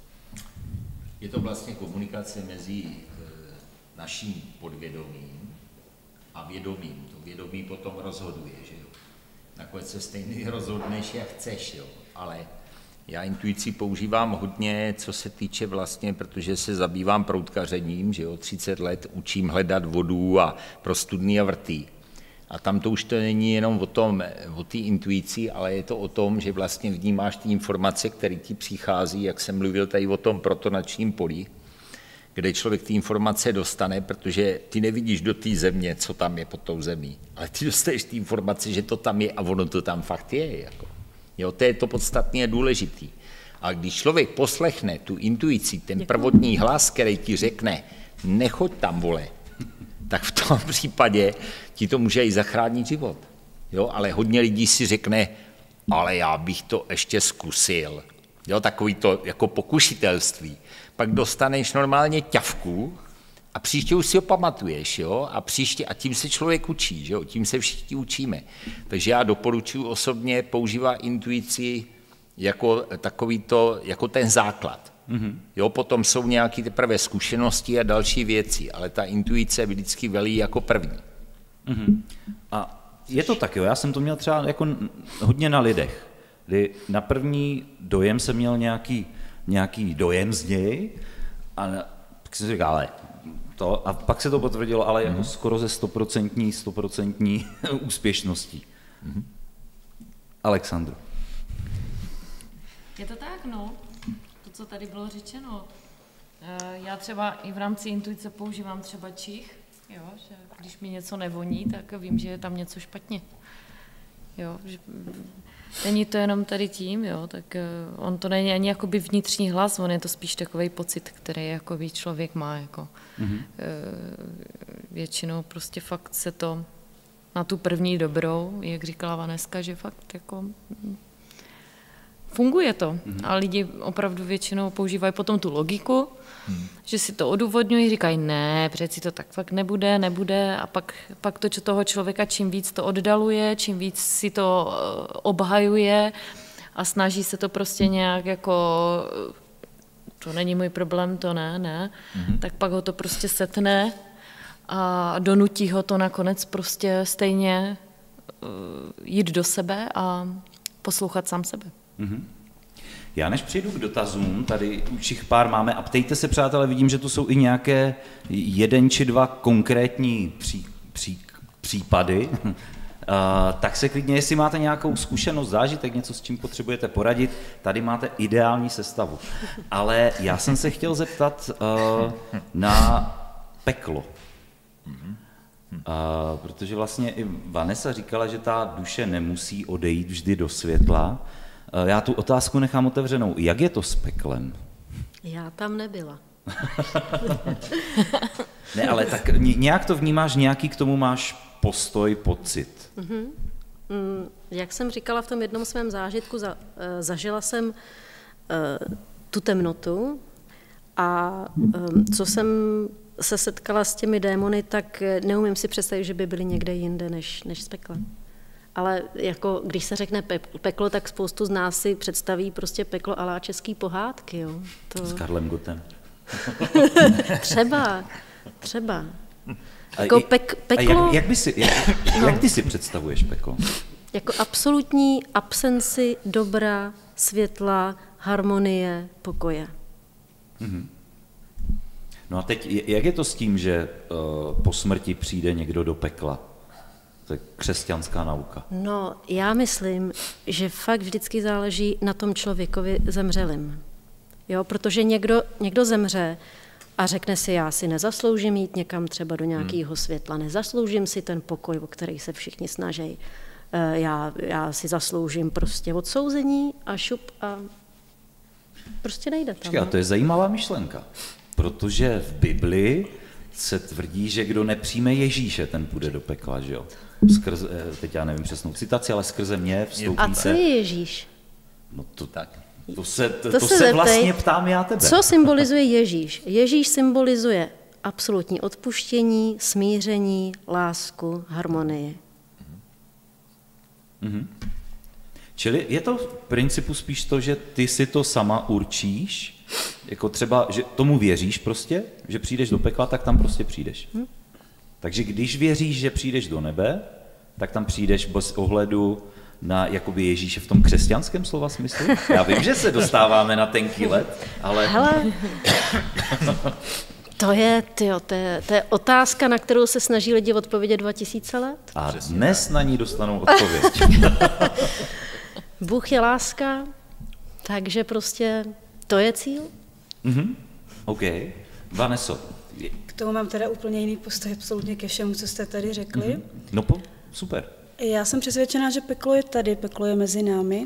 Je to vlastně komunikace mezi naším podvědomím a vědomím. To vědomí potom rozhoduje, že jo. Nakonec se stejně rozhodneš, jak chceš, jo, ale já intuici používám hodně, co se týče vlastně, protože se zabývám proutkařením, že jo, třicet let učím hledat vodu a pro studny a vrty. A tam to už to není jenom o tom, o té intuici, ale je to o tom, že vlastně vnímáš ty informace, které ti přichází, jak jsem mluvil tady o tom protonačním poli, kde člověk ty informace dostane, protože ty nevidíš do té země, co tam je pod tou zemí, ale ty dostaneš ty informace, že to tam je a ono to tam fakt je, jako. Jo, to je to podstatně důležitý. A když člověk poslechne tu intuici, ten prvotní hlas, který ti řekne, nechoď tam, vole, tak v tom případě ti to může i zachránit život. Jo, ale hodně lidí si řekne, ale já bych to ještě zkusil. Jo, takový to jako pokušitelství. Pak dostaneš normálně ťavku a příště už si ho pamatuješ, jo, a příště, a tím se člověk učí, jo, tím se všichni učíme. Takže já doporučuji osobně používat intuici jako takový to, jako ten základ. Mm-hmm. Jo, potom jsou nějaké teprve zkušenosti a další věci, ale ta intuice vždycky velí jako první. Mm-hmm. A je to tak, jo, já jsem to měl třeba jako hodně na lidech, kdy na první dojem jsem měl nějaký, nějaký dojem z něj a tak jsem si říkal, ale to, a pak se to potvrdilo, ale jako mm-hmm. skoro ze stoprocentní, stoprocentní úspěšností. Mm-hmm. Alexandru. Je to tak, no. To, co tady bylo řečeno. Já třeba i v rámci intuice používám třeba čich, jo, že když mi něco nevoní, tak vím, že je tam něco špatně. Jo, že není to jenom tady tím, jo, tak on to není ani jakoby vnitřní hlas, on je to spíš takový pocit, který jakoby člověk má, jako mm-hmm. většinou prostě fakt se to na tu první dobrou, jak říkala Vaneska, že fakt jako funguje to. Mm-hmm. A lidi opravdu většinou používají potom tu logiku, mm. že si to odůvodňují, říkají, ne, přeci to tak fakt nebude, nebude a pak, pak to toho člověka čím víc to oddaluje, čím víc si to obhajuje a snaží se to prostě nějak jako, to není můj problém, to ne, ne, mm-hmm. tak pak ho to prostě setne a donutí ho to nakonec prostě stejně jít do sebe a poslouchat sám sebe. Mm-hmm. Já než přijdu k dotazům, tady už jich pár máme a ptejte se, přátelé, vidím, že tu jsou i nějaké jeden či dva konkrétní pří, pří, případy, uh, tak se klidně, jestli máte nějakou zkušenost, zážitek, něco, s čím potřebujete poradit, tady máte ideální sestavu. Ale já jsem se chtěl zeptat uh, na peklo. Uh, protože vlastně i Vanessa říkala, že ta duše nemusí odejít vždy do světla. Uh, já tu otázku nechám otevřenou. Jak je to s peklem? Já tam nebyla. Ne, ale tak nějak to vnímáš, nějaký k tomu máš postoj, pocit. Mm-hmm. Jak jsem říkala v tom jednom svém zážitku, za, zažila jsem uh, tu temnotu a um, co jsem se setkala s těmi démony, tak neumím si představit, že by byly někde jinde než, než z pekla. Ale jako, když se řekne pe- peklo, tak spoustu z nás si představí prostě peklo a la český pohádky. Jo. To... S Karlem Gottem. třeba, třeba. A Jako i, pek, a peklo... jak, jak, by si, jak, No. jak ty si představuješ peklo? Jako absolutní absenci dobra, světla, harmonie, pokoje. Mhm. No a teď, jak je to s tím, že uh, po smrti přijde někdo do pekla? To je křesťanská nauka. No, já myslím, že fakt vždycky záleží na tom člověkovi zemřelým. Jo, protože někdo, někdo zemře a řekne si, já si nezasloužím jít někam třeba do nějakého hmm. světla, nezasloužím si ten pokoj, o který se všichni snaží. Já, já si zasloužím prostě odsouzení a šup a prostě nejde tam. Počkej, a to je zajímavá myšlenka, protože v Bibli se tvrdí, že kdo nepřijme Ježíše, ten půjde do pekla, že jo? Skrze, teď já nevím přesnou citaci, ale skrze mě vstoupíte. A co je Ježíš? No to tak. To se, to, To to se se zeptej, vlastně ptám já tebe. Co symbolizuje Ježíš? Ježíš symbolizuje absolutní odpuštění, smíření, lásku, harmonii. Mhm. Čili je to v principu spíš to, že ty si to sama určíš, jako třeba, že tomu věříš prostě, že přijdeš do pekla, tak tam prostě přijdeš. Hmm. Takže když věříš, že přijdeš do nebe, tak tam přijdeš bez ohledu na jakoby Ježíše v tom křesťanském slova smyslu. Já vím, že se dostáváme na tenký let, ale... Hele, to je, tyjo, to je, to je otázka, na kterou se snaží lidi odpovědět dva tisíce let. A dnes na ní dostanou odpověď. Bůh je láska, takže prostě to je cíl. Mhm, OK. Vaneso. K tomu mám teda úplně jiný postoj absolutně ke všemu, co jste tady řekli. Mm-hmm. No po, super. Já jsem přesvědčená, že peklo je tady, peklo je mezi námi.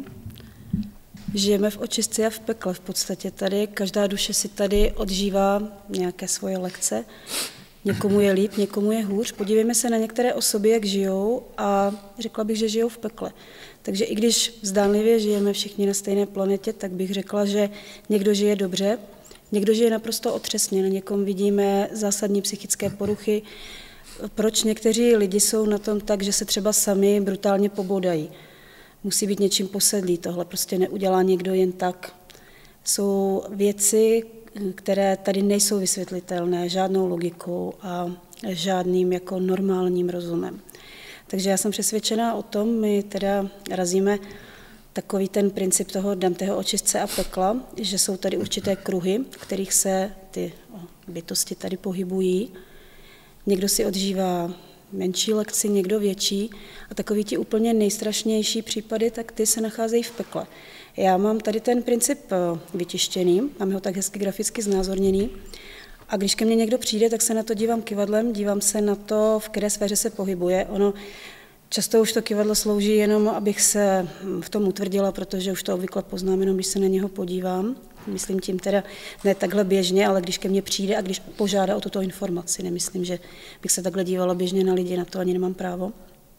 Žijeme v očistci a v pekle v podstatě tady. Každá duše si tady odžívá nějaké svoje lekce. Někomu je líp, někomu je hůř. Podívejme se na některé osoby, jak žijou a řekla bych, že žijou v pekle. Takže i když zdánlivě žijeme všichni na stejné planetě, tak bych řekla, že někdo žije dobře, někdo žije naprosto otřesně. Na někom vidíme zásadní psychické poruchy. Proč někteří lidi jsou na tom tak, že se třeba sami brutálně pobodají? Musí být něčím posedlý, tohle prostě neudělá někdo jen tak. Jsou věci, které tady nejsou vysvětlitelné žádnou logikou a žádným jako normálním rozumem. Takže já jsem přesvědčená o tom, my teda razíme takový ten princip toho Danteho očistce a pekla, že jsou tady určité kruhy, v kterých se ty bytosti tady pohybují. Někdo si odžívá menší lekci, někdo větší a takový ti úplně nejstrašnější případy, tak ty se nacházejí v pekle. Já mám tady ten princip vytištěný, mám ho tak hezky graficky znázorněný a když ke mně někdo přijde, tak se na to dívám kyvadlem, dívám se na to, v které sféře se pohybuje. Ono často už to kyvadlo slouží jenom, abych se v tom utvrdila, protože už to obvykle poznám, jenom když se na něho podívám. Myslím tím teda ne takhle běžně, ale když ke mně přijde a když požádá o tuto informaci. Nemyslím, že bych se takhle dívala běžně na lidi, na to ani nemám právo.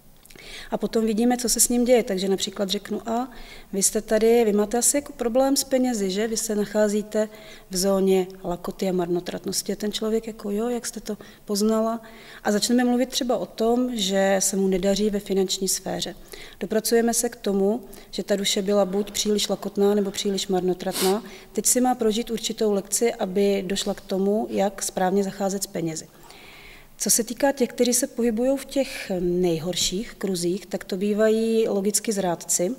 A potom vidíme, co se s ním děje. Takže například řeknu, a vy jste tady, vy máte asi jako problém s penězi, že? Vy se nacházíte v zóně lakoty a marnotratnosti. A ten člověk jako jo, jak jste to poznala? A začneme mluvit třeba o tom, že se mu nedaří ve finanční sféře. Dopracujeme se k tomu, že ta duše byla buď příliš lakotná nebo příliš marnotratná. Teď si má prožít určitou lekci, aby došla k tomu, jak správně zacházet s penězi. Co se týká těch, kteří se pohybují v těch nejhorších kruzích, tak to bývají logicky zrádci.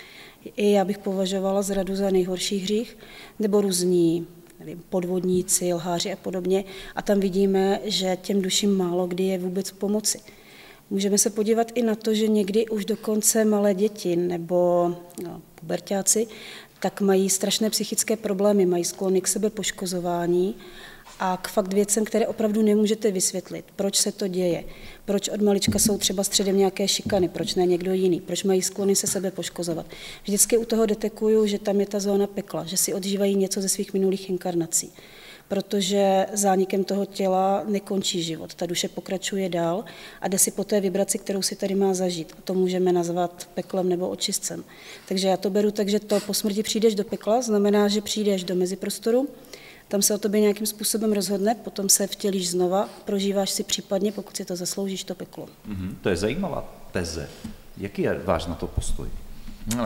I já bych považovala zradu za nejhorší hřích, nebo různí nevím, podvodníci, lháři a podobně. A tam vidíme, že těm duším málo kdy je vůbec pomoci. Můžeme se podívat i na to, že někdy už dokonce malé děti nebo no, puberťáci tak mají strašné psychické problémy, mají sklony k sebepoškozování a k fakt věcem, které opravdu nemůžete vysvětlit. Proč se to děje? Proč od malička jsou třeba středem nějaké šikany? Proč ne někdo jiný? Proč mají sklony se sebe poškozovat? Vždycky u toho detekuju, že tam je ta zóna pekla, že si odžívají něco ze svých minulých inkarnací. protože zánikem toho těla nekončí život. Ta duše pokračuje dál a jde si po té vibraci, kterou si tady má zažít. A to můžeme nazvat peklem nebo očistcem. Takže já to beru tak, že to po smrti přijdeš do pekla, znamená, že přijdeš do meziprostoru, tam se o tobě nějakým způsobem rozhodne, potom se vtělíš znova, prožíváš si případně, pokud si to zasloužíš, to peklo. Mm-hmm. To je zajímavá teze. Jaký je váš na to postoj? No,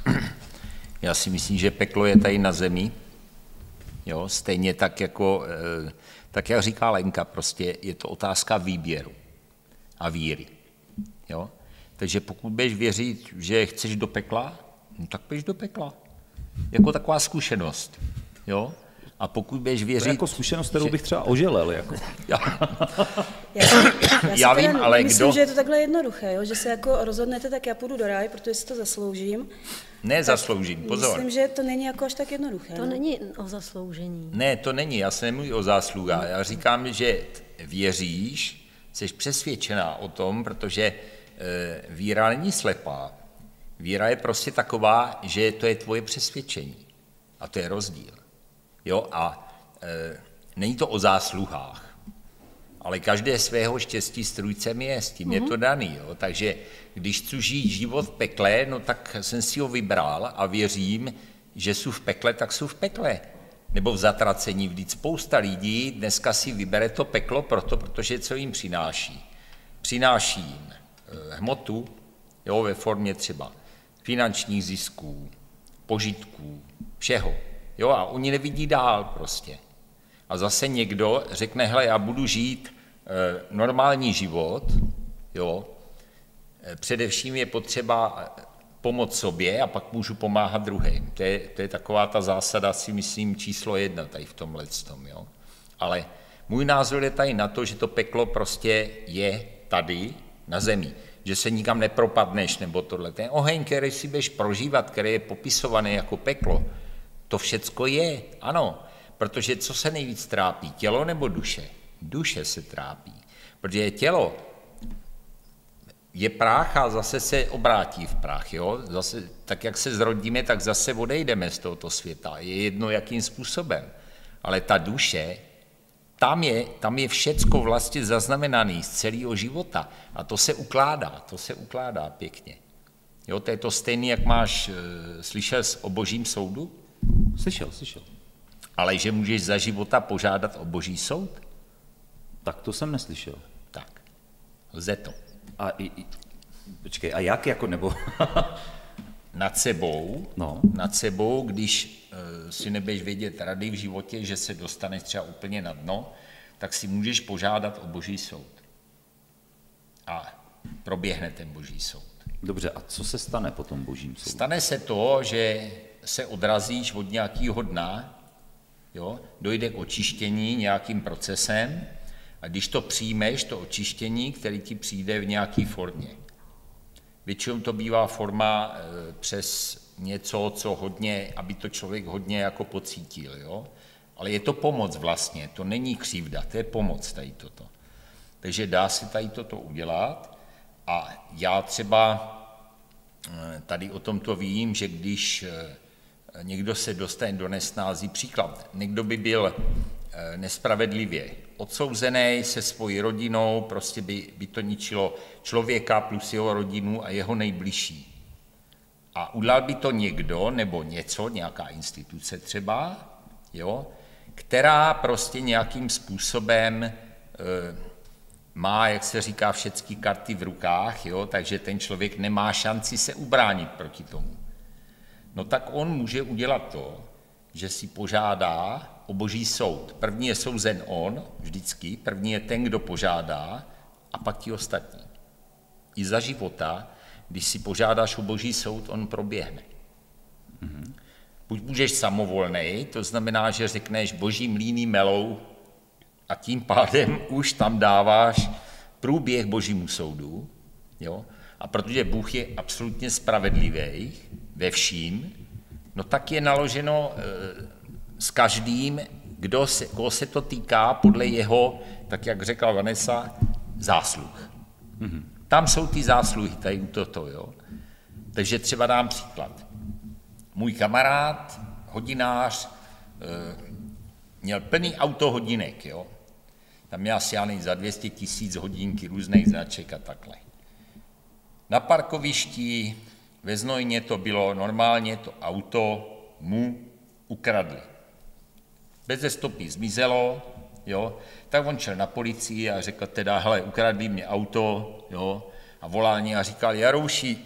já si myslím, že peklo je tady na zemi. Jo, stejně tak, jako, tak jak říká Lenka, prostě je to otázka výběru a víry. Jo? Takže pokud budeš věřit, že chceš do pekla, no tak běž do pekla. Jako taková zkušenost. Jo? A pokud budeš věřit... To je jako zkušenost, kterou že... bych třeba oželel. Jako. já, já, já vím, ale myslím, kdo... že je to takhle jednoduché, jo? Že se jako rozhodnete, tak já půjdu do ráje, protože si to zasloužím. Ne zasloužím, pozor. Myslím, že to není jako až tak jednoduché. To ne? není o zasloužení. Ne, to není, já se nemluvím o zásluhách. Já říkám, že věříš, jsi přesvědčená o tom, protože e, víra není slepá. Víra je prostě taková, že to je tvoje přesvědčení. A to je rozdíl. Jo, a e, není to o zásluhách, ale každé svého štěstí strůjcem je, s tím mm-hmm. je to daný. Jo. Takže když chci žít život v pekle, no tak jsem si ho vybral a věřím, že jsou v pekle, tak jsou v pekle. Nebo v zatracení. Vždyť spousta lidí dneska si vybere to peklo proto, protože co jim přináší. Přináší jim e, hmotu, jo, ve formě třeba finančních zisků, požitků, všeho. Jo, a oni nevidí dál prostě. A zase někdo řekne, hele, já budu žít e, normální život, jo, e, především je potřeba pomoct sobě a pak můžu pomáhat druhým. To je, to je taková ta zásada, si myslím, číslo jedna tady v tomhle tom, jo. Ale můj názor je tady na to, že to peklo prostě je tady na zemi, že se nikam nepropadneš nebo tohle. Ten oheň, který si budeš prožívat, který je popisovaný jako peklo, to všecko je, ano, protože co se nejvíc trápí, tělo nebo duše? Duše se trápí, protože tělo je prach a zase se obrátí v prach, jo? Zase, tak jak se zrodíme, tak zase odejdeme z tohoto světa, je jedno jakým způsobem, ale ta duše, tam je, tam je všecko vlastně zaznamenané z celého života a to se ukládá, to se ukládá pěkně. Jo, to je to stejné, jak máš, e, slyšel o božím soudu? Slyšel, slyšel. Ale že můžeš za života požádat o boží soud? Tak to jsem neslyšel. Tak, lze to. A, i, i, počkej, a jak, jako, nebo... nad sebou, no. nad sebou, když uh, si nebudeš vědět rady v životě, že se dostaneš třeba úplně na dno, tak si můžeš požádat o boží soud. A proběhne ten boží soud. Dobře, a co se stane po tom božím soudu? Stane se to, že se odrazíš od nějakého dna, jo, dojde k očištění nějakým procesem a když to přijmeš, to očištění, který ti přijde v nějaké formě. Většinou to bývá forma e, přes něco, co hodně, aby to člověk hodně jako pocítil, jo. Ale je to pomoc vlastně, to není křivda, to je pomoc tady toto. Takže dá se tady toto udělat a já třeba tady o tom to vím, že když někdo se dostane do nesnází, příklad, někdo by byl nespravedlivě odsouzený se svojí rodinou, prostě by, by to ničilo člověka plus jeho rodinu a jeho nejbližší. A udělal by to někdo nebo něco, nějaká instituce třeba, jo, která prostě nějakým způsobem e, má, jak se říká, všechny karty v rukách, jo, takže ten člověk nemá šanci se ubránit proti tomu. No tak on může udělat to, že si požádá o boží soud. První je souzen on, vždycky, první je ten, kdo požádá, a pak ti ostatní. I za života, když si požádáš o boží soud, on proběhne. Mm-hmm. Buď budeš samovolnej, to znamená, že řekneš boží mlýny melou a tím pádem už tam dáváš průběh božímu soudu, jo? A protože Bůh je absolutně spravedlivý ve vším, no tak je naloženo e, s každým, kdo se, koho se to týká, podle jeho, tak jak řekla Vanessa, zásluh. Mm-hmm. Tam jsou ty zásluhy, tady u toto, jo. Takže třeba dám příklad. Můj kamarád, hodinář, e, měl plný autohodinek, jo. Tam je asi, já nevím, za dvě stě tisíc hodinky různých značek a takhle. Na parkovišti ve Znojmě to bylo normálně, to auto mu ukradli. Beze stopy zmizelo, jo, tak on šel na policii a řekl teda, hele, ukradli mě auto, jo, a volání a říkal, Jarouši,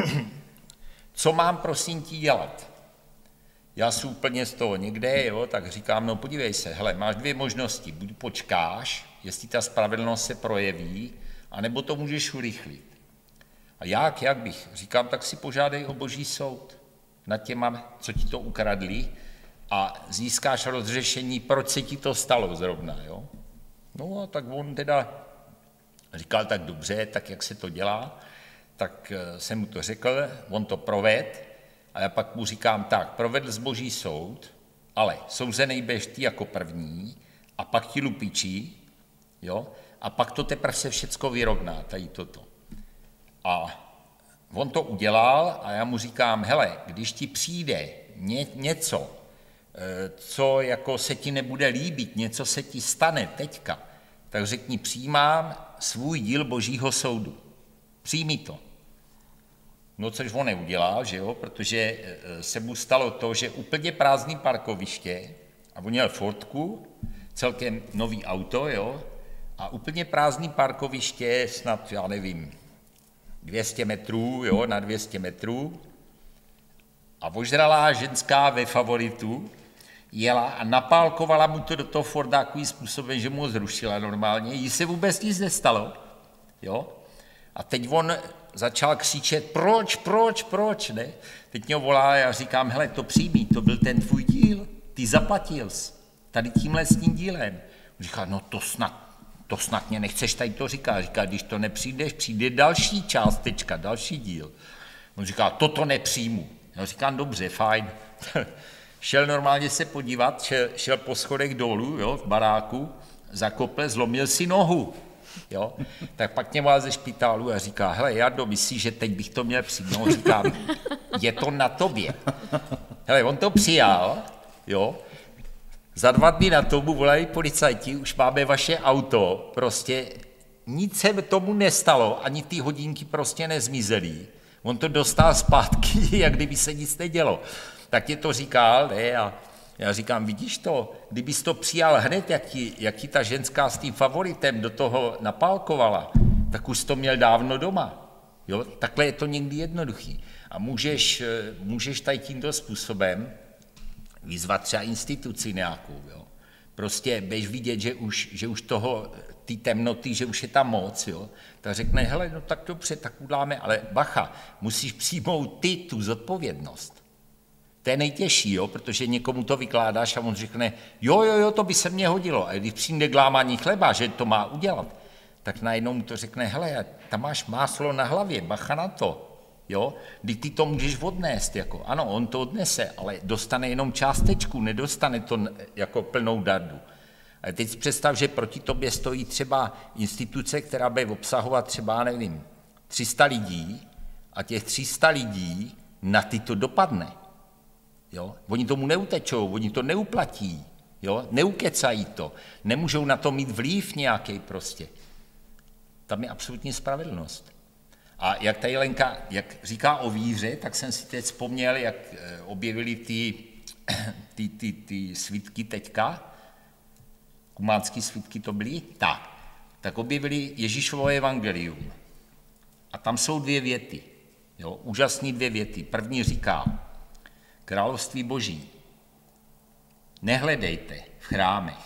co mám prosím ti dělat? Já jsem úplně z toho někde, jo, tak říkám, no podívej se, hele, máš dvě možnosti, buď počkáš, jestli ta spravedlnost se projeví, anebo to můžeš urychlit. A jak, jak bych? Říkám, tak si požádej o boží soud nad těma, co ti to ukradli, a získáš rozřešení, proč se ti to stalo zrovna, jo? No a tak on teda říkal, tak dobře, tak jak se to dělá, tak jsem mu to řekl, on to proved, a já pak mu říkám, tak, provedl z boží soud, ale souzenej budeš ty jako první, a pak ti lupičí, jo? A pak to teprve se všecko vyrovná, tady toto. A on to udělal a já mu říkám, hele, když ti přijde ně, něco, co jako se ti nebude líbit, něco se ti stane teďka, tak řekni, přijímám svůj díl božího soudu. Přijmi to. No, což on neudělal, že jo, protože se mu stalo to, že úplně prázdný parkoviště, a on měl Fordku, celkem nový auto, jo, a úplně prázdný parkoviště, snad, já nevím, dvě stě metrů, jo, na dvě stě metrů, a ožralá ženská ve Favoritu jela a napálkovala mu to do toho Forda takovým způsobem, že mu ho zrušila normálně, jí se vůbec nic nestalo, jo. A teď on začal křičet, proč, proč, proč, ne? Teď mě volá a já říkám, hele, to přijmi, to byl ten tvůj díl, ty zaplatil jsi, tady tímhle s tím dílem. On říká, no to snad, to snad mě nechceš tady to říká. Říká, když to nepřijdeš, přijde další částečka, další díl. On říká, toto nepřijmu. Já říkám, dobře, fajn. Šel normálně se podívat, šel, šel po schodech dolů, jo, v baráku, zakopl, zlomil si nohu. Jo? Tak pak mě volá ze špitálu a říká, hele, Jardo, myslíš, že teď bych to měl přijmout? Říkám, je to na tobě. Hele, on to přijal, jo, za dva dny na tomu volají policajti, už máme vaše auto, prostě nic se tomu nestalo, ani ty hodinky prostě nezmizely. On to dostal zpátky, jak kdyby se nic nedělo. Tak je to říkal, ne, a já říkám, vidíš to, kdybys to přijal hned, jak ti, jak ti ta ženská s tím Favoritem do toho napálkovala, tak už to měl dávno doma. Jo? Takhle je to někdy jednoduchý. A můžeš, můžeš tady tímto způsobem vyzvat třeba instituci nějakou. Jo? Prostě budeš vidět, že už, že už toho, ty temnoty, že už je tam moc, jo? Tak řekne, hele, no tak dobře, tak uděláme, ale bacha, musíš přijmout ty tu zodpovědnost. To je nejtěžší, jo, protože někomu to vykládáš a on řekne, jo, jo, jo, to by se mně hodilo. A když přijde k lámání chleba, že to má udělat, tak najednou mu to řekne, hele, tam máš máslo na hlavě, bacha na to, jo, kdy ty to můžeš odnést, jako, ano, on to odnese, ale dostane jenom částečku, nedostane to jako plnou dardu. A teď si představ, že proti tobě stojí třeba instituce, která bude obsahovat třeba, nevím, tři sta lidí a těch tři sta lidí na ty to dopadne. Jo? Oni tomu neutečou, oni to neuplatí, jo? Neukecají to, nemůžou na to mít vliv nějaký prostě. Tam je absolutní spravedlnost. A jak ta Jelenka, jak říká o víře, tak jsem si teď vzpomněl, jak objevili ty, ty, ty, ty svitky teďka, kumánský svitky to byly, tak, tak objevili Ježíšovo evangelium. A tam jsou dvě věty, jo? Úžasné dvě věty. První říká, Království Boží nehledejte v chrámech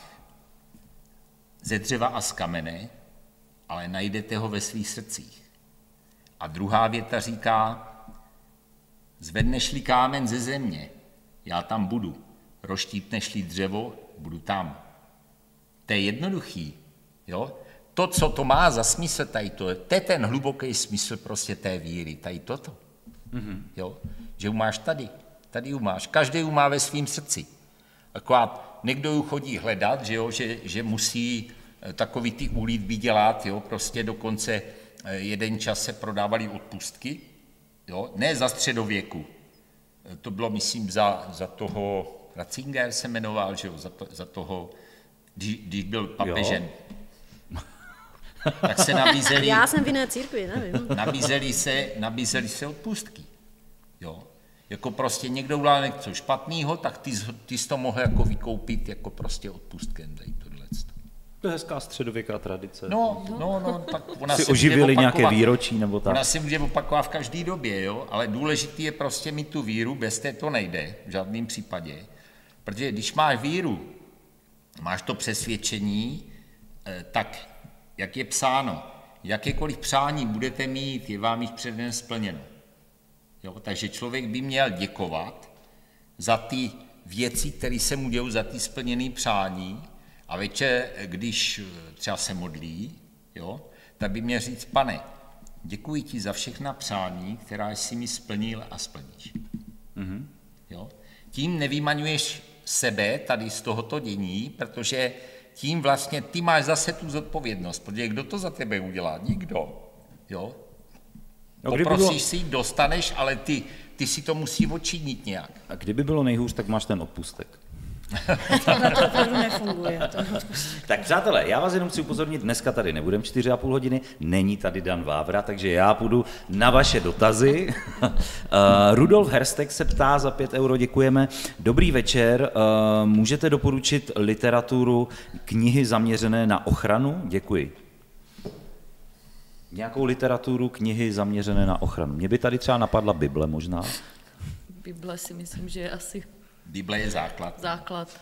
ze dřeva a z kamene, ale najdete ho ve svých srdcích. A druhá věta říká, zvedneš-li kámen ze země, já tam budu, rozštípneš-li dřevo, budu tam. To je jednoduchý, jo? To, co to má za smysl, tady to, to je ten hluboký smysl prostě té víry, tady toto, mm-hmm. jo? Že ju máš tady. Tady ju máš, každý ju má ve svém srdci. Akorát někdo ju chodí hledat, že, jo, že, že musí takový ty úlitby dělat, jo, prostě dokonce jeden čas se prodávaly odpustky, jo, ne za středověku, to bylo, myslím, za, za toho Ratzinger se jmenoval, že jo, za, to, za toho, když, když byl papežem. Tak se nabízeli... Já jsem v jiné církvi, nevím. Nabízeli se, nabízeli se odpustky. Jo. Jako prostě někdo udělal něco špatného, tak ty, ty jsi to mohl jako vykoupit jako prostě odpustkem. Dej tohle. To je hezká středověká tradice. No, no, no, tak ona si se oživili nějaké výročí nebo tak. Ona si může opakovat v každé době, jo, ale důležité je prostě mít tu víru, bez té to nejde v žádném případě. Protože když máš víru, máš to přesvědčení, tak jak je psáno, jakékoliv přání budete mít, je vám jich předem splněno. Jo, takže člověk by měl děkovat za ty věci, které se mu dějí, za ty splněné přání, a večer, když třeba se modlí, jo, tak by měl říct, pane, děkuji ti za všechna přání, která jsi mi splnil a splníš. Mm-hmm. Jo? Tím nevymaňuješ sebe tady z tohoto dění, protože tím vlastně ty máš zase tu zodpovědnost, protože kdo to za tebe udělá? Nikdo. Jo? Poprosíš bylo... si, dostaneš, ale ty, ty si to musí odčinit nějak. A kdyby bylo nejhůř, tak máš ten odpustek. To opravdu nefunguje. Tak přátelé, já vás jenom chci upozornit, dneska tady nebudem čtyři a půl hodiny, není tady Dan Vávra, takže já půjdu na vaše dotazy. uh, Rudolf Herstek se ptá, za pět euro děkujeme. Dobrý večer, uh, můžete doporučit literaturu, knihy zaměřené na ochranu? Děkuji. Nějakou literaturu, knihy zaměřené na ochranu. Mě by tady třeba napadla Bible možná. Bible si myslím, že je asi... Bible je základ. Základ.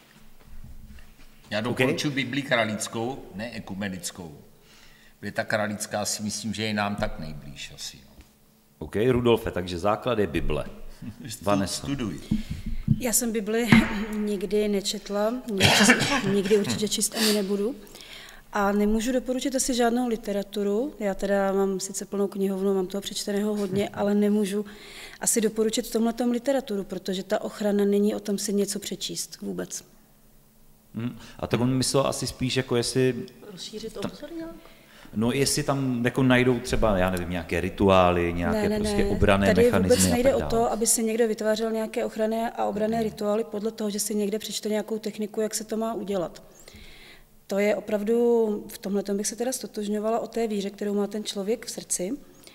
Já doporučuji okay. Bibli kralickou, ne ekumenickou. Protože ta kralická si myslím, že je nám tak nejblíž asi. No. OK, Rudolfe, takže základ je Bible. Vanessa. Studuj. Já jsem Bibli nikdy nečetla, nikdy určitě číst ani nebudu. A nemůžu doporučit asi žádnou literaturu. Já teda mám sice plnou knihovnu, mám toho přečteného hodně, ale nemůžu asi doporučit v tomhletom literaturu, protože ta ochrana není o tom si něco přečíst vůbec. Hmm. A tak on myslel asi spíš, jako jestli... Rozšířit obzor nějak? No jestli tam jako najdou třeba, já nevím, nějaké rituály, nějaké ne, ne, prostě ne. obranné Tady mechanismy. Tady vůbec nejde a tak o to, aby si někdo vytvářel nějaké ochranné a obranné rituály podle toho, že si někde přečte nějakou techniku, jak se to má udělat. To je opravdu, v tomhle bych se teda stotožňovala o té víře, kterou má ten člověk v srdci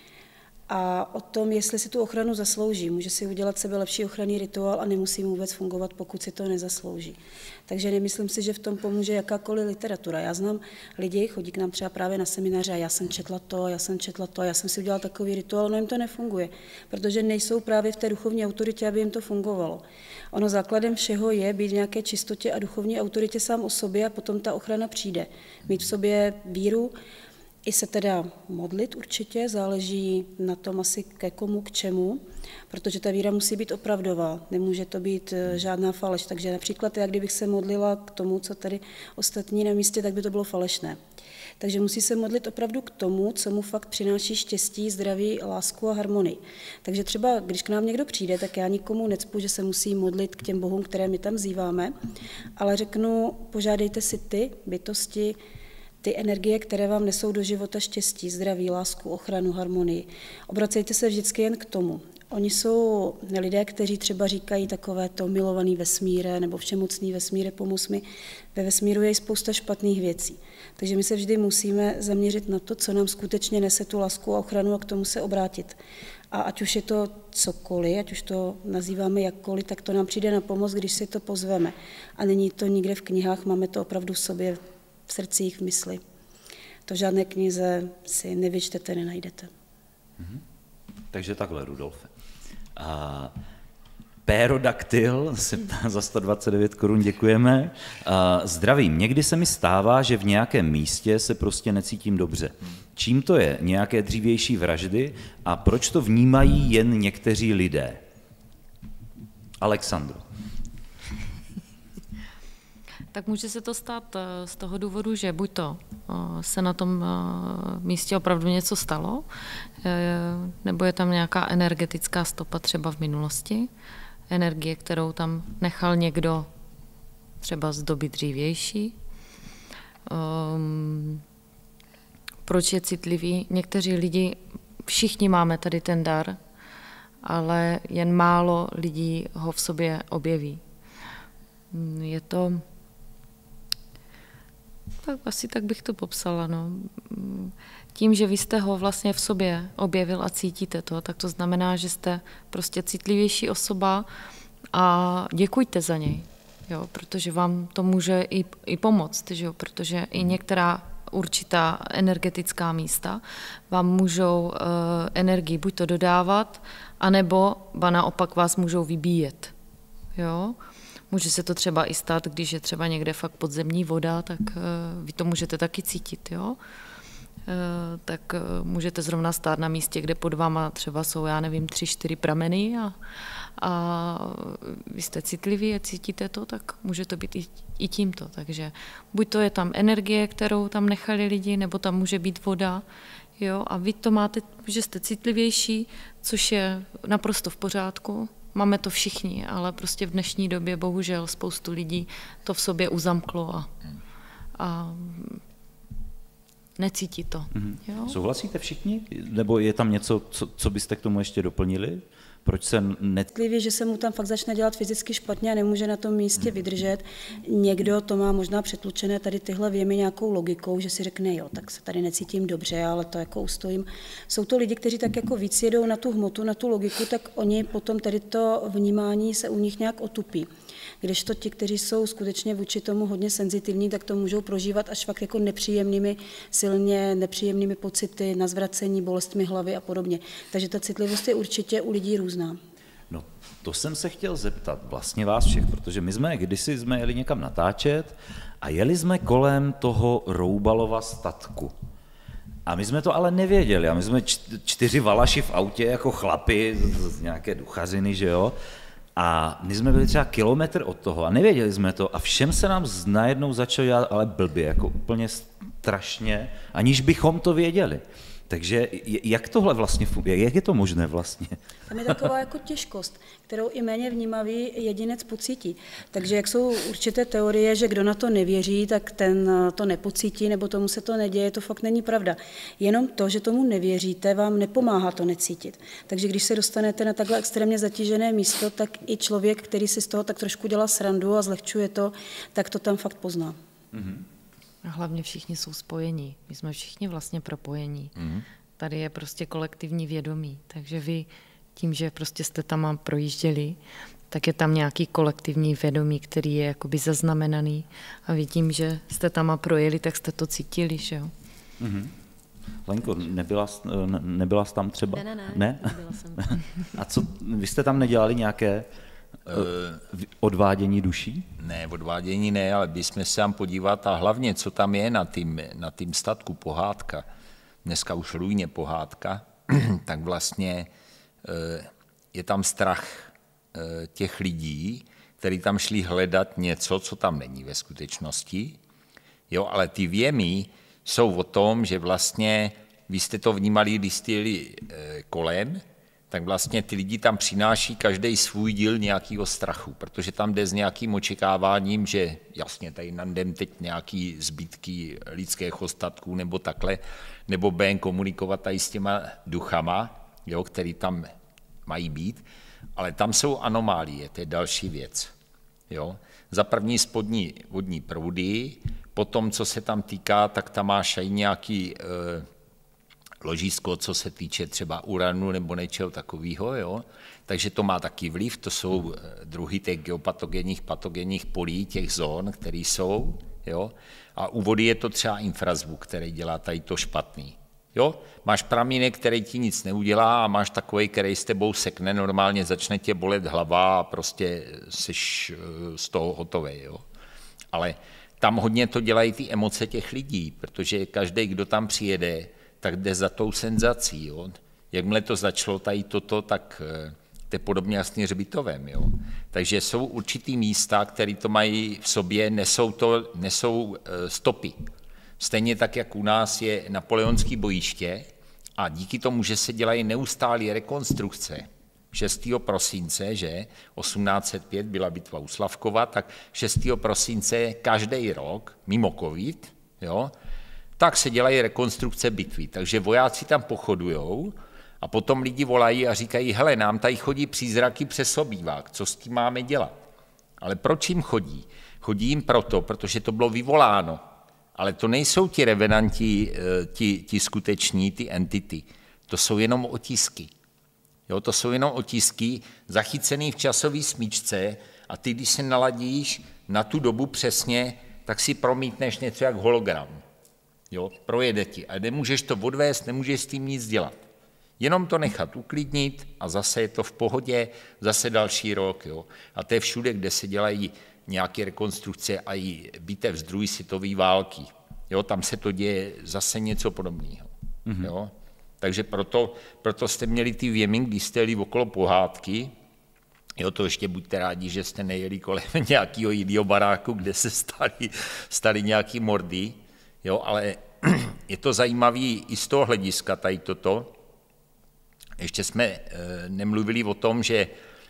a o tom, jestli si tu ochranu zaslouží. Může si udělat sebe lepší ochranný rituál a nemusí mu vůbec fungovat, pokud si to nezaslouží. Takže nemyslím si, že v tom pomůže jakákoliv literatura. Já znám lidi, chodí k nám třeba právě na semináře a já jsem četla to, já jsem četla to, já jsem si udělala takový rituál, no jim to nefunguje, protože nejsou právě v té duchovní autoritě, aby jim to fungovalo. Ono základem všeho je být v nějaké čistotě a duchovní autoritě sám o sobě a potom ta ochrana přijde. Mít v sobě víru, i se teda modlit určitě, záleží na tom asi ke komu, k čemu, protože ta víra musí být opravdová, nemůže to být žádná faleš. Takže například já, kdybych se modlila k tomu, co tady ostatní na místě, tak by to bylo falešné. Takže musí se modlit opravdu k tomu, co mu fakt přináší štěstí, zdraví, lásku a harmonii. Takže třeba, když k nám někdo přijde, tak já nikomu necpu, že se musí modlit k těm bohům, které my tam vzýváme, ale řeknu, požádejte si ty bytosti, ty energie, které vám nesou do života štěstí, zdraví, lásku, ochranu, harmonii. Obracejte se vždycky jen k tomu. Oni jsou lidé, kteří třeba říkají takové to milovaný vesmíre nebo všemocný vesmíre, pomoz mi. Ve vesmíru je spousta špatných věcí. Takže my se vždy musíme zaměřit na to, co nám skutečně nese tu lásku a ochranu a k tomu se obrátit. A ať už je to cokoliv, ať už to nazýváme jakkoliv, tak to nám přijde na pomoc, když si to pozveme. A není to nikde v knihách, máme to opravdu v sobě, v srdcích, v mysli. To v žádné knize si nevyčtete, nenajdete. Mm-hmm. Takže takhle, Rudolfe. A Pérodaktyl se ptá za sto dvacet devět korun, děkujeme. A zdravím, někdy se mi stává, že v nějakém místě se prostě necítím dobře. Čím to je? Nějaké dřívější vraždy? A proč to vnímají jen někteří lidé? Alexandro. Tak může se to stát z toho důvodu, že buď to se na tom místě opravdu něco stalo, nebo je tam nějaká energetická stopa třeba v minulosti, energie, kterou tam nechal někdo třeba z doby dřívější. Um, proč je citlivý? Někteří lidi, všichni máme tady ten dar, ale jen málo lidí ho v sobě objeví. Je to... Tak asi tak bych to popsala. No. Tím, že vy jste ho vlastně v sobě objevil a cítíte to, tak to znamená, že jste prostě citlivější osoba a děkujte za něj, jo, protože vám to může i, i pomoct, že jo, protože i některá určitá energetická místa vám můžou uh, energii buď to dodávat, anebo ba naopak vás můžou vybíjet. Jo? Může se to třeba i stát, když je třeba někde fakt podzemní voda, tak uh, vy to můžete taky cítit. Jo? Uh, tak uh, můžete zrovna stát na místě, kde pod váma třeba jsou, já nevím, tři, čtyři prameny a, a vy jste citliví a cítíte to, tak může to být i, i tímto. Takže buď to je tam energie, kterou tam nechali lidi, nebo tam může být voda. Jo? A vy to máte, že jste citlivější, což je naprosto v pořádku. Máme to všichni, ale prostě v dnešní době bohužel spoustu lidí to v sobě uzamklo a, a necítí to. Mm-hmm. Jo? Souhlasíte všichni? Nebo je tam něco, co, co byste k tomu ještě doplnili? Proč se net... že se mu tam fakt začne dělat fyzicky špatně a nemůže na tom místě vydržet. Někdo to má možná přetlučené tady tyhle věmy nějakou logikou, že si řekne, jo, tak se tady necítím dobře, ale to jako ustojím. Jsou to lidi, kteří tak jako víc jedou na tu hmotu, na tu logiku, tak oni potom tady to vnímání se u nich nějak otupí. Kdežto ti, kteří jsou skutečně vůči tomu hodně senzitivní, tak to můžou prožívat až fakt jako nepříjemnými, silně nepříjemnými pocity, na zvracení, bolestmi hlavy a podobně. Takže ta citlivost je určitě u lidí různá. No, to jsem se chtěl zeptat vlastně vás všech, protože my jsme kdysi jsme jeli někam natáčet a jeli jsme kolem toho Roubalova statku. A my jsme to ale nevěděli. A my jsme čtyři valaši v autě jako chlapi z nějaké duchařiny, že jo? A my jsme byli třeba kilometr od toho a nevěděli jsme to a všem se nám najednou začalo dělat ale blbě, jako úplně strašně, aniž bychom to věděli. Takže jak tohle vlastně funguje, jak je to možné vlastně? Tam je taková jako těžkost, kterou i méně vnímavý jedinec pocítí. Takže jak jsou určité teorie, že kdo na to nevěří, tak ten to nepocítí, nebo tomu se to neděje, to fakt není pravda. Jenom to, že tomu nevěříte, vám nepomáhá to necítit. Takže když se dostanete na takhle extrémně zatížené místo, tak i člověk, který si z toho tak trošku dělá srandu a zlehčuje to, tak to tam fakt pozná. Mm-hmm. A hlavně všichni jsou spojení. My jsme všichni vlastně propojení. Mm. Tady je prostě kolektivní vědomí. Takže vy tím, že prostě jste tam projížděli, tak je tam nějaký kolektivní vědomí, který je jakoby zaznamenaný. A vy tím, že jste tam projeli, tak jste to cítili, že jo? Mm-hmm. Lenko, nebyla, nebyla jsi tam třeba? Ne, ne, ne. ne? Nebyla jsem. A co, vy jste tam nedělali nějaké uh, odvádění duší? Ne, odvádění ne, ale bychom se tam podívat a hlavně, co tam je na tým, na tým statku pohádka, dneska už růjně pohádka, tak vlastně uh, je tam strach uh, těch lidí, kteří tam šli hledat něco, co tam není ve skutečnosti. Jo, ale ty věmy jsou o tom, že vlastně, vy jste to vnímali, když jste jeli e, kolem, tak vlastně ty lidi tam přináší každý svůj díl nějakého strachu, protože tam jde s nějakým očekáváním, že jasně, tady nandem teď nějaký zbytky lidských ostatků nebo takhle, nebo budeme komunikovat tady s těma duchama, jo, který tam mají být, ale tam jsou anomálie, to je další věc. Jo. Za první spodní vodní proudy, potom, co se tam týká, tak tam máš i nějaký e, ložisko, co se týče třeba uranu nebo něčeho takového, jo. Takže to má taky vliv, to jsou druhy těch geopatogenních, patogenních polí, těch zón, které jsou, jo. A u vody je to třeba infrazvuk, který dělá tady to špatný. Jo? Máš pramínek, který ti nic neudělá a máš takovej, který s tebou sekne, normálně začne tě bolet hlava a prostě seš z toho hotovej. Jo? Ale tam hodně to dělají ty emoce těch lidí, protože každý, kdo tam přijede, tak jde za tou senzací. Jo? Jakmile to začalo tady toto, tak to je podobně jasně hřbitovem. Jo? Takže jsou určitý místa, které to mají v sobě, nesou, to, nesou stopy. Stejně tak, jak u nás je napoleonský bojiště a díky tomu, že se dělají neustálé rekonstrukce. šestého prosince, že osmnáct set pět byla bitva u Slavkova, tak šestého prosince každý rok, mimo covid, jo, tak se dělají rekonstrukce bitvy. Takže vojáci tam pochodujou a potom lidi volají a říkají, hele, nám tady chodí přízraky přes obývák, co s tím máme dělat? Ale proč jim chodí? Chodí jim proto, protože to bylo vyvoláno. Ale to nejsou ti revenanti, ti, ti skuteční, ty entity. To jsou jenom otisky. Jo, to jsou jenom otisky zachycené v časové smyčce a ty, když se naladíš na tu dobu přesně, tak si promítneš něco jak hologram. Jo, projede ti. A nemůžeš to odvést, nemůžeš s tím nic dělat. Jenom to nechat uklidnit a zase je to v pohodě, zase další rok. Jo. A to je všude, kde se dělají nějaké rekonstrukce a i bitev z druhé světové války. Jo, tam se to děje zase něco podobného. Mm-hmm. Jo. Takže proto, proto jste měli ty věmy, když jste jeli okolo pohádky. Jo, to ještě buďte rádi, že jste nejeli kolem nějakého jiného baráku, kde se stali, stali nějaký mordy. Jo, ale je to zajímavý i z toho hlediska tady toto. Ještě jsme e, nemluvili o tom, že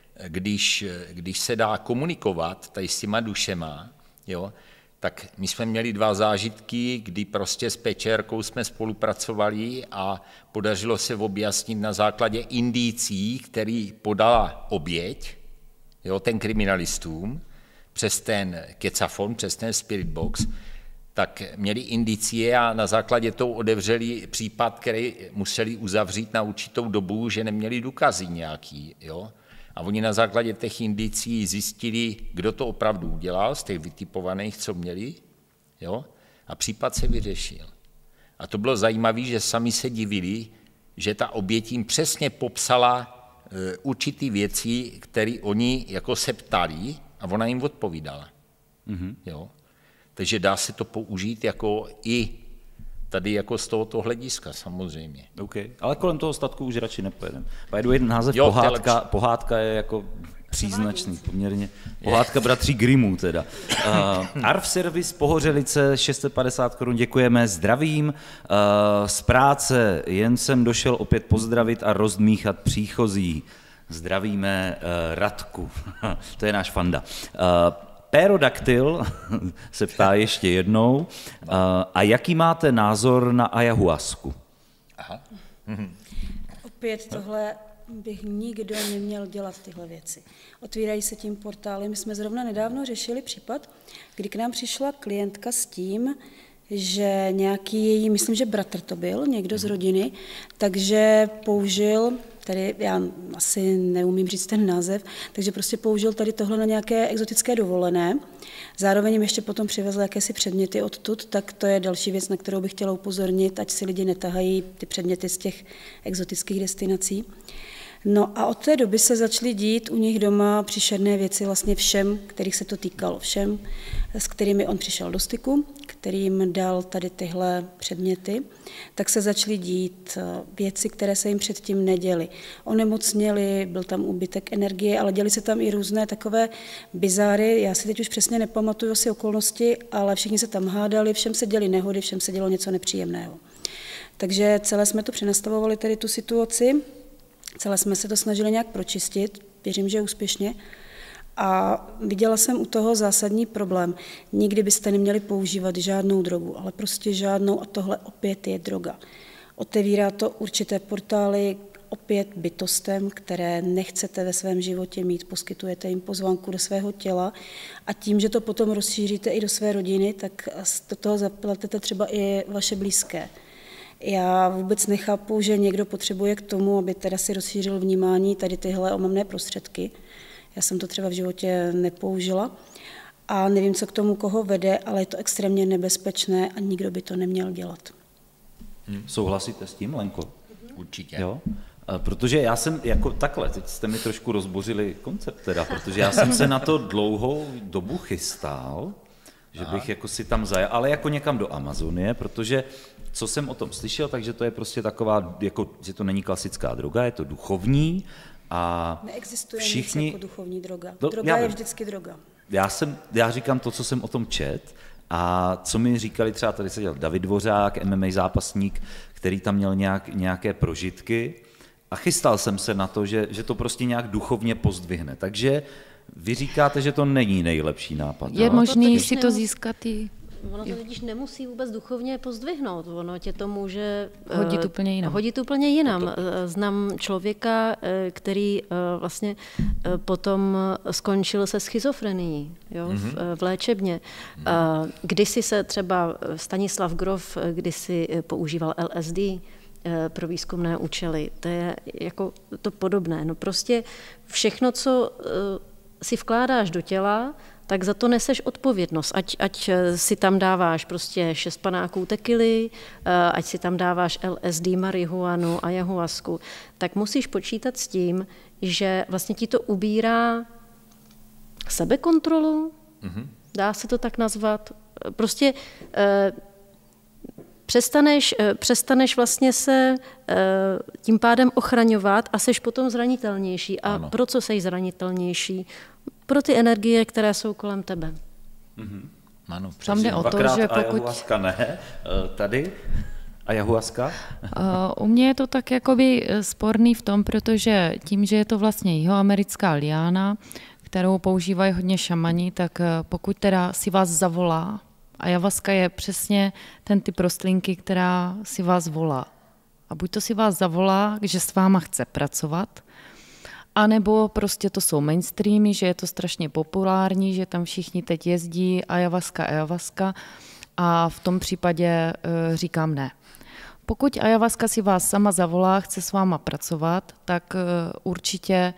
když, když se dá komunikovat tady s těma dušema, jo, tak my jsme měli dva zážitky, kdy prostě s Pečérkou jsme spolupracovali a podařilo se objasnit na základě indicí, který podala oběť, jo, ten kriminalistům, přes ten kecafon, přes ten spirit box, tak měli indicie a na základě toho odevřeli případ, který museli uzavřít na určitou dobu, že neměli důkazy nějaký. Jo? A oni na základě těch indicí zjistili, kdo to opravdu udělal, z těch vytipovaných, co měli, jo? A případ se vyřešil. A to bylo zajímavé, že sami se divili, že ta oběť jim přesně popsala e, určitý věci, které oni jako se ptali a ona jim odpovídala. Mm-hmm. Jo? Takže dá se to použít jako i tady jako z tohoto hlediska samozřejmě. Okay. Ale kolem toho statku už radši nepojedeme. By the way, název jo, pohádka, pohádka je jako příznačný poměrně. Pohádka bratří Grimmů teda. Uh, Arv Service Pohořelice šest set padesát korun, děkujeme, zdravím. Uh, z práce jen jsem došel opět pozdravit a rozdmíchat příchozí. Zdravíme uh, Radku, to je náš fanda. Uh, Pérodaktyl se ptá ještě jednou. A jaký máte názor na ayahuasku? Aha. Mhm. Opět tohle bych nikdo neměl dělat tyhle věci. Otvírají se tím portály. My jsme zrovna nedávno řešili případ, kdy k nám přišla klientka s tím, že nějaký její, myslím, že bratr to byl, někdo z rodiny, takže použil, tady já asi neumím říct ten název, takže prostě použil tady tohle na nějaké exotické dovolené. Zároveň jim ještě potom přivezl jakési předměty odtud, tak to je další věc, na kterou bych chtěla upozornit, ať si lidi netahají ty předměty z těch exotických destinací. No a od té doby se začaly dít u nich doma příšerné věci vlastně všem, kterých se to týkalo, všem, s kterými on přišel do styku, kterým dal tady tyhle předměty, tak se začaly dít věci, které se jim předtím neděly. Onemocněli, byl tam úbytek energie, ale děly se tam i různé takové bizáry, já si teď už přesně nepamatuju si okolnosti, ale všichni se tam hádali, všem se děly nehody, všem se dělo něco nepříjemného. Takže celé jsme to přenastavovali tady tu situaci, celé jsme se to snažili nějak pročistit, věřím, že úspěšně. A viděla jsem u toho zásadní problém. Nikdy byste neměli používat žádnou drogu, ale prostě žádnou a tohle opět je droga. Otevírá to určité portály opět bytostem, které nechcete ve svém životě mít, poskytujete jim pozvánku do svého těla a tím, že to potom rozšíříte i do své rodiny, tak do toho zapletete třeba i vaše blízké. Já vůbec nechápu, že někdo potřebuje k tomu, aby teda si rozšířil vnímání tady tyhle omamné prostředky. Já jsem to třeba v životě nepoužila a nevím, co k tomu koho vede, ale je to extrémně nebezpečné a nikdo by to neměl dělat. Hmm. Souhlasíte s tím, Lenko? Určitě. Jo? Protože já jsem jako takhle, teď jste mi trošku rozbořili koncept teda, protože já jsem se na to dlouhou dobu chystal, že bych jako si tam zajel, ale jako někam do Amazonie, protože co jsem o tom slyšel, takže to je prostě taková, jako, že to není klasická droga, je to duchovní a neexistuje všichni... nic jako duchovní droga. Droga je vždycky droga. Já, jsem, já říkám to, co jsem o tom čet a co mi říkali třeba, tady seděl David Dvořák, M M A zápasník, který tam měl nějak, nějaké prožitky a chystal jsem se na to, že, že to prostě nějak duchovně pozdvihne. Takže vy říkáte, že to není nejlepší nápad. Je jo? možný si to získat i ono to totiž nemusí vůbec duchovně pozdvihnout, ono tě to může hodit úplně jinam. Hodit úplně jinam. Znám člověka, který vlastně potom skončil se schizofrenií, jo, mm-hmm. v, v léčebně. Mm-hmm. Kdysi se třeba Stanislav Grof, kdysi používal L S D pro výzkumné účely, to je jako to podobné. No prostě všechno, co si vkládáš do těla, tak za to neseš odpovědnost. Ať, ať si tam dáváš prostě šest panáků tekily, ať si tam dáváš L S D, marihuanu, ayahuasku, tak musíš počítat s tím, že vlastně ti to ubírá sebekontrolu, mm-hmm. dá se to tak nazvat. Prostě eh, přestaneš, eh, přestaneš vlastně se eh, tím pádem ochraňovat a seš potom zranitelnější. A ano. Pro co seš zranitelnější? Pro ty energie, které jsou kolem tebe. Mm-hmm. Ano, tam jde o to, že pokud... Ayahuasca ne, tady ayahuasca? U mě je to tak jakoby sporný v tom, protože tím, že je to vlastně jihoamerická liána, kterou používají hodně šamani, tak pokud teda si vás zavolá, ayahuasca je přesně ten typ rostlinky, která si vás volá. A buď to si vás zavolá, že s váma chce pracovat, a nebo prostě to jsou mainstreamy, že je to strašně populární, že tam všichni teď jezdí ayahuasca, ayahuasca a v tom případě e, říkám ne. Pokud ayahuasca si vás sama zavolá, chce s váma pracovat, tak e, určitě e,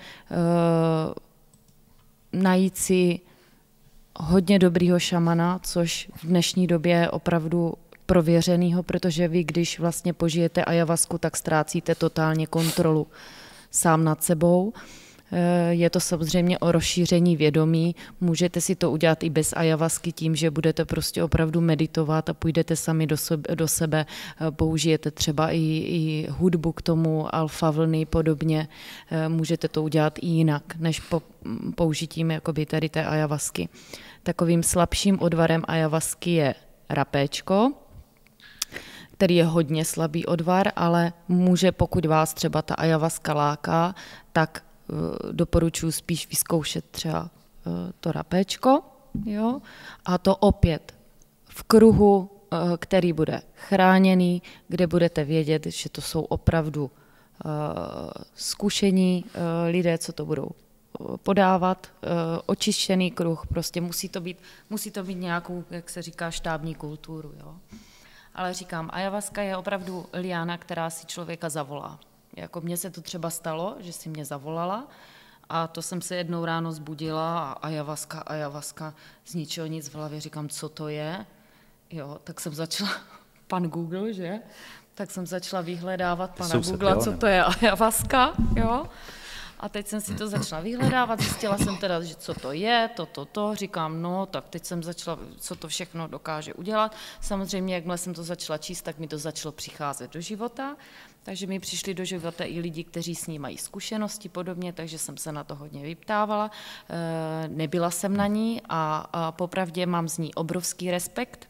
najít si hodně dobrýho šamana, což v dnešní době je opravdu prověřenýho, protože vy, když vlastně požijete ayahuasku, tak ztrácíte totálně kontrolu sám nad sebou. Je to samozřejmě o rozšíření vědomí. Můžete si to udělat i bez ayahuasky tím, že budete prostě opravdu meditovat a půjdete sami do sebe, do sebe použijete třeba i, i hudbu k tomu, alfa vlny podobně. Můžete to udělat i jinak, než po, použitím jakoby tady té ayahuasky. Takovým slabším odvarem ayahuasky je rapéčko, který je hodně slabý odvar, ale může, pokud vás třeba ta ayahuasca láká, tak uh, doporučuji spíš vyzkoušet třeba uh, to rapéčko, jo? A to opět v kruhu, uh, který bude chráněný, kde budete vědět, že to jsou opravdu uh, zkušení uh, lidé, co to budou podávat, uh, očištěný kruh, prostě musí to být, musí to být nějakou, jak se říká, štábní kulturu, jo? Ale říkám, ayahuasca je opravdu liána, která si člověka zavolá. Jako mně se to třeba stalo, že si mě zavolala a to jsem se jednou ráno zbudila a ayahuasca, ayahuasca, z ničeho nic v hlavě, říkám, co to je. Jo, tak jsem začala, pan Google, že? Tak jsem začala vyhledávat pana Google, co to je ayahuasca, jo. A teď jsem si to začala vyhledávat, zjistila jsem teda, že co to je, to, to, to, říkám, no, tak teď jsem začala, co to všechno dokáže udělat. Samozřejmě, jakmile jsem to začala číst, tak mi to začalo přicházet do života, takže mi přišli do života i lidi, kteří s ní mají zkušenosti podobně, takže jsem se na to hodně vyptávala. E, nebyla jsem na ní a, a popravdě mám z ní obrovský respekt.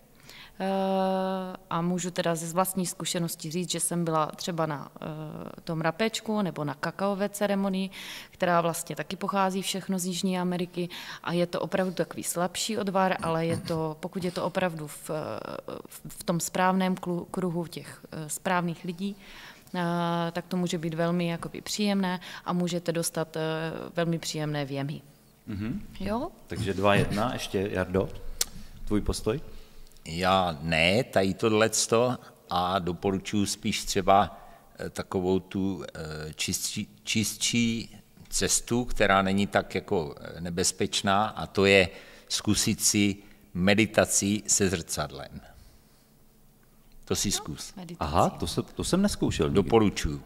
A můžu teda ze vlastní zkušenosti říct, že jsem byla třeba na tom rapéčku nebo na kakaové ceremonii, která vlastně taky pochází všechno z Jižní Ameriky a je to opravdu takový slabší odvar, ale je to, pokud je to opravdu v, v tom správném kruhu těch správných lidí, tak to může být velmi jakoby příjemné a můžete dostat velmi příjemné věmy. Mm-hmm. Jo? Takže dva jedna, ještě Jardo, tvůj postoj? Já ne, tady tohleto a doporučuji spíš třeba takovou tu čistší, čistší cestu, která není tak jako nebezpečná a to je zkusit si meditaci se zrcadlem. To si zkus. Meditací. Aha, to, se, to jsem neskoušel. Doporučuji,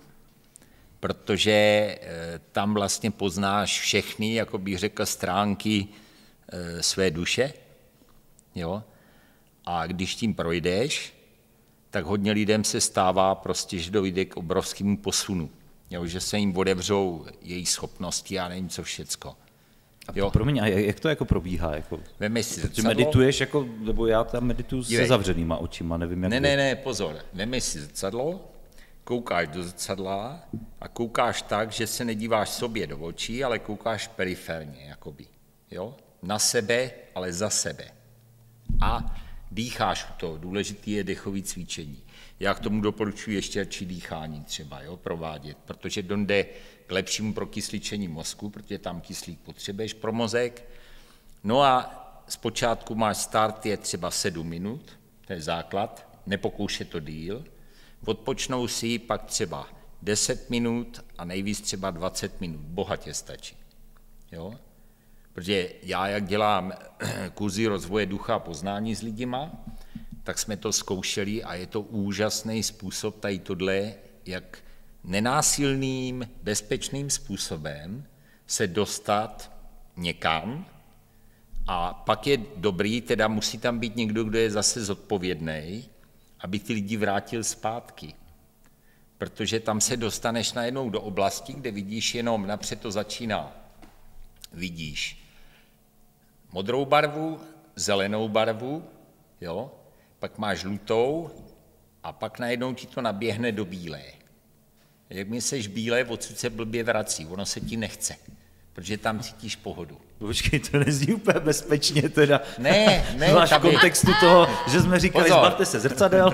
protože tam vlastně poznáš všechny, jako bych řekl, stránky své duše, jo. A když tím projdeš, tak hodně lidem se stává prostě, že dojde k obrovskému posunu. Jo, že se jim otevřou její schopnosti, já nevím co všecko. Jo. A promiň, a jak to jako probíhá? Jako? Veme si zrcadlo. Medituješ, jako, nebo já tam medituju se zavřenýma očima, nevím jak. Ne, ne, ne, pozor. Veme si zrcadlo, koukáš do zrcadla a koukáš tak, že se nedíváš sobě do očí, ale koukáš periferně, jakoby. Jo? Na sebe, ale za sebe. A dýcháš to, důležitý je dechový cvičení. Já k tomu doporučuji ještě radši dýchání třeba, jo, provádět, protože jde k lepšímu prokysličení mozku, protože tam kyslík potřebuješ pro mozek. No a zpočátku máš start je třeba sedm minut, to je základ, nepokouše to díl, odpočnou si pak třeba deset minut a nejvíc třeba dvacet minut, bohatě stačí. Jo? Protože já, jak dělám kurzy rozvoje ducha a poznání s lidima, tak jsme to zkoušeli a je to úžasný způsob tady tohle, jak nenásilným, bezpečným způsobem se dostat někam a pak je dobrý, teda musí tam být někdo, kdo je zase zodpovědný, aby ty lidi vrátil zpátky. Protože tam se dostaneš najednou do oblasti, kde vidíš jenom, napřed to začíná, vidíš modrou barvu, zelenou barvu, jo? Pak máš žlutou a pak najednou ti to naběhne do bílé. Jak mi seš bílé, odsud se blbě vrací, ono se ti nechce, protože tam cítíš pohodu. Počkej, to nezní úplně bezpečně teda. Ne, ne. Zvlášť v kontextu toho, že jsme říkali, Pozor. zbavte se zrcadel.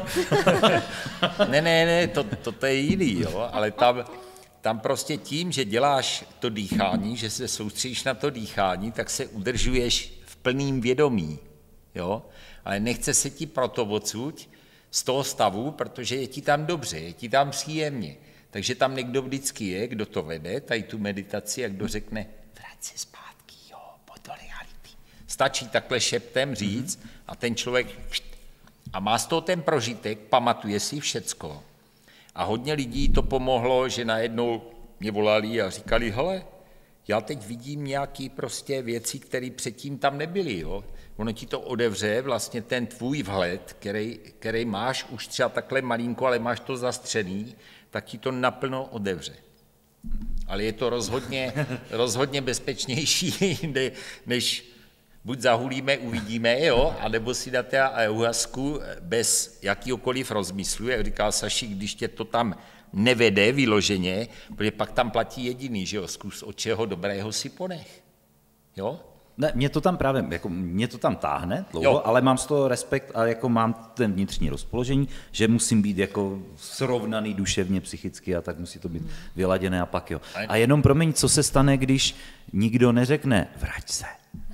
Ne, ne, ne, to, to, to je jiný, jo, ale tam, tam prostě tím, že děláš to dýchání, že se soustředíš na to dýchání, tak se udržuješ v plným vědomí, jo, ale nechce se ti proto odsud z toho stavu, protože je ti tam dobře, je ti tam příjemně. Takže tam někdo vždycky je, kdo to vede, tady tu meditaci, a kdo řekne, vrať se zpátky, jo, pojď do reality. Stačí takhle šeptem říct mm-hmm. a ten člověk a má z toho ten prožitek, pamatuje si všecko. A hodně lidí to pomohlo, že najednou mě volali a říkali, hele, já teď vidím nějaké prostě věci, které předtím tam nebyly, jo. Ono ti to odevře vlastně ten tvůj vhled, který, který máš už třeba takhle malinko, ale máš to zastřený, tak ti to naplno odevře. Ale je to rozhodně, rozhodně bezpečnější, než buď zahulíme, uvidíme, jo, anebo si dáte ayahuasku bez jakýhokoliv rozmyslu, jak říkal Saši, když tě to tam nevede vyloženě, protože pak tam platí jediný, že jo, zkus od čeho dobrého si ponech, jo. Ne, mě to tam právě, jako mě to tam táhne dlouho, jo. Ale mám z toho respekt a jako mám ten vnitřní rozpoložení, že musím být jako srovnaný duševně, psychicky a tak musí to být vyladěné a pak jo. A jenom promiň, co se stane, když nikdo neřekne, vrať se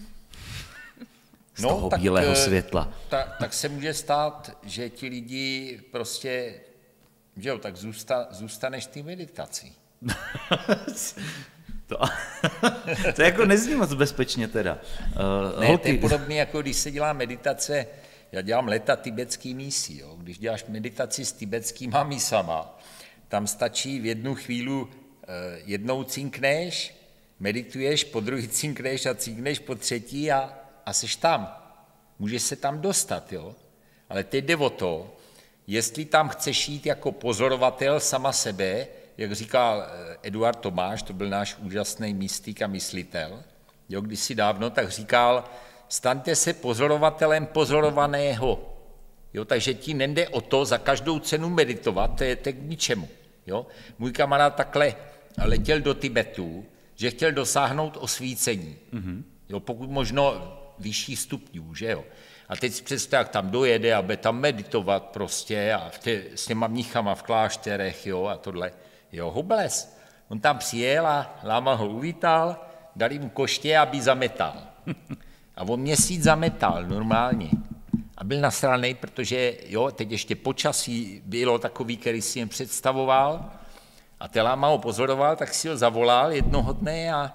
z no, toho tak, bílého světla. Ta, tak se může stát, že ti lidi prostě, že jo, tak zůsta, zůstaneš ty meditací. To, to jako nezní moc bezpečně teda. Uh, ne, holky. to je podobné, jako když se dělá meditace, já dělám leta tibetský mísí, jo. Když děláš meditaci s tibetskýma mísama, tam stačí v jednu chvíli uh, jednou cinkneš, medituješ, po druhý cinkneš a cinkneš po třetí a, a seš tam. Můžeš se tam dostat, jo. Ale teď jde o to, jestli tam chceš jít jako pozorovatel sama sebe, jak říkal Eduard Tomáš, to byl náš úžasný mystik a myslitel, jo, kdysi dávno, tak říkal, staňte se pozorovatelem pozorovaného. Jo, takže ti nejde o to za každou cenu meditovat, to je tak k ničemu. Jo. Můj kamarád takhle letěl do Tibetu, že chtěl dosáhnout osvícení. Mm-hmm. Jo, pokud možno vyšší stupňů, že jo. A teď si představ, jak tam dojede a bude tam meditovat prostě a v tě, s těma mnichama v klášterech, jo, a tohle. Jo, hubles. On tam přijel a láma ho uvítal, dali mu koště, aby zametal. A on měsíc zametal normálně. A byl nasranej, protože jo, teď ještě počasí bylo takový, který si jen představoval. A ten láma ho pozoroval, tak si ho zavolal jednoho dne a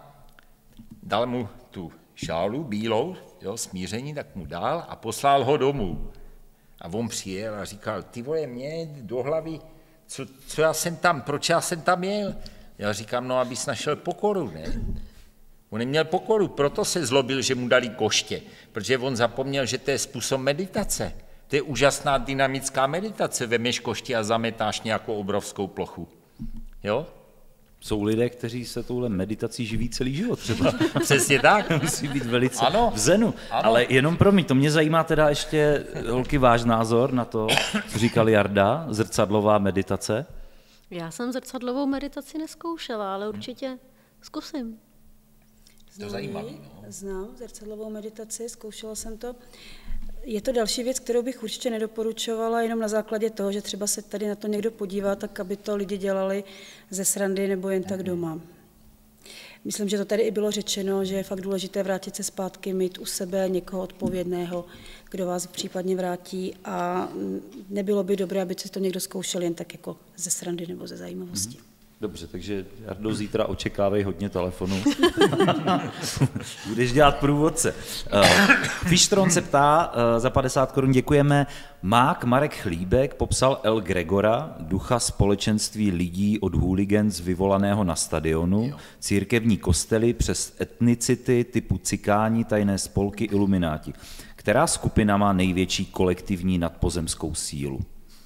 dal mu tu šálu bílou, jo, smíření, tak mu dal a poslal ho domů. A on přijel a říkal, ty vole, mě do hlavy, co, co já jsem tam, proč já jsem tam jel? Já říkám, no, abys našel pokoru, ne? On neměl pokoru, proto se zlobil, že mu dali koště, protože on zapomněl, že to je způsob meditace. To je úžasná dynamická meditace, vemeš koště a zametáš nějakou obrovskou plochu. Jo? Jsou lidé, kteří se touhle meditací živí celý život třeba. Přesně tak. Musí být velice ano, v zenu. ano. Ale jenom pro mě, to mě zajímá teda ještě, holky, váš názor na to, co říkal Jarda, zrcadlová meditace. Já jsem zrcadlovou meditaci neskoušela, ale určitě zkusím. To zajímavý, no. Znám zrcadlovou meditaci, zkoušela jsem to. Je to další věc, kterou bych určitě nedoporučovala jenom na základě toho, že třeba se tady na to někdo podívá, tak aby to lidi dělali ze srandy nebo jen tak doma. Myslím, že to tady i bylo řečeno, že je fakt důležité vrátit se zpátky, mít u sebe někoho odpovědného, kdo vás případně vrátí a nebylo by dobré, aby si to někdo zkoušel jen tak jako ze srandy nebo ze zajímavosti. Dobře, takže Jardo, zítra očekávej hodně telefonů. Budeš dělat průvodce. Uh, Fischtron se ptá, uh, za padesát korun děkujeme. Mák Marek Chlíbek popsal El Gregora, ducha společenství lidí od hooligans vyvolaného na stadionu, jo. Církevní kostely přes etnicity typu cikáni, tajné spolky, ilumináti. Která skupina má největší kolektivní nadpozemskou sílu?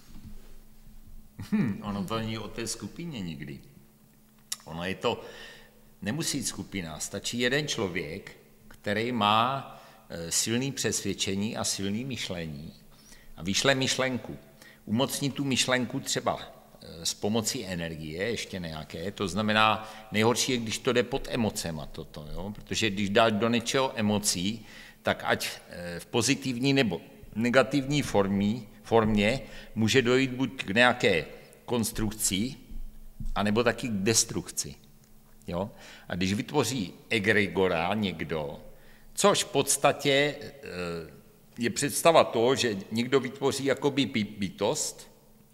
Hmm, ono to není o té skupině nikdy. Ono je to, nemusí být skupina, stačí jeden člověk, který má silný přesvědčení a silný myšlení a vyšle myšlenku. Umocní tu myšlenku třeba s pomocí energie, ještě nějaké, to znamená, nejhorší je, když to jde pod emocema toto, jo? Protože když dáš do něčeho emocí, tak ať v pozitivní nebo negativní formě, formě může dojít buď k nějaké konstrukci, anebo taky k destrukci. Jo? A když vytvoří egregora někdo, což v podstatě je představa toho, že někdo vytvoří jakoby bytost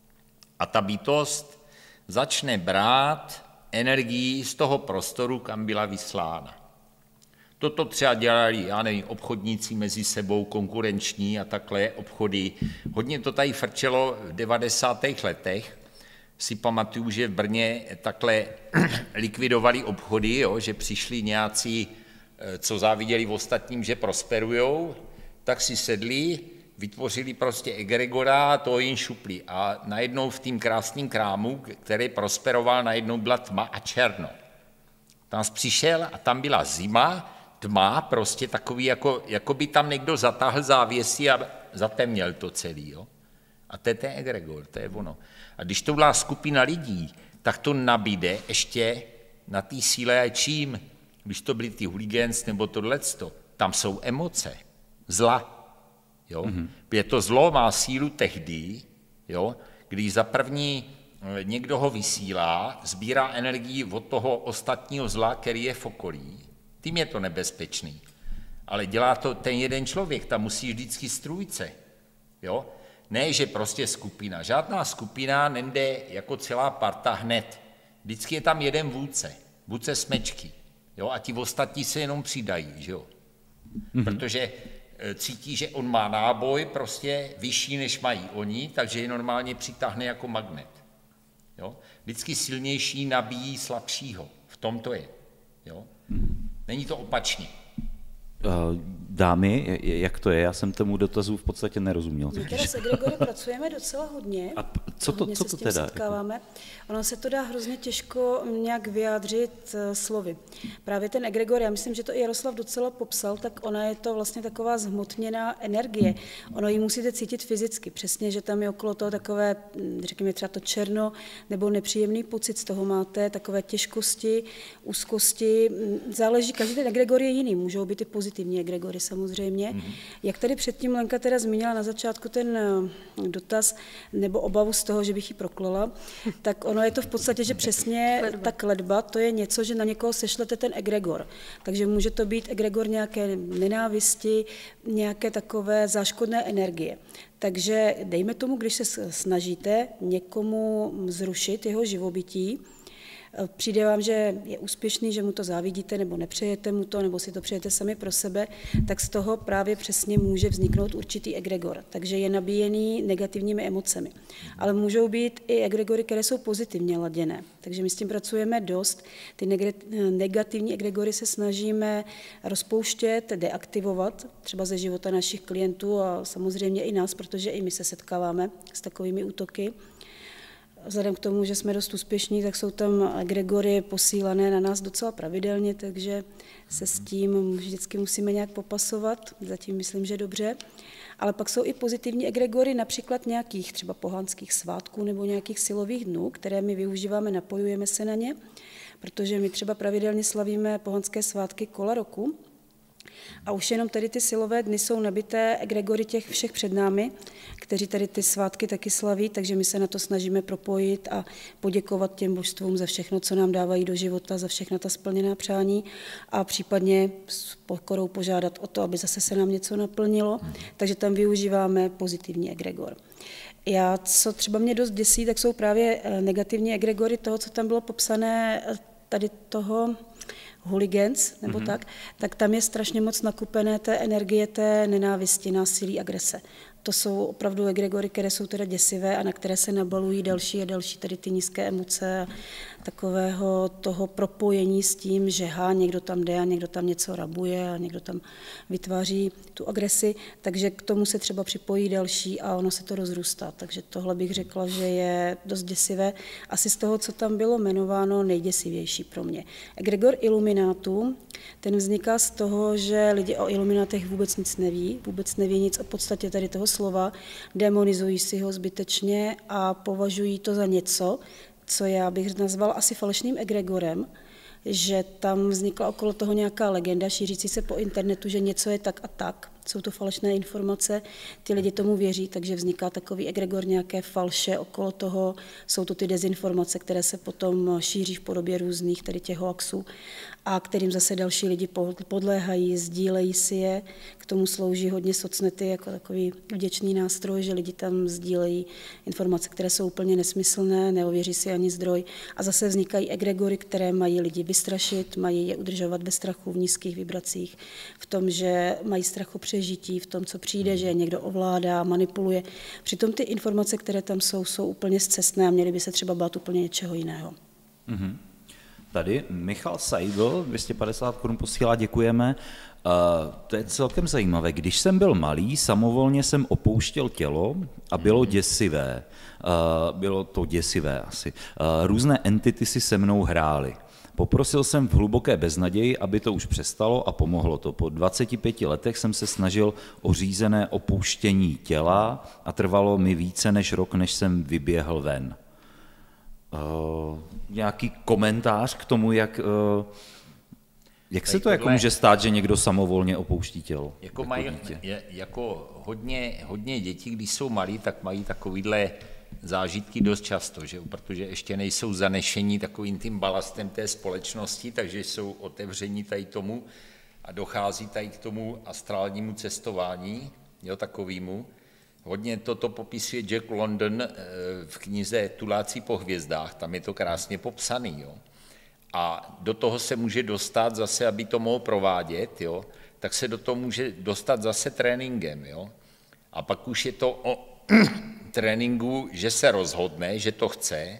a ta bytost začne brát energii z toho prostoru, kam byla vyslána. Toto třeba dělali, já nevím, obchodníci mezi sebou, konkurenční a takhle obchody. Hodně to tady frčelo v devadesátých letech. Si pamatuju, že v Brně takhle likvidovali obchody, jo, že přišli nějací, co záviděli v ostatním, že prosperujou, tak si sedli, vytvořili prostě egregora a to jim šupli. A najednou v tým krásným krámu, který prosperoval, najednou byla tma a černo. Tam jsi přišel a tam byla zima, tma, prostě takový, jako, jako by tam někdo zatáhl závěsy a zatemněl to celý. Jo? A to je ten egregor, to je ono. A když to byla skupina lidí, tak to nabíde ještě na té síle a čím, když to byly ty hooligans nebo tohleto, tam jsou emoce, zla. Jo? Mm-hmm. Protože to zlo má sílu tehdy, jo? Když za první někdo ho vysílá, sbírá energii od toho ostatního zla, který je v okolí, tím je to nebezpečný. Ale dělá to ten jeden člověk, tam musí vždycky strůjce. Jo? Ne, že prostě skupina. Žádná skupina nejde jako celá parta hned. Vždycky je tam jeden vůdce, vůdce smečky. Jo? A ti ostatní se jenom přidají, že jo? Mm-hmm. Protože cítí, že on má náboj prostě vyšší, než mají oni, takže je normálně přitáhne jako magnet. Jo? Vždycky silnější nabíjí slabšího. V tom to je. Jo? Není to opačně. Dámy, jak to je? Já jsem tomu dotazu v podstatě nerozuměl. My teda s egregory pracujeme docela hodně. A co to, co to teda? Setkáváme. Ono se to dá hrozně těžko nějak vyjádřit slovy. Právě ten egregor, já myslím, že to i Jaroslav docela popsal, tak ona je to vlastně taková zhmotněná energie. Ono ji musíte cítit fyzicky. Přesně, že tam je okolo toho takové, řekněme třeba to černo, nebo nepříjemný pocit z toho máte, takové těžkosti, úzkosti. Záleží, každý ten egregor je jiný. Můžou být i pozitivní egregory samozřejmě. Mm-hmm. Jak tady předtím Lenka teda zmínila na začátku ten dotaz nebo obavu z toho, že bych ji proklala, tak ono je to v podstatě, že přesně ta kletba, to je něco, že na někoho sešlete ten egregor. Takže může to být egregor nějaké nenávisti, nějaké takové záškodné energie. Takže dejme tomu, když se snažíte někomu zrušit jeho živobytí, přijde vám, že je úspěšný, že mu to závidíte, nebo nepřejete mu to, nebo si to přejete sami pro sebe, tak z toho právě přesně může vzniknout určitý egregor. Takže je nabíjený negativními emocemi. Ale můžou být i egregory, které jsou pozitivně laděné. Takže my s tím pracujeme dost. Ty negativní egregory se snažíme rozpouštět, deaktivovat, třeba ze života našich klientů a samozřejmě i nás, protože i my se setkáváme s takovými útoky. Vzhledem k tomu, že jsme dost úspěšní, tak jsou tam egregory posílané na nás docela pravidelně, takže se s tím vždycky musíme nějak popasovat. Zatím myslím, že dobře. Ale pak jsou i pozitivní egregory například nějakých třeba pohanských svátků nebo nějakých silových dnů, které my využíváme, napojujeme se na ně, protože my třeba pravidelně slavíme pohanské svátky kola roku. A už jenom tady ty silové dny jsou nabité egregory těch všech před námi, kteří tady ty svátky taky slaví, takže my se na to snažíme propojit a poděkovat těm božstvům za všechno, co nám dávají do života, za všechna ta splněná přání a případně s pokorou požádat o to, aby zase se nám něco naplnilo, takže tam využíváme pozitivní egregor. Já, co třeba mě dost děsí, tak jsou právě negativní egregory toho, co tam bylo popsané, tady toho hooligans, nebo mm-hmm. tak, tak tam je strašně moc nakupené té energie, té nenávisti, násilí, agrese. To jsou opravdu egregory, které jsou teda děsivé a na které se nabalují další a další tady ty nízké emoce a takového toho propojení s tím, že há, někdo tam jde a někdo tam něco rabuje a někdo tam vytváří tu agresi, takže k tomu se třeba připojí další a ono se to rozrůstá. Takže tohle bych řekla, že je dost děsivé. Asi z toho, co tam bylo jmenováno, nejděsivější pro mě. Egregor iluminátů, ten vzniká z toho, že lidi o iluminátech vůbec nic neví, vůbec neví nic o podstatě tady toho slova, demonizují si ho zbytečně a považují to za něco, co já bych nazval asi falešným egregorem, že tam vznikla okolo toho nějaká legenda, šířící se po internetu, že něco je tak a tak. Jsou to falešné informace, ty lidi tomu věří, takže vzniká takový egregor, nějaké falše okolo toho. Jsou to ty dezinformace, které se potom šíří v podobě různých tady těch hoaxů a kterým zase další lidi podléhají, sdílejí si je. K tomu slouží hodně socnety jako takový vděčný nástroj, že lidi tam sdílejí informace, které jsou úplně nesmyslné, neověří si ani zdroj. A zase vznikají egregory, které mají lidi vystrašit, mají je udržovat ve strachu, v nízkých vibracích, v tom, že mají strach o přežití, v tom, co přijde, že někdo ovládá, manipuluje. Přitom ty informace, které tam jsou, jsou úplně scestné a měly by se třeba bát úplně něčeho jiného. Mm-hmm. Tady Michal Seidl, dvě stě padesát korun posílá, děkujeme. Uh, to je celkem zajímavé. Když jsem byl malý, samovolně jsem opouštěl tělo a bylo děsivé. Uh, bylo to děsivé asi. Uh, různé entity si se mnou hrály. Poprosil jsem v hluboké beznaději, aby to už přestalo a pomohlo to. Po dvaceti pěti letech jsem se snažil o řízené opuštění těla a trvalo mi více než rok, než jsem vyběhl ven. Uh, nějaký komentář k tomu, jak, uh, jak se to jako může stát, že někdo samovolně opouští tělo? Jako, jako, mají, je, jako hodně, hodně dětí, když jsou malí, tak mají takovýhle zážitky dost často, že? Protože ještě nejsou zanešení takovým tím balastem té společnosti, takže jsou otevření tady tomu a dochází tady k tomu astrálnímu cestování, jo, takovýmu. Hodně toto popisuje Jack London v knize Tuláci po hvězdách, tam je to krásně popsaný. Jo. A do toho se může dostat zase, aby to mohl provádět, jo, tak se do toho může dostat zase tréninkem. Jo. A pak už je to o tréninku, že se rozhodne, že to chce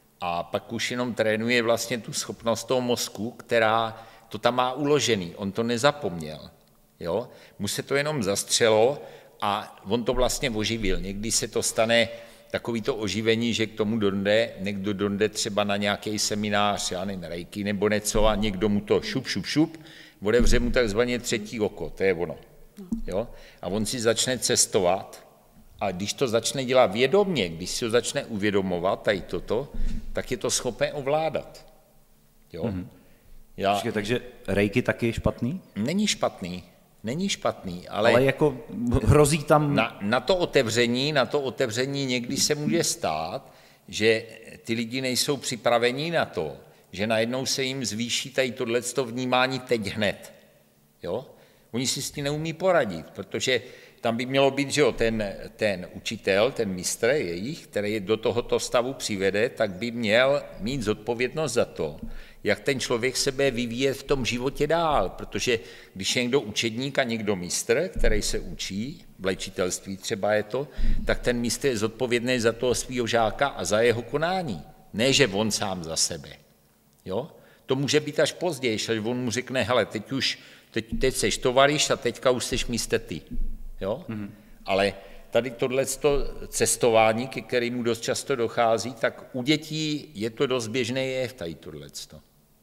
a pak už jenom trénuje vlastně tu schopnost toho mozku, která to tam má uložený, on to nezapomněl. Jo. Mu se to jenom zastřelo, a on to vlastně oživil. Někdy se to stane takový to oživení, že k tomu donde, někdo donde třeba na nějaký seminář, já nevím, rejky nebo něco a někdo mu to šup, šup, šup, odevře mu takzvaně třetí oko, to je ono. Jo? A on si začne cestovat a když to začne dělat vědomě, když si ho začne uvědomovat, tady toto, tak je to schopné ovládat. Jo? Mm-hmm. Já... Počkej, takže rejky taky je špatný? Není špatný. Není špatný, ale, ale jako hrozí tam... Na, na, to otevření, na to otevření někdy se může stát, že ty lidi nejsou připravení na to, že najednou se jim zvýší tady tohleto vnímání teď hned. Jo? Oni si s tím neumí poradit, protože tam by mělo být, že jo, ten, ten učitel, ten mistr jejich, který je do tohoto stavu přivede, tak by měl mít zodpovědnost za to, jak ten člověk se bude vyvíjet v tom životě dál, protože když je někdo učedník a někdo mistr, který se učí, v léčitelství třeba je to, tak ten mistr je zodpovědný za toho svého žáka a za jeho konání, ne že on sám za sebe. Jo? To může být až později, že on mu řekne, hele, teď už, teď, teď seš tovariš a teďka už seš mistr ty. Jo? Mm-hmm. Ale tady tohleto cestování, ke kterému dost často dochází, tak u dětí je to dost běžné jev tady tohleto.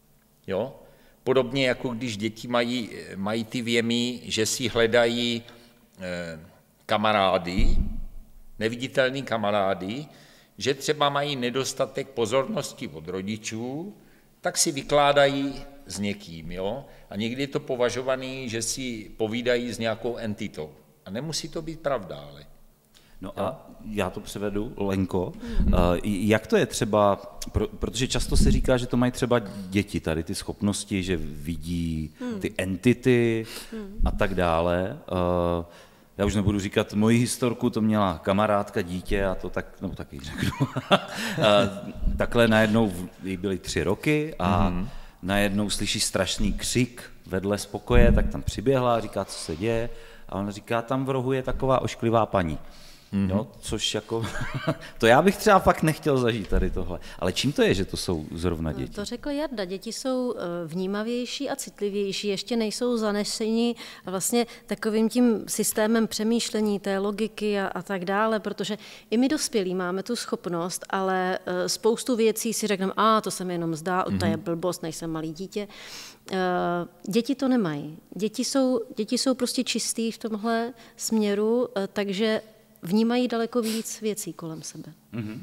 Jo? Podobně jako když děti mají, mají ty věmy, že si hledají eh, kamarády, neviditelný kamarády, že třeba mají nedostatek pozornosti od rodičů, tak si vykládají s někým, jo? A někdy je to považovaný, že si povídají s nějakou entitou. A nemusí to být pravda, ale... No a já to převedu, Lenko. Hmm. Jak to je třeba, pro, protože často se říká, že to mají třeba děti, tady ty schopnosti, že vidí hmm. ty entity hmm. a tak dále. Já už nebudu říkat moji historku, to měla kamarádka, dítě a to tak, nebo taky řeknu. Takhle najednou, jí byly tři roky a hmm. najednou slyší strašný křik vedle z pokoje, tak tam přiběhla a říká, co se děje. A ona říká, tam v rohu je taková ošklivá paní. Mm-hmm. Jo, což jako, to já bych třeba fakt nechtěl zažít tady tohle. Ale čím to je, že to jsou zrovna děti? To řekl Jarda, děti jsou vnímavější a citlivější, ještě nejsou zaneseni vlastně takovým tím systémem přemýšlení, té logiky a, a tak dále, protože i my dospělí máme tu schopnost, ale spoustu věcí si řekneme, a to se mi jenom zdá, mm-hmm. to je blbost, nejsem malý dítě. Děti to nemají. Děti jsou, děti jsou prostě čistý v tomhle směru, takže vnímají daleko víc věcí kolem sebe. Mm-hmm.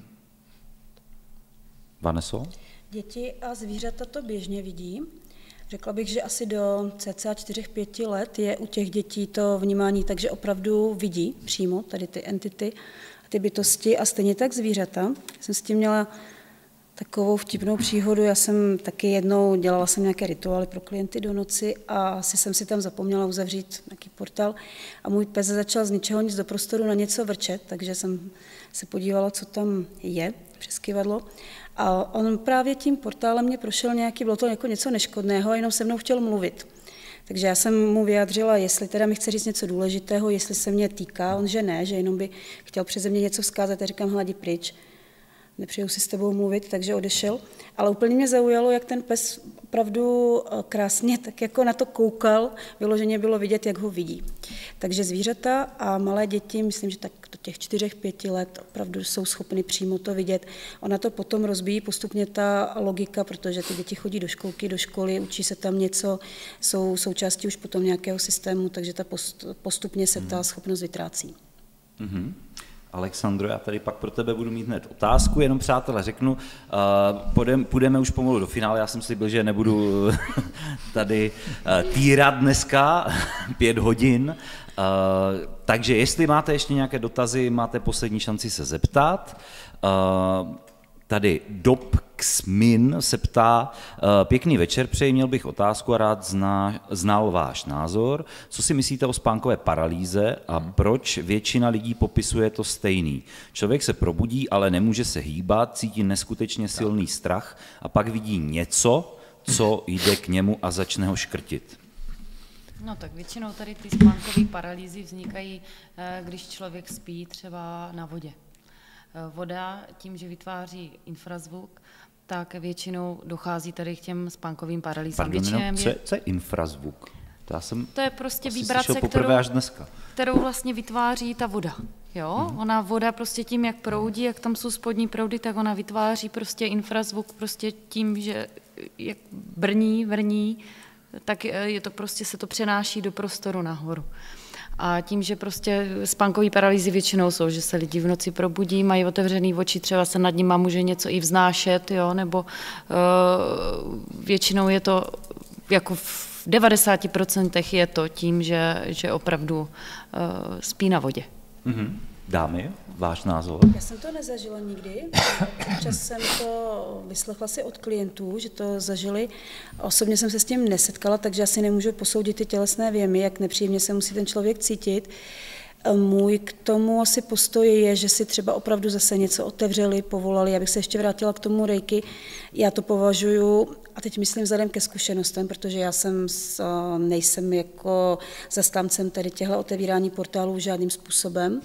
Vaneso? Děti a zvířata to běžně vidí. Řekla bych, že asi do cca čtyři pět let je u těch dětí to vnímání, takže opravdu vidí přímo tady ty entity, ty bytosti a stejně tak zvířata. Jsem s tím měla takovou vtipnou příhodu. Já jsem taky jednou dělala jsem nějaké rituály pro klienty do noci a asi jsem si tam zapomněla uzavřít nějaký portál a můj pes začal z ničeho nic do prostoru na něco vrčet, takže jsem se podívala, co tam je přes kyvadlo. A on právě tím portálem mě prošel nějaký, bylo to jako něco neškodného a jenom se mnou chtěl mluvit. Takže já jsem mu vyjádřila, jestli teda mi chce říct něco důležitého, jestli se mě týká, on že ne, že jenom by chtěl přeze mě něco vzkázat a říkám, hladi pryč. Nepřeju si s tebou mluvit, takže odešel. Ale úplně mě zaujalo, jak ten pes opravdu krásně tak jako na to koukal, vyloženě bylo vidět, jak ho vidí. Takže zvířata a malé děti, myslím, že tak do těch čtyřech, pěti let opravdu jsou schopny přímo to vidět. Ona to potom rozbíjí postupně ta logika, protože ty děti chodí do školky, do školy, učí se tam něco, jsou součástí už potom nějakého systému, takže ta post, postupně se ta schopnost vytrácí. Mm-hmm. Alexandro, já tady pak pro tebe budu mít hned otázku, jenom přátelé řeknu, uh, půjdeme, půjdeme už pomalu do finále, já jsem slíbil, že nebudu tady uh, týrat dneska pět hodin, uh, takže jestli máte ještě nějaké dotazy, máte poslední šanci se zeptat. Uh, Tady Dobksmin se ptá, pěkný večer přeji, měl bych otázku a rád zná, znal váš názor. Co si myslíte o spánkové paralýze a proč většina lidí popisuje to stejný? Člověk se probudí, ale nemůže se hýbat, cítí neskutečně silný strach a pak vidí něco, co jde k němu a začne ho škrtit. No tak většinou tady ty spánkové paralýzy vznikají, když člověk spí třeba na vodě. Voda tím, že vytváří infrazvuk, tak většinou dochází tady k těm spánkovým paralýzám. Pardon, no, co, je, co je infrazvuk? To, já jsem to je prostě vibrace, kterou, kterou vlastně vytváří ta voda. Jo? Hmm. Ona voda prostě tím, jak proudí, jak tam jsou spodní proudy, tak ona vytváří prostě infrazvuk prostě tím, že jak brní, vrní, tak je to prostě se to přenáší do prostoru nahoru. A tím, že prostě spánkové paralýzy většinou jsou, že se lidi v noci probudí, mají otevřený oči, třeba se nad nima může něco i vznášet, jo, nebo uh, většinou je to, jako v devadesáti procentech je to tím, že, že opravdu uh, spí na vodě. Mm-hmm. Dámy, váš názor? Já jsem to nezažila nikdy. Občas jsem to vyslechla si od klientů, že to zažili. Osobně jsem se s tím nesetkala, takže asi nemůžu posoudit ty tělesné věmy, jak nepříjemně se musí ten člověk cítit. Můj k tomu asi postoj je, že si třeba opravdu zase něco otevřeli, povolali. Já bych se ještě vrátila k tomu rejky. Já to považuji, a teď myslím vzhledem ke zkušenostem, protože já jsem nejsem jako zastáncem tady těchto otevírání portálů žádným způsobem.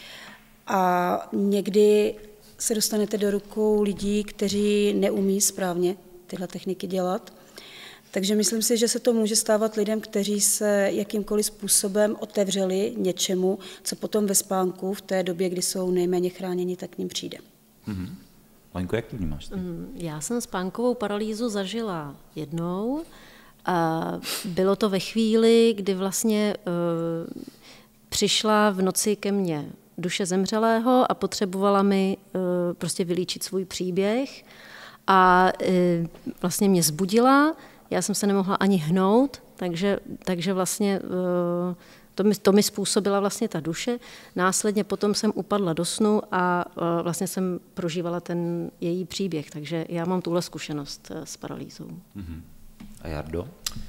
A někdy se dostanete do rukou lidí, kteří neumí správně tyhle techniky dělat. Takže myslím si, že se to může stávat lidem, kteří se jakýmkoliv způsobem otevřeli něčemu, co potom ve spánku v té době, kdy jsou nejméně chráněni, tak k ním přijde. Mm-hmm. Lenko, jak to vnímáš ty? Já jsem spánkovou paralýzu zažila jednou. A bylo to ve chvíli, kdy vlastně uh, přišla v noci ke mně duše zemřelého a potřebovala mi uh, prostě vylíčit svůj příběh a uh, vlastně mě zbudila. já jsem se nemohla ani hnout, takže, takže vlastně to mi, to mi způsobila vlastně ta duše. Následně potom jsem upadla do snu a vlastně jsem prožívala ten její příběh, takže já mám tuhle zkušenost s paralýzou. A Jardo?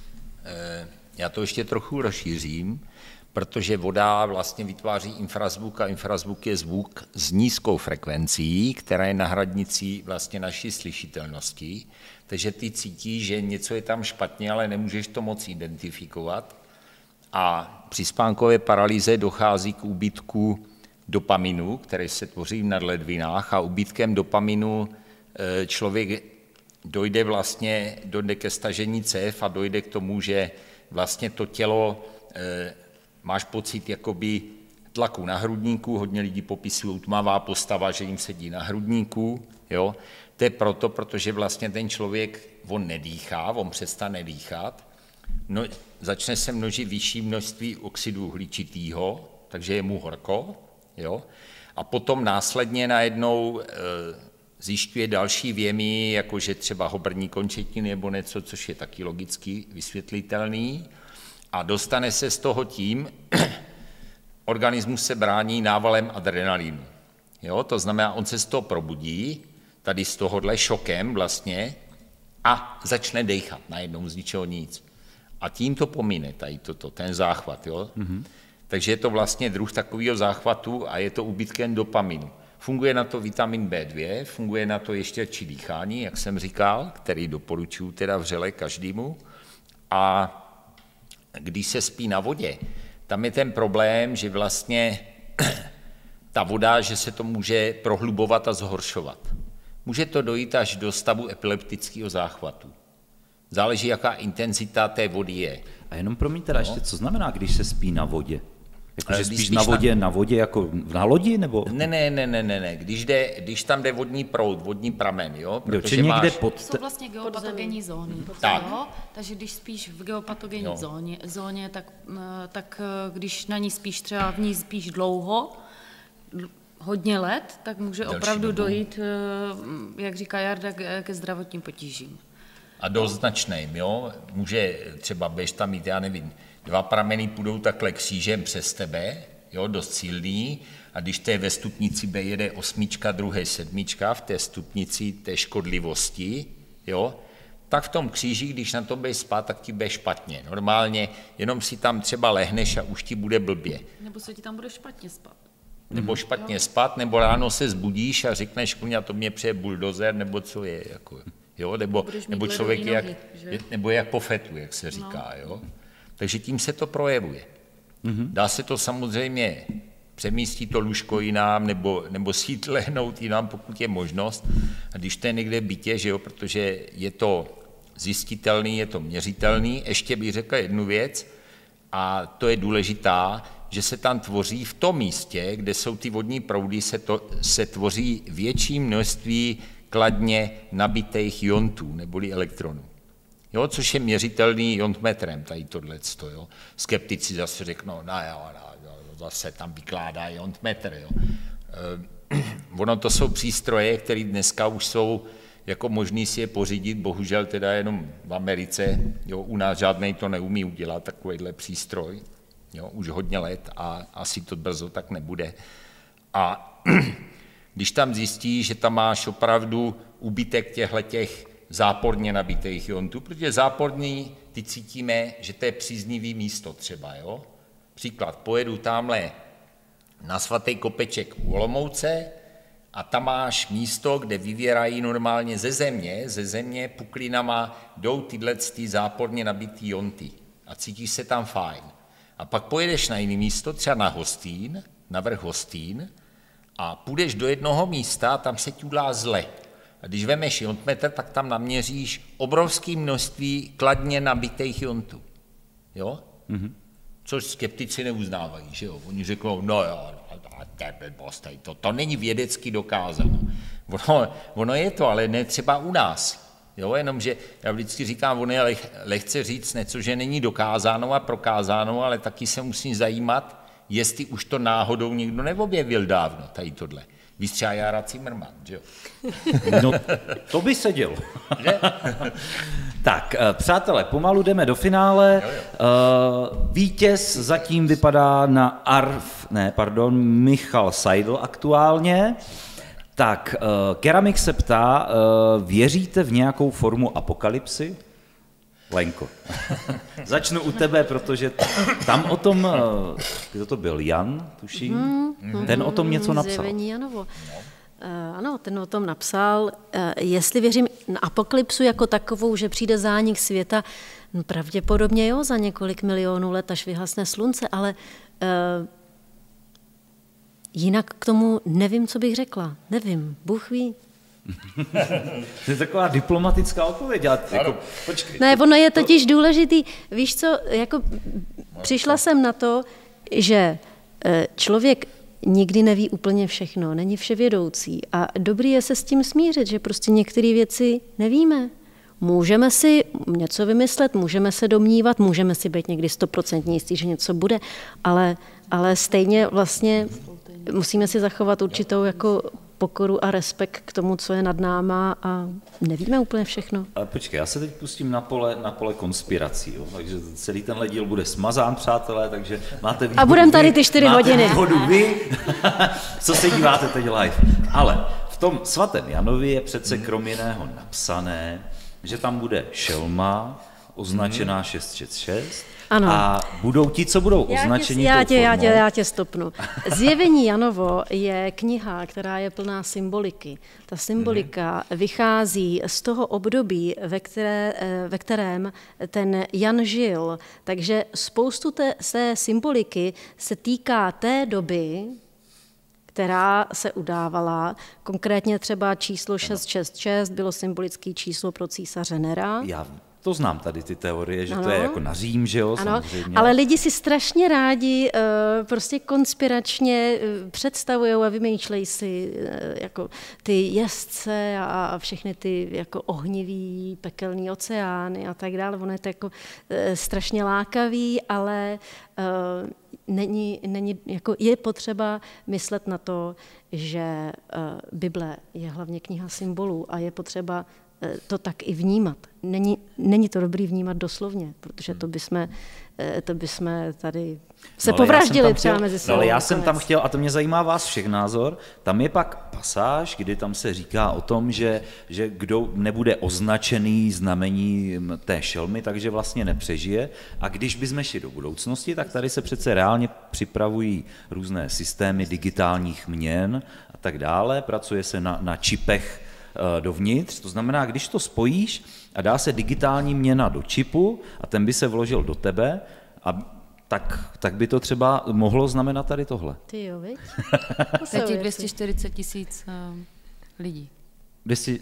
Já to ještě trochu rozšířím, protože voda vlastně vytváří infrazvuk a infrazvuk je zvuk s nízkou frekvencí, která je na hranici vlastně naší slyšitelnosti. Takže ty cítíš, že něco je tam špatně, ale nemůžeš to moc identifikovat. A při spánkové paralýze dochází k úbytku dopaminu, který se tvoří v nadledvinách, a úbytkem dopaminu člověk dojde vlastně dojde ke stažení cév a dojde k tomu, že vlastně to tělo, e, máš pocit jakoby tlaku na hrudníku, hodně lidí popisují tmavá postava, že jim sedí na hrudníku, jo. To je proto, protože vlastně ten člověk, on nedýchá, on přestane dýchat, no, začne se množit vyšší množství oxidu uhličitého, takže je mu horko, jo. A potom následně najednou e, zjišťuje další věmy, jakože třeba hobrní končetiny nebo něco, což je taky logicky vysvětlitelný, a dostane se z toho tím, organismus se brání návalem adrenalinu. Jo? To znamená, on se z toho probudí, tady z tohohle šokem vlastně, a začne dejchat najednou z ničeho nic. A tím to pomine, tady toto, ten záchvat. Jo? Mm-hmm. Takže je to vlastně druh takového záchvatu a je to úbytkem dopaminu. Funguje na to vitamin bé dva, funguje na to ještě či dýchání, jak jsem říkal, který doporučuji teda vřele každému. A když se spí na vodě, tam je ten problém, že vlastně ta voda, že se to může prohlubovat a zhoršovat. Může to dojít až do stavu epileptického záchvatu. Záleží, jaká intenzita té vody je. A jenom pro mě teda no. ještě, co znamená, když se spí na vodě? Jakože spíš, spíš na vodě, na... na vodě jako na lodi, nebo? Ne, ne, ne, ne, ne, ne. Když, jde, když tam jde vodní proud, vodní pramen, jo? Protože jo, někde pod... To jsou vlastně geopatogenní zóny. Tak. Jo? Takže když spíš v geopatogenní no. zóně, zóně tak, tak když na ní spíš třeba v ní spíš dlouho, hodně let, tak může Delší opravdu dobu. dojít, jak říká Jarda, ke zdravotním potížím. A dost značným, jo? Může třeba běž tam mít, já nevím, dva prameny půjdou takhle křížem přes tebe, jo, dost silný, a když to je ve stupnici B jede osmička, druhé sedmička, v té stupnici té škodlivosti, jo, tak v tom kříži, když na to budeš spát, tak ti bude špatně. Normálně jenom si tam třeba lehneš a už ti bude blbě. Nebo se ti tam bude špatně spát. Nebo špatně jo. spát, nebo ráno se zbudíš a řekneš, kuňa, to mě přeje buldozer, nebo co je, jako, jo, nebo, nebo člověk je jak, nohy, nebo jak po fetu, jak se říká, no. jo. Takže tím se to projevuje. Mm-hmm. Dá se to samozřejmě přemístit to lůžko jinam, nebo, nebo si jít lehnout jinam, pokud je možnost. A když to je někde v bytě, že jo, protože je to zjistitelný, je to měřitelný, ještě bych řekl jednu věc, a to je důležitá, že se tam tvoří v tom místě, kde jsou ty vodní proudy, se, to, se tvoří větší množství kladně nabitých iontů, neboli elektronů. Jo, což je měřitelný iontmetrem, tady tohleto, jo. Skeptici zase řeknou, no jo, no, zase tam vykládá iontmetr, jo. E, ono to jsou přístroje, které dneska už jsou jako možný si je pořídit, bohužel teda jenom v Americe, jo, u nás žádnej to neumí udělat, takovýhle přístroj, jo, už hodně let a asi to brzo tak nebude. A když tam zjistíš, že tam máš opravdu úbytek těchhletěch záporně nabitých iontů, protože záporný, ty cítíme, že to je příznivý místo třeba, jo. Příklad, pojedu tamhle na svatý kopeček u Olomouce a tam máš místo, kde vyvěrají normálně ze země, ze země puklinama jdou tyhle ty záporně nabitý ionty a cítíš se tam fajn. A pak pojedeš na jiné místo, třeba na Hostín, na vrch Hostín, a půjdeš do jednoho místa a tam se ti udělá zle. A když vemeš iontmetr, tak tam naměříš obrovské množství kladně nabitých iontů. Jo? Mm-hmm. Což skeptici neuznávají, že jo? Oni řeknou, no jo, to je blbost, to, to není vědecky dokázáno. Ono, ono je to, ale ne třeba u nás. Jo? Jenomže já vždycky říkám, ono je leh, lehce říct něco, že není dokázáno a prokázáno, ale taky se musím zajímat, jestli už to náhodou někdo neobjevil dávno, tady tohle. Víš třeba Jára Cimrman, že jo? No, to by seděl. Tak, přátelé, pomalu jdeme do finále. Jo, jo. Vítěz zatím vypadá na Arf, ne, pardon, Michal Seidl aktuálně. Tak, Keramik se ptá, věříte v nějakou formu apokalypsy? Lenko, začnu u tebe, protože tam o tom, kdo to byl, Jan, tuším, mm, ten o tom něco napsal. Zjevení Janovo. Uh, ano, ten o tom napsal. Uh, jestli věřím na apokalypsu jako takovou, že přijde zánik světa, no pravděpodobně jo, za několik milionů let, až vyhasne slunce, ale uh, jinak k tomu nevím, co bych řekla. Nevím, Bůh ví. To je taková diplomatická odpověď. Já, jako, počkej, ne, to, ono je to... totiž důležitý. Víš co, jako přišla jsem na to, že člověk nikdy neví úplně všechno, není vševědoucí a dobrý je se s tím smířit, že prostě některé věci nevíme. Můžeme si něco vymyslet, můžeme se domnívat, můžeme si být někdy stoprocentně jistý, že něco bude, ale, ale stejně vlastně musíme si zachovat určitou jako pokoru a respekt k tomu, co je nad náma a nevíme úplně všechno. Ale počkej, já se teď pustím na pole, na pole konspirací, jo? Takže celý tenhle díl bude smazán, přátelé, takže máte výhodu. A budeme tady ty čtyři máte hodiny. Výhodu vy, co se díváte teď live. Ale v tom svatém Janovi je přece krom jiného napsané, že tam bude šelma označená šest šest šest. Ano. A budou ti, co budou označeni já tě, tou formou. já, tě, já tě stopnu. Zjevení Janovo je kniha, která je plná symboliky. Ta symbolika mm-hmm. vychází z toho období, ve, které, ve kterém ten Jan žil. Takže spoustu té, té symboliky se týká té doby, která se udávala. Konkrétně třeba číslo šest šest šest bylo symbolické číslo pro císaře Nera. Já to znám tady ty teorie, že ano. to je jako na Řím, že jo, ano, samozřejmě. ale lidi si strašně rádi uh, prostě konspiračně uh, představujou a vymýšlejí si uh, jako ty jezdce a, a všechny ty jako ohnivý pekelný oceány a tak dále. Ono je to jako uh, strašně lákavý, ale uh, není, není, jako je potřeba myslet na to, že uh, Bible je hlavně kniha symbolů a je potřeba to tak i vnímat. Není, není to dobrý vnímat doslovně, protože to bychom, to bychom tady se no, povraždili třeba chtěl, mezi sebou. No, ale já jsem tam chtěl, a to mě zajímá vás všech názor, tam je pak pasáž, kdy tam se říká o tom, že, že kdo nebude označený znamením té šelmy, takže vlastně nepřežije. A když bychom šli do budoucnosti, tak tady se přece reálně připravují různé systémy digitálních měn a tak dále. Pracuje se na, na čipech dovnitř, to znamená, když to spojíš a dá se digitální měna do čipu a ten by se vložil do tebe, a tak, tak by to třeba mohlo znamenat tady tohle. Ty jo, viď? Teď je dvě stě čtyřicet tisíc uh, lidí. dvě stě...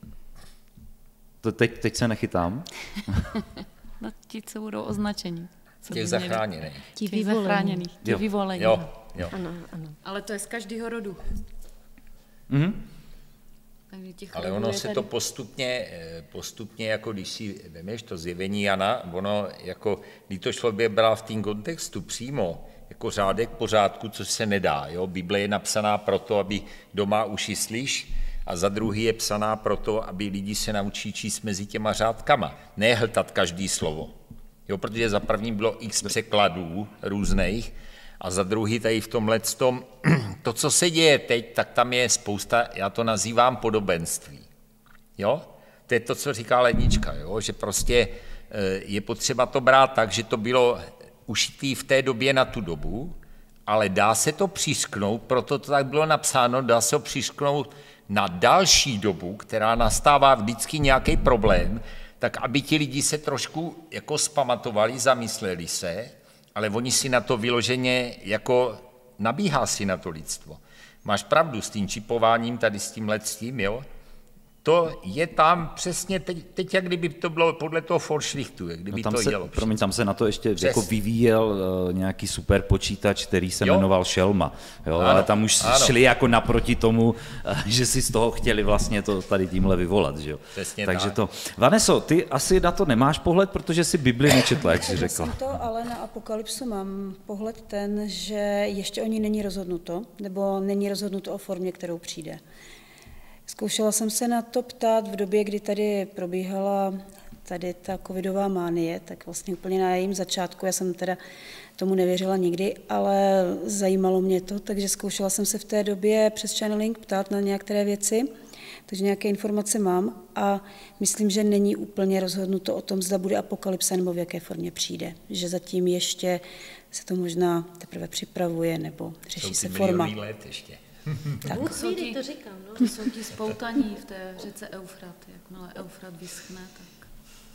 To teď, teď se nechytám. No ti, co budou označeni. Co Těch zachráněných. Ti Těch zachráněných, těch vyvolených. Jo, jo. Ano, ano. Ale to je z každého rodu. Mhm. Ale ono se to postupně, postupně, jako když si vemeš to zjevení Jana, ono jako, když to člověk bral v tom kontextu přímo, jako řádek pořádku, což se nedá. Jo? Bible je napsaná proto, aby doma uši slyš, a za druhý je psaná proto, aby lidi se naučí číst mezi těma řádkama, ne hltat každý slovo. Jo? Protože za první bylo x překladů různých, a za druhý tady v tomhle tom, to, co se děje teď, tak tam je spousta, já to nazývám podobenství. Jo? To je to, co říká Lednička, jo? Že prostě je potřeba to brát tak, že to bylo ušitý v té době na tu dobu, ale dá se to přisknout, proto to tak bylo napsáno, dá se to přisknout na další dobu, která nastává vždycky nějaký problém, tak aby ti lidi se trošku jako zpamatovali, zamysleli se, ale oni si na to vyloženě, jako nabíhá si na to lidstvo. Máš pravdu s tím čipováním, tady s tím letstím, jo? To je tam přesně teď, teď jak kdyby to bylo podle toho Forschlichtu, jak kdyby no tam to se, jelo. Promiň, tam se na to ještě jako vyvíjel uh, nějaký super počítač, který se jo? jmenoval Šelma, jo? Ano, ale tam už ano. šli jako naproti tomu, uh, že si z toho chtěli vlastně to tady tímhle vyvolat, že jo? Přesně takže tak. to. Vaneso, ty asi na to nemáš pohled, protože si Bibli nečetla, jak jsi řekla. Já jsem to, ale na Apokalypsu mám pohled ten, že ještě o ní není rozhodnuto, nebo není rozhodnuto o formě, kterou přijde. Zkoušela jsem se na to ptát v době, kdy tady probíhala tady ta covidová mánie, tak vlastně úplně na jejím začátku, já jsem teda tomu nevěřila nikdy, ale zajímalo mě to, takže zkoušela jsem se v té době přes channeling ptát na některé věci, takže nějaké informace mám a myslím, že není úplně rozhodnuto o tom, zda bude apokalypsa nebo v jaké formě přijde, že zatím ještě se to možná teprve připravuje nebo řeší se forma. Let ještě. Tak. To jsou ti, to říkám, no, to jsou ti spoutaní v té řece Eufrat. Jakmile Eufrat vyschne, tak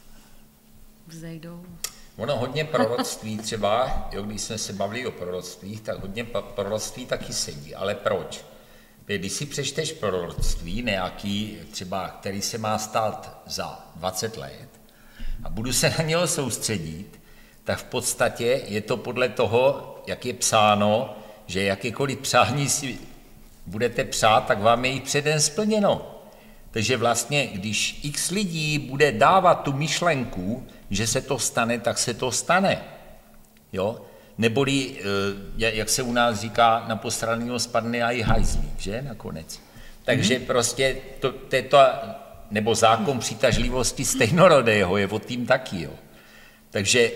vzejdou. Ono hodně proroctví třeba, jo, když jsme se bavili o proroctvích, tak hodně proroctví taky sedí. Ale proč? Když si přečteš proroctví nějaký, třeba, který se má stát za dvacet let a budu se na něho soustředit, tak v podstatě je to podle toho, jak je psáno, že jakékoliv přání si budete přát, tak vám je jich předem splněno. Takže vlastně, když x lidí bude dávat tu myšlenku, že se to stane, tak se to stane. Jo? Neboli, jak se u nás říká, na postranného spadne a i hajzlík, že, nakonec. Takže mm-hmm. prostě to, to, nebo zákon přitažlivosti stejnorodého je o tím taky, jo. Takže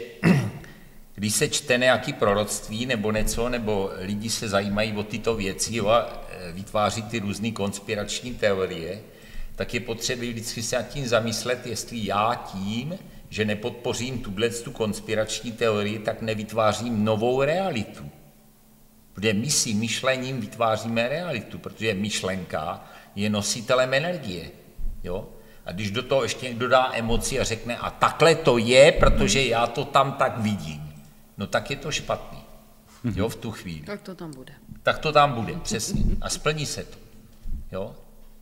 když se čte nějaký proroctví nebo něco, nebo lidi se zajímají o tyto věci, jo, a vytváří ty různé konspirační teorie, tak je potřeba vždycky se nad tím zamyslet, jestli já tím, že nepodpořím tu konspirační teorii, tak nevytvářím novou realitu. Protože my si myšlením vytváříme realitu, protože myšlenka je nositelem energie. Jo? A když do toho ještě někdo dá emoci a řekne, a takhle to je, protože já to tam tak vidím, no tak je to špatný. Jo, v tu chvíli. Tak to tam bude. Tak to tam bude, přesně. A splní se to. Jo?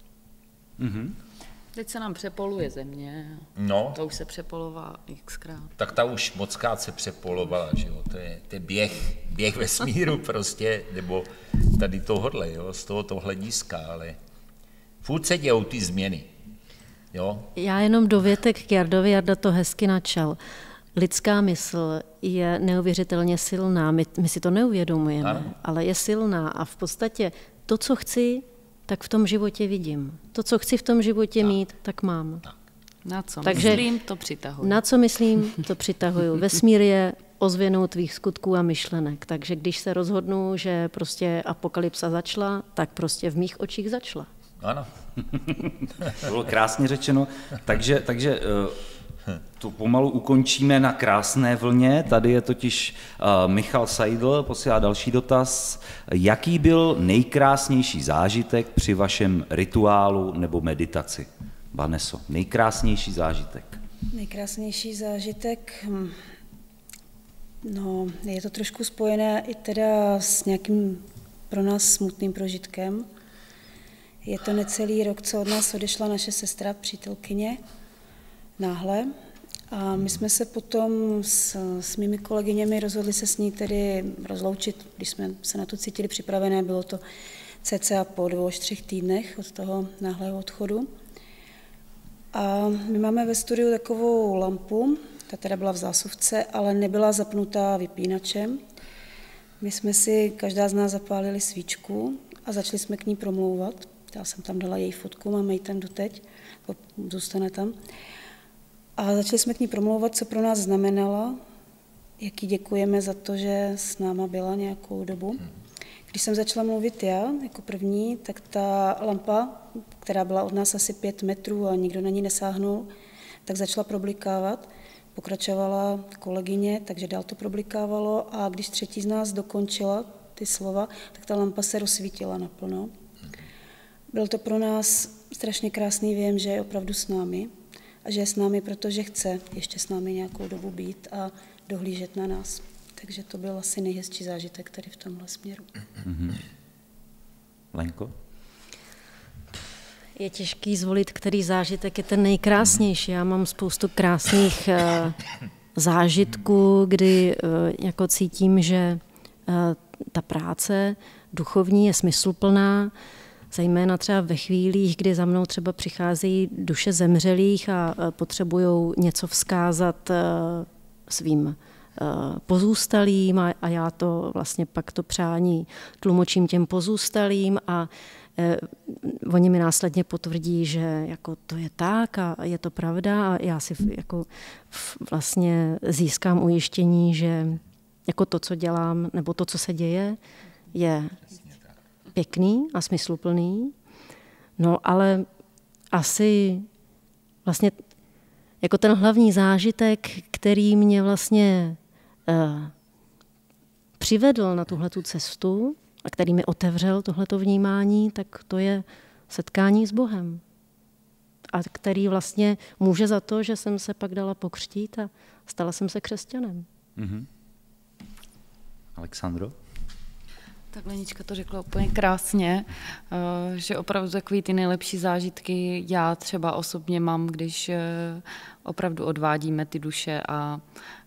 Mm-hmm. Teď se nám přepoluje země. No. To už se přepolová xkrát. Tak ta už mockrát se přepolovala, že jo. To je, to je běh, běh vesmíru prostě, nebo tady tohodle, jo, z tohoto hlediska, ale furt se dějou ty změny. Jo? Já jenom dovětek k Jardovi, Jarda to hezky načal. Lidská mysl je neuvěřitelně silná, my, my si to neuvědomujeme, ano. Ale je silná a v podstatě to, co chci, tak v tom životě vidím. To, co chci v tom životě tak. mít, tak mám. Tak. Na co Takže, myslím, to přitahuju. Na co myslím, to přitahuju. Vesmír je ozvěnou tvých skutků a myšlenek, takže když se rozhodnu, že prostě apokalypsa začala, tak prostě v mých očích začala. Ano. To bylo krásně řečeno. Takže, takže to pomalu ukončíme na krásné vlně. Tady je totiž uh, Michal Seidl, posílá další dotaz. Jaký byl nejkrásnější zážitek při vašem rituálu nebo meditaci? Vaneso, nejkrásnější zážitek. Nejkrásnější zážitek, no, je to trošku spojené i teda s nějakým pro nás smutným prožitkem. Je to necelý rok, co od nás odešla naše sestra, přítelkyně, náhle. A my jsme se potom s, s mými kolegyněmi rozhodli se s ní tedy rozloučit, když jsme se na to cítili připravené, bylo to cca po dvou až třech týdnech od toho náhlého odchodu. A my máme ve studiu takovou lampu, ta teda byla v zásuvce, ale nebyla zapnutá vypínačem. My jsme si, každá z nás zapálili svíčku a začali jsme k ní promlouvat. Já jsem tam dala její fotku, máme ji tam doteď, zůstane tam. A začali jsme k ní promlouvat, co pro nás znamenala, jak jí děkujeme za to, že s náma byla nějakou dobu. Když jsem začala mluvit já jako první, tak ta lampa, která byla od nás asi pět metrů a nikdo na ní nesáhnul, tak začala problikávat. Pokračovala kolegyně, takže dál to problikávalo a když třetí z nás dokončila ty slova, tak ta lampa se rozsvítila naplno. Byl to pro nás strašně krásný věm, že je opravdu s námi a že je s námi, protože chce ještě s námi nějakou dobu být a dohlížet na nás. Takže to byl asi nejhezčí zážitek tady v tomhle směru. Mm-hmm. Lenko? Je těžký zvolit, který zážitek je ten nejkrásnější. Já mám spoustu krásných uh, zážitků, kdy uh, jako cítím, že uh, ta práce duchovní je smysluplná, zejména třeba ve chvílích, kdy za mnou třeba přicházejí duše zemřelých a uh, potřebují něco vzkázat uh, svým pozůstalým a, a já to vlastně pak to přání tlumočím těm pozůstalým a eh, oni mi následně potvrdí, že jako to je tak a je to pravda a já si jako vlastně získám ujištění, že jako to, co dělám, nebo to, co se děje, je pěkný a smysluplný. No ale asi vlastně jako ten hlavní zážitek, který mě vlastně uh, přivedl na tuhletu cestu a který mi otevřel tohleto vnímání, tak to je setkání s Bohem. A který vlastně může za to, že jsem se pak dala pokřtít a stala jsem se křesťanem. Mm-hmm. Alexandro? Tak Lenička to řekla úplně krásně, že opravdu takový ty nejlepší zážitky já třeba osobně mám, když opravdu odvádíme ty duše a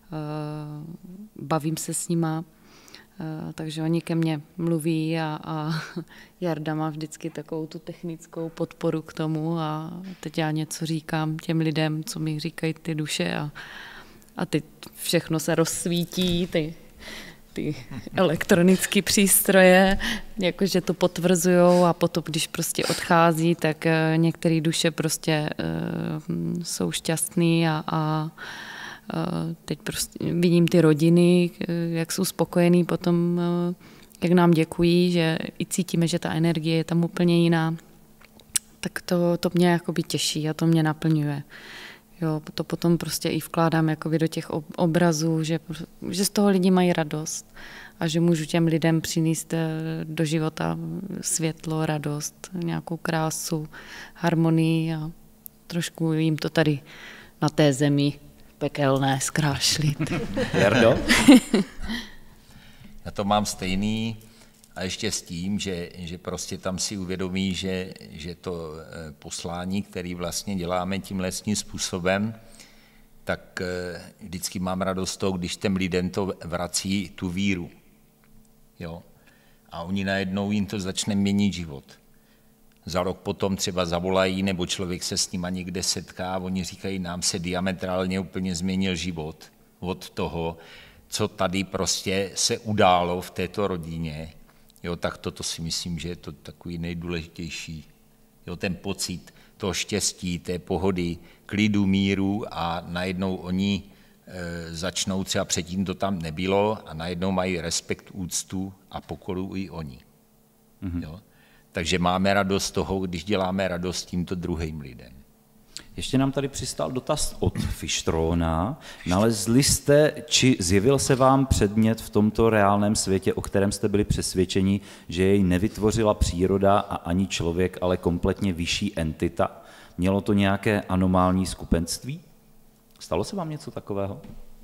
bavím se s nima. Takže oni ke mně mluví a, a Jarda má vždycky takovou tu technickou podporu k tomu a teď já něco říkám těm lidem, co mi říkají ty duše a, a teď všechno se rozsvítí, ty ty elektronické přístroje, jakože to potvrzujou a potom, když prostě odchází, tak některé duše prostě uh, jsou šťastný a, a uh, teď prostě vidím ty rodiny, jak jsou spokojení potom, uh, jak nám děkují, že i cítíme, že ta energie je tam úplně jiná, tak to, to mě jakoby těší a to mě naplňuje. Jo, to potom prostě i vkládám jakoby do těch obrazů, že, že z toho lidi mají radost a že můžu těm lidem přinést do života světlo, radost, nějakou krásu, harmonii a trošku jim to tady na té zemi pekelné zkrášlit. Jardo? Já to mám stejný a ještě s tím, že, že prostě tam si uvědomí, že, že to poslání, který vlastně děláme tím lesním způsobem, tak vždycky mám radost z toho, když těm lidem to vrací tu víru. Jo? A oni najednou jim to začne měnit život. Za rok potom třeba zavolají, nebo člověk se s nima někde setká, oni říkají, nám se diametrálně úplně změnil život od toho, co tady prostě se událo v této rodině. Jo, tak toto si myslím, že je to takový nejdůležitější. Jo, ten pocit toho štěstí, té pohody, klidu, míru a najednou oni e, začnou, třeba předtím to tam nebylo, a najednou mají respekt, úctu a pokoru i oni. Mm-hmm. Jo? Takže máme radost z toho, když děláme radost tímto druhým lidem. Ještě nám tady přistál dotaz od Fištrona. Nalezli jste, či zjevil se vám předmět v tomto reálném světě, o kterém jste byli přesvědčeni, že jej nevytvořila příroda a ani člověk, ale kompletně vyšší entita? Mělo to nějaké anomální skupenství? Stalo se vám něco takového?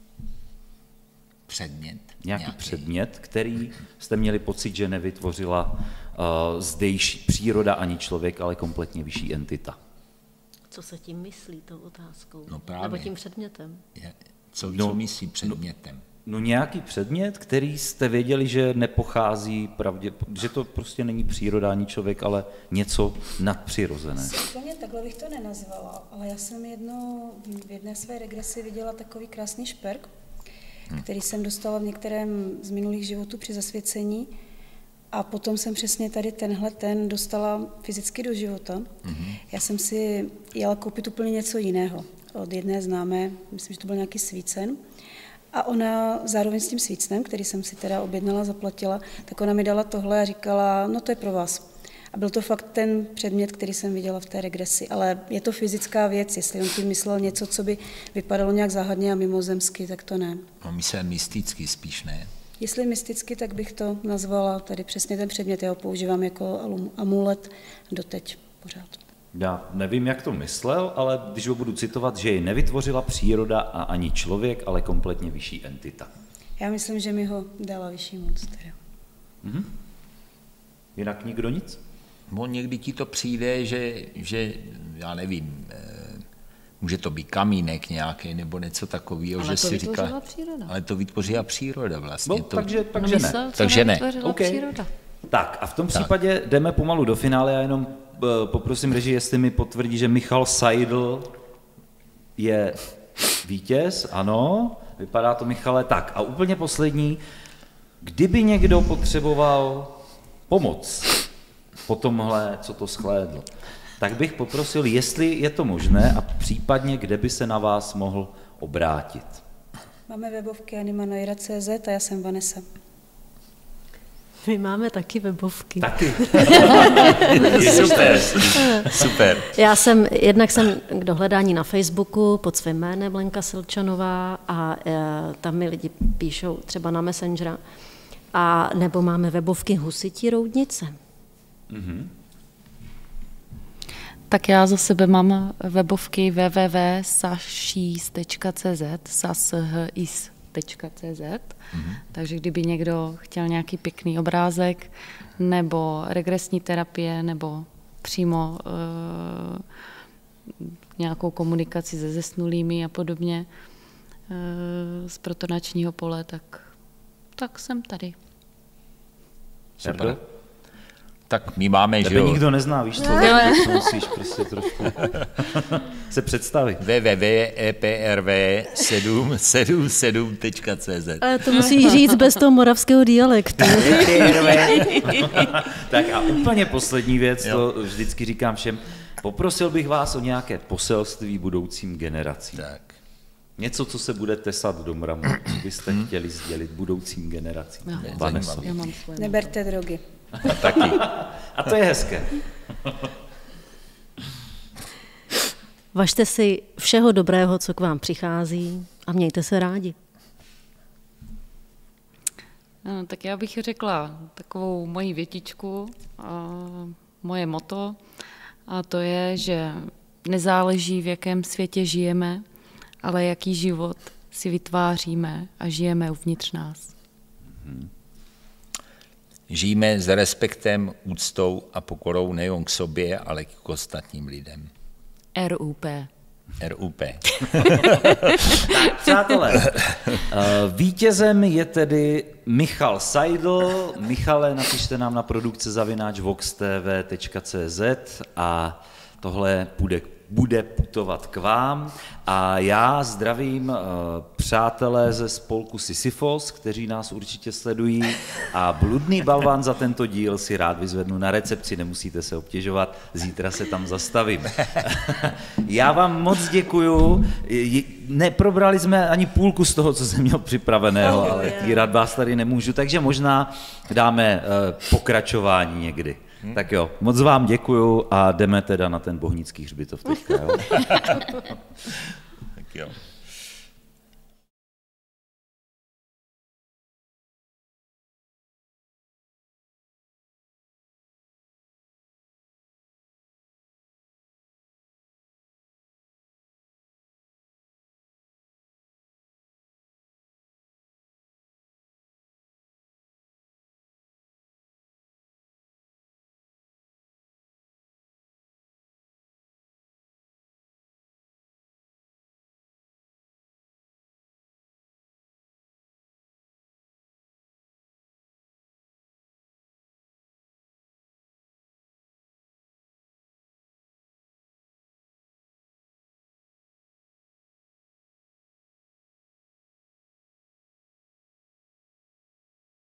Předmět. Nějaký, nějaký předmět, který jste měli pocit, že nevytvořila uh, zdejší příroda ani člověk, ale kompletně vyšší entita? Co se tím myslí, tou otázkou? No právě. Nebo tím předmětem? Je, co, no, co myslí předmětem? No, no nějaký předmět, který jste věděli, že nepochází pravdě, že to prostě není příroda ani člověk, ale něco nadpřirozené. Úplně takhle bych to nenazvala, ale já jsem jednou v jedné své regresi viděla takový krásný šperk, hmm. který jsem dostala v některém z minulých životů při zasvěcení. A potom jsem přesně tady tenhle ten dostala fyzicky do života. Mm-hmm. Já jsem si jela koupit úplně něco jiného od jedné známé, myslím, že to byl nějaký svícen. A ona zároveň s tím svícnem, který jsem si teda objednala, zaplatila, tak ona mi dala tohle a říkala, no to je pro vás. A byl to fakt ten předmět, který jsem viděla v té regresi. Ale je to fyzická věc, jestli on tím myslel něco, co by vypadalo nějak záhadně a mimozemsky, tak to ne. No myslel mysticky spíš, ne? Jestli mysticky, tak bych to nazvala tady přesně ten předmět. Já ho používám jako amulet doteď pořád. Já nevím, jak to myslel, ale když ho budu citovat, že ji nevytvořila příroda a ani člověk, ale kompletně vyšší entita. Já myslím, že mi ho dala vyšší moc. Teda. Mhm. Jinak nikdo nic? No, někdy ti to přijde, že, že já nevím, může to být kamínek nějaký nebo něco takového, že si říká, příroda. Ale to vytvořila příroda vlastně. No, to, takže, takže no, myslel, ne. Takže ne. Okay. Příroda. Tak a v tom tak. případě jdeme pomalu do finále. Já jenom uh, poprosím režii, jestli mi potvrdí, že Michal Seidl je vítěz. Ano, vypadá to, Michale. Tak a úplně poslední. Kdyby někdo potřeboval pomoc po tomhle, co to shlédl, tak bych poprosil, jestli je to možné a případně, kde by se na vás mohl obrátit. Máme webovky animanoira tečka cé zet a já jsem Vanessa. My máme taky webovky. Taky. Super. Super. Já jsem, jednak jsem k dohledání na Facebooku pod svým jménem Lenka Silčanová a e, tam mi lidi píšou třeba na Messengera. A nebo máme webovky Husití Roudnice. Mm-hmm. Tak já za sebe mám webovky w w w tečka sashis tečka cé zet, sashis tečka cé zet, mm-hmm. takže kdyby někdo chtěl nějaký pěkný obrázek, nebo regresní terapie, nebo přímo uh, nějakou komunikaci se zesnulými a podobně uh, z protonačního pole, tak, tak jsem tady. Super. Tak my máme, Tebe že jo, nikdo nezná, víš co? To musíš prostě trošku se představit. w w w tečka e p r v sedm sedm sedm tečka cé zet. Ale to musíš říct bez toho moravského dialektu. Tak a úplně poslední věc, jo. To vždycky říkám všem, poprosil bych vás o nějaké poselství budoucím generacím. Tak. Něco, co se bude tesat do mramu, co byste chtěli sdělit budoucím generacím. Já, já mám svoje. Neberte drogy. Taky. A to je hezké. Važte si všeho dobrého, co k vám přichází a mějte se rádi. No, tak já bych řekla takovou moji větičku, a moje motto, a to je, že nezáleží, v jakém světě žijeme, ale jaký život si vytváříme a žijeme uvnitř nás. Hmm. Žijeme s respektem, úctou a pokorou nejen k sobě, ale k ostatním lidem. R U P. R U P. Tak, přátelé, vítězem je tedy Michal Seidl. Michale, napište nám na produkce zavináč voxtv tečka cé zet a tohle bude bude putovat k vám a já zdravím uh, přátelé ze spolku Sisyfos, kteří nás určitě sledují a bludný balván za tento díl si rád vyzvednu na recepci, nemusíte se obtěžovat, zítra se tam zastavím. Já vám moc děkuju, neprobrali jsme ani půlku z toho, co jsem měl připraveného, ale týrat vás tady nemůžu, takže možná dáme uh, pokračování někdy. Hmm. Tak jo, moc vám děkuju a jdeme teda na ten bohnický hřbitov teďka, jo? Tak jo.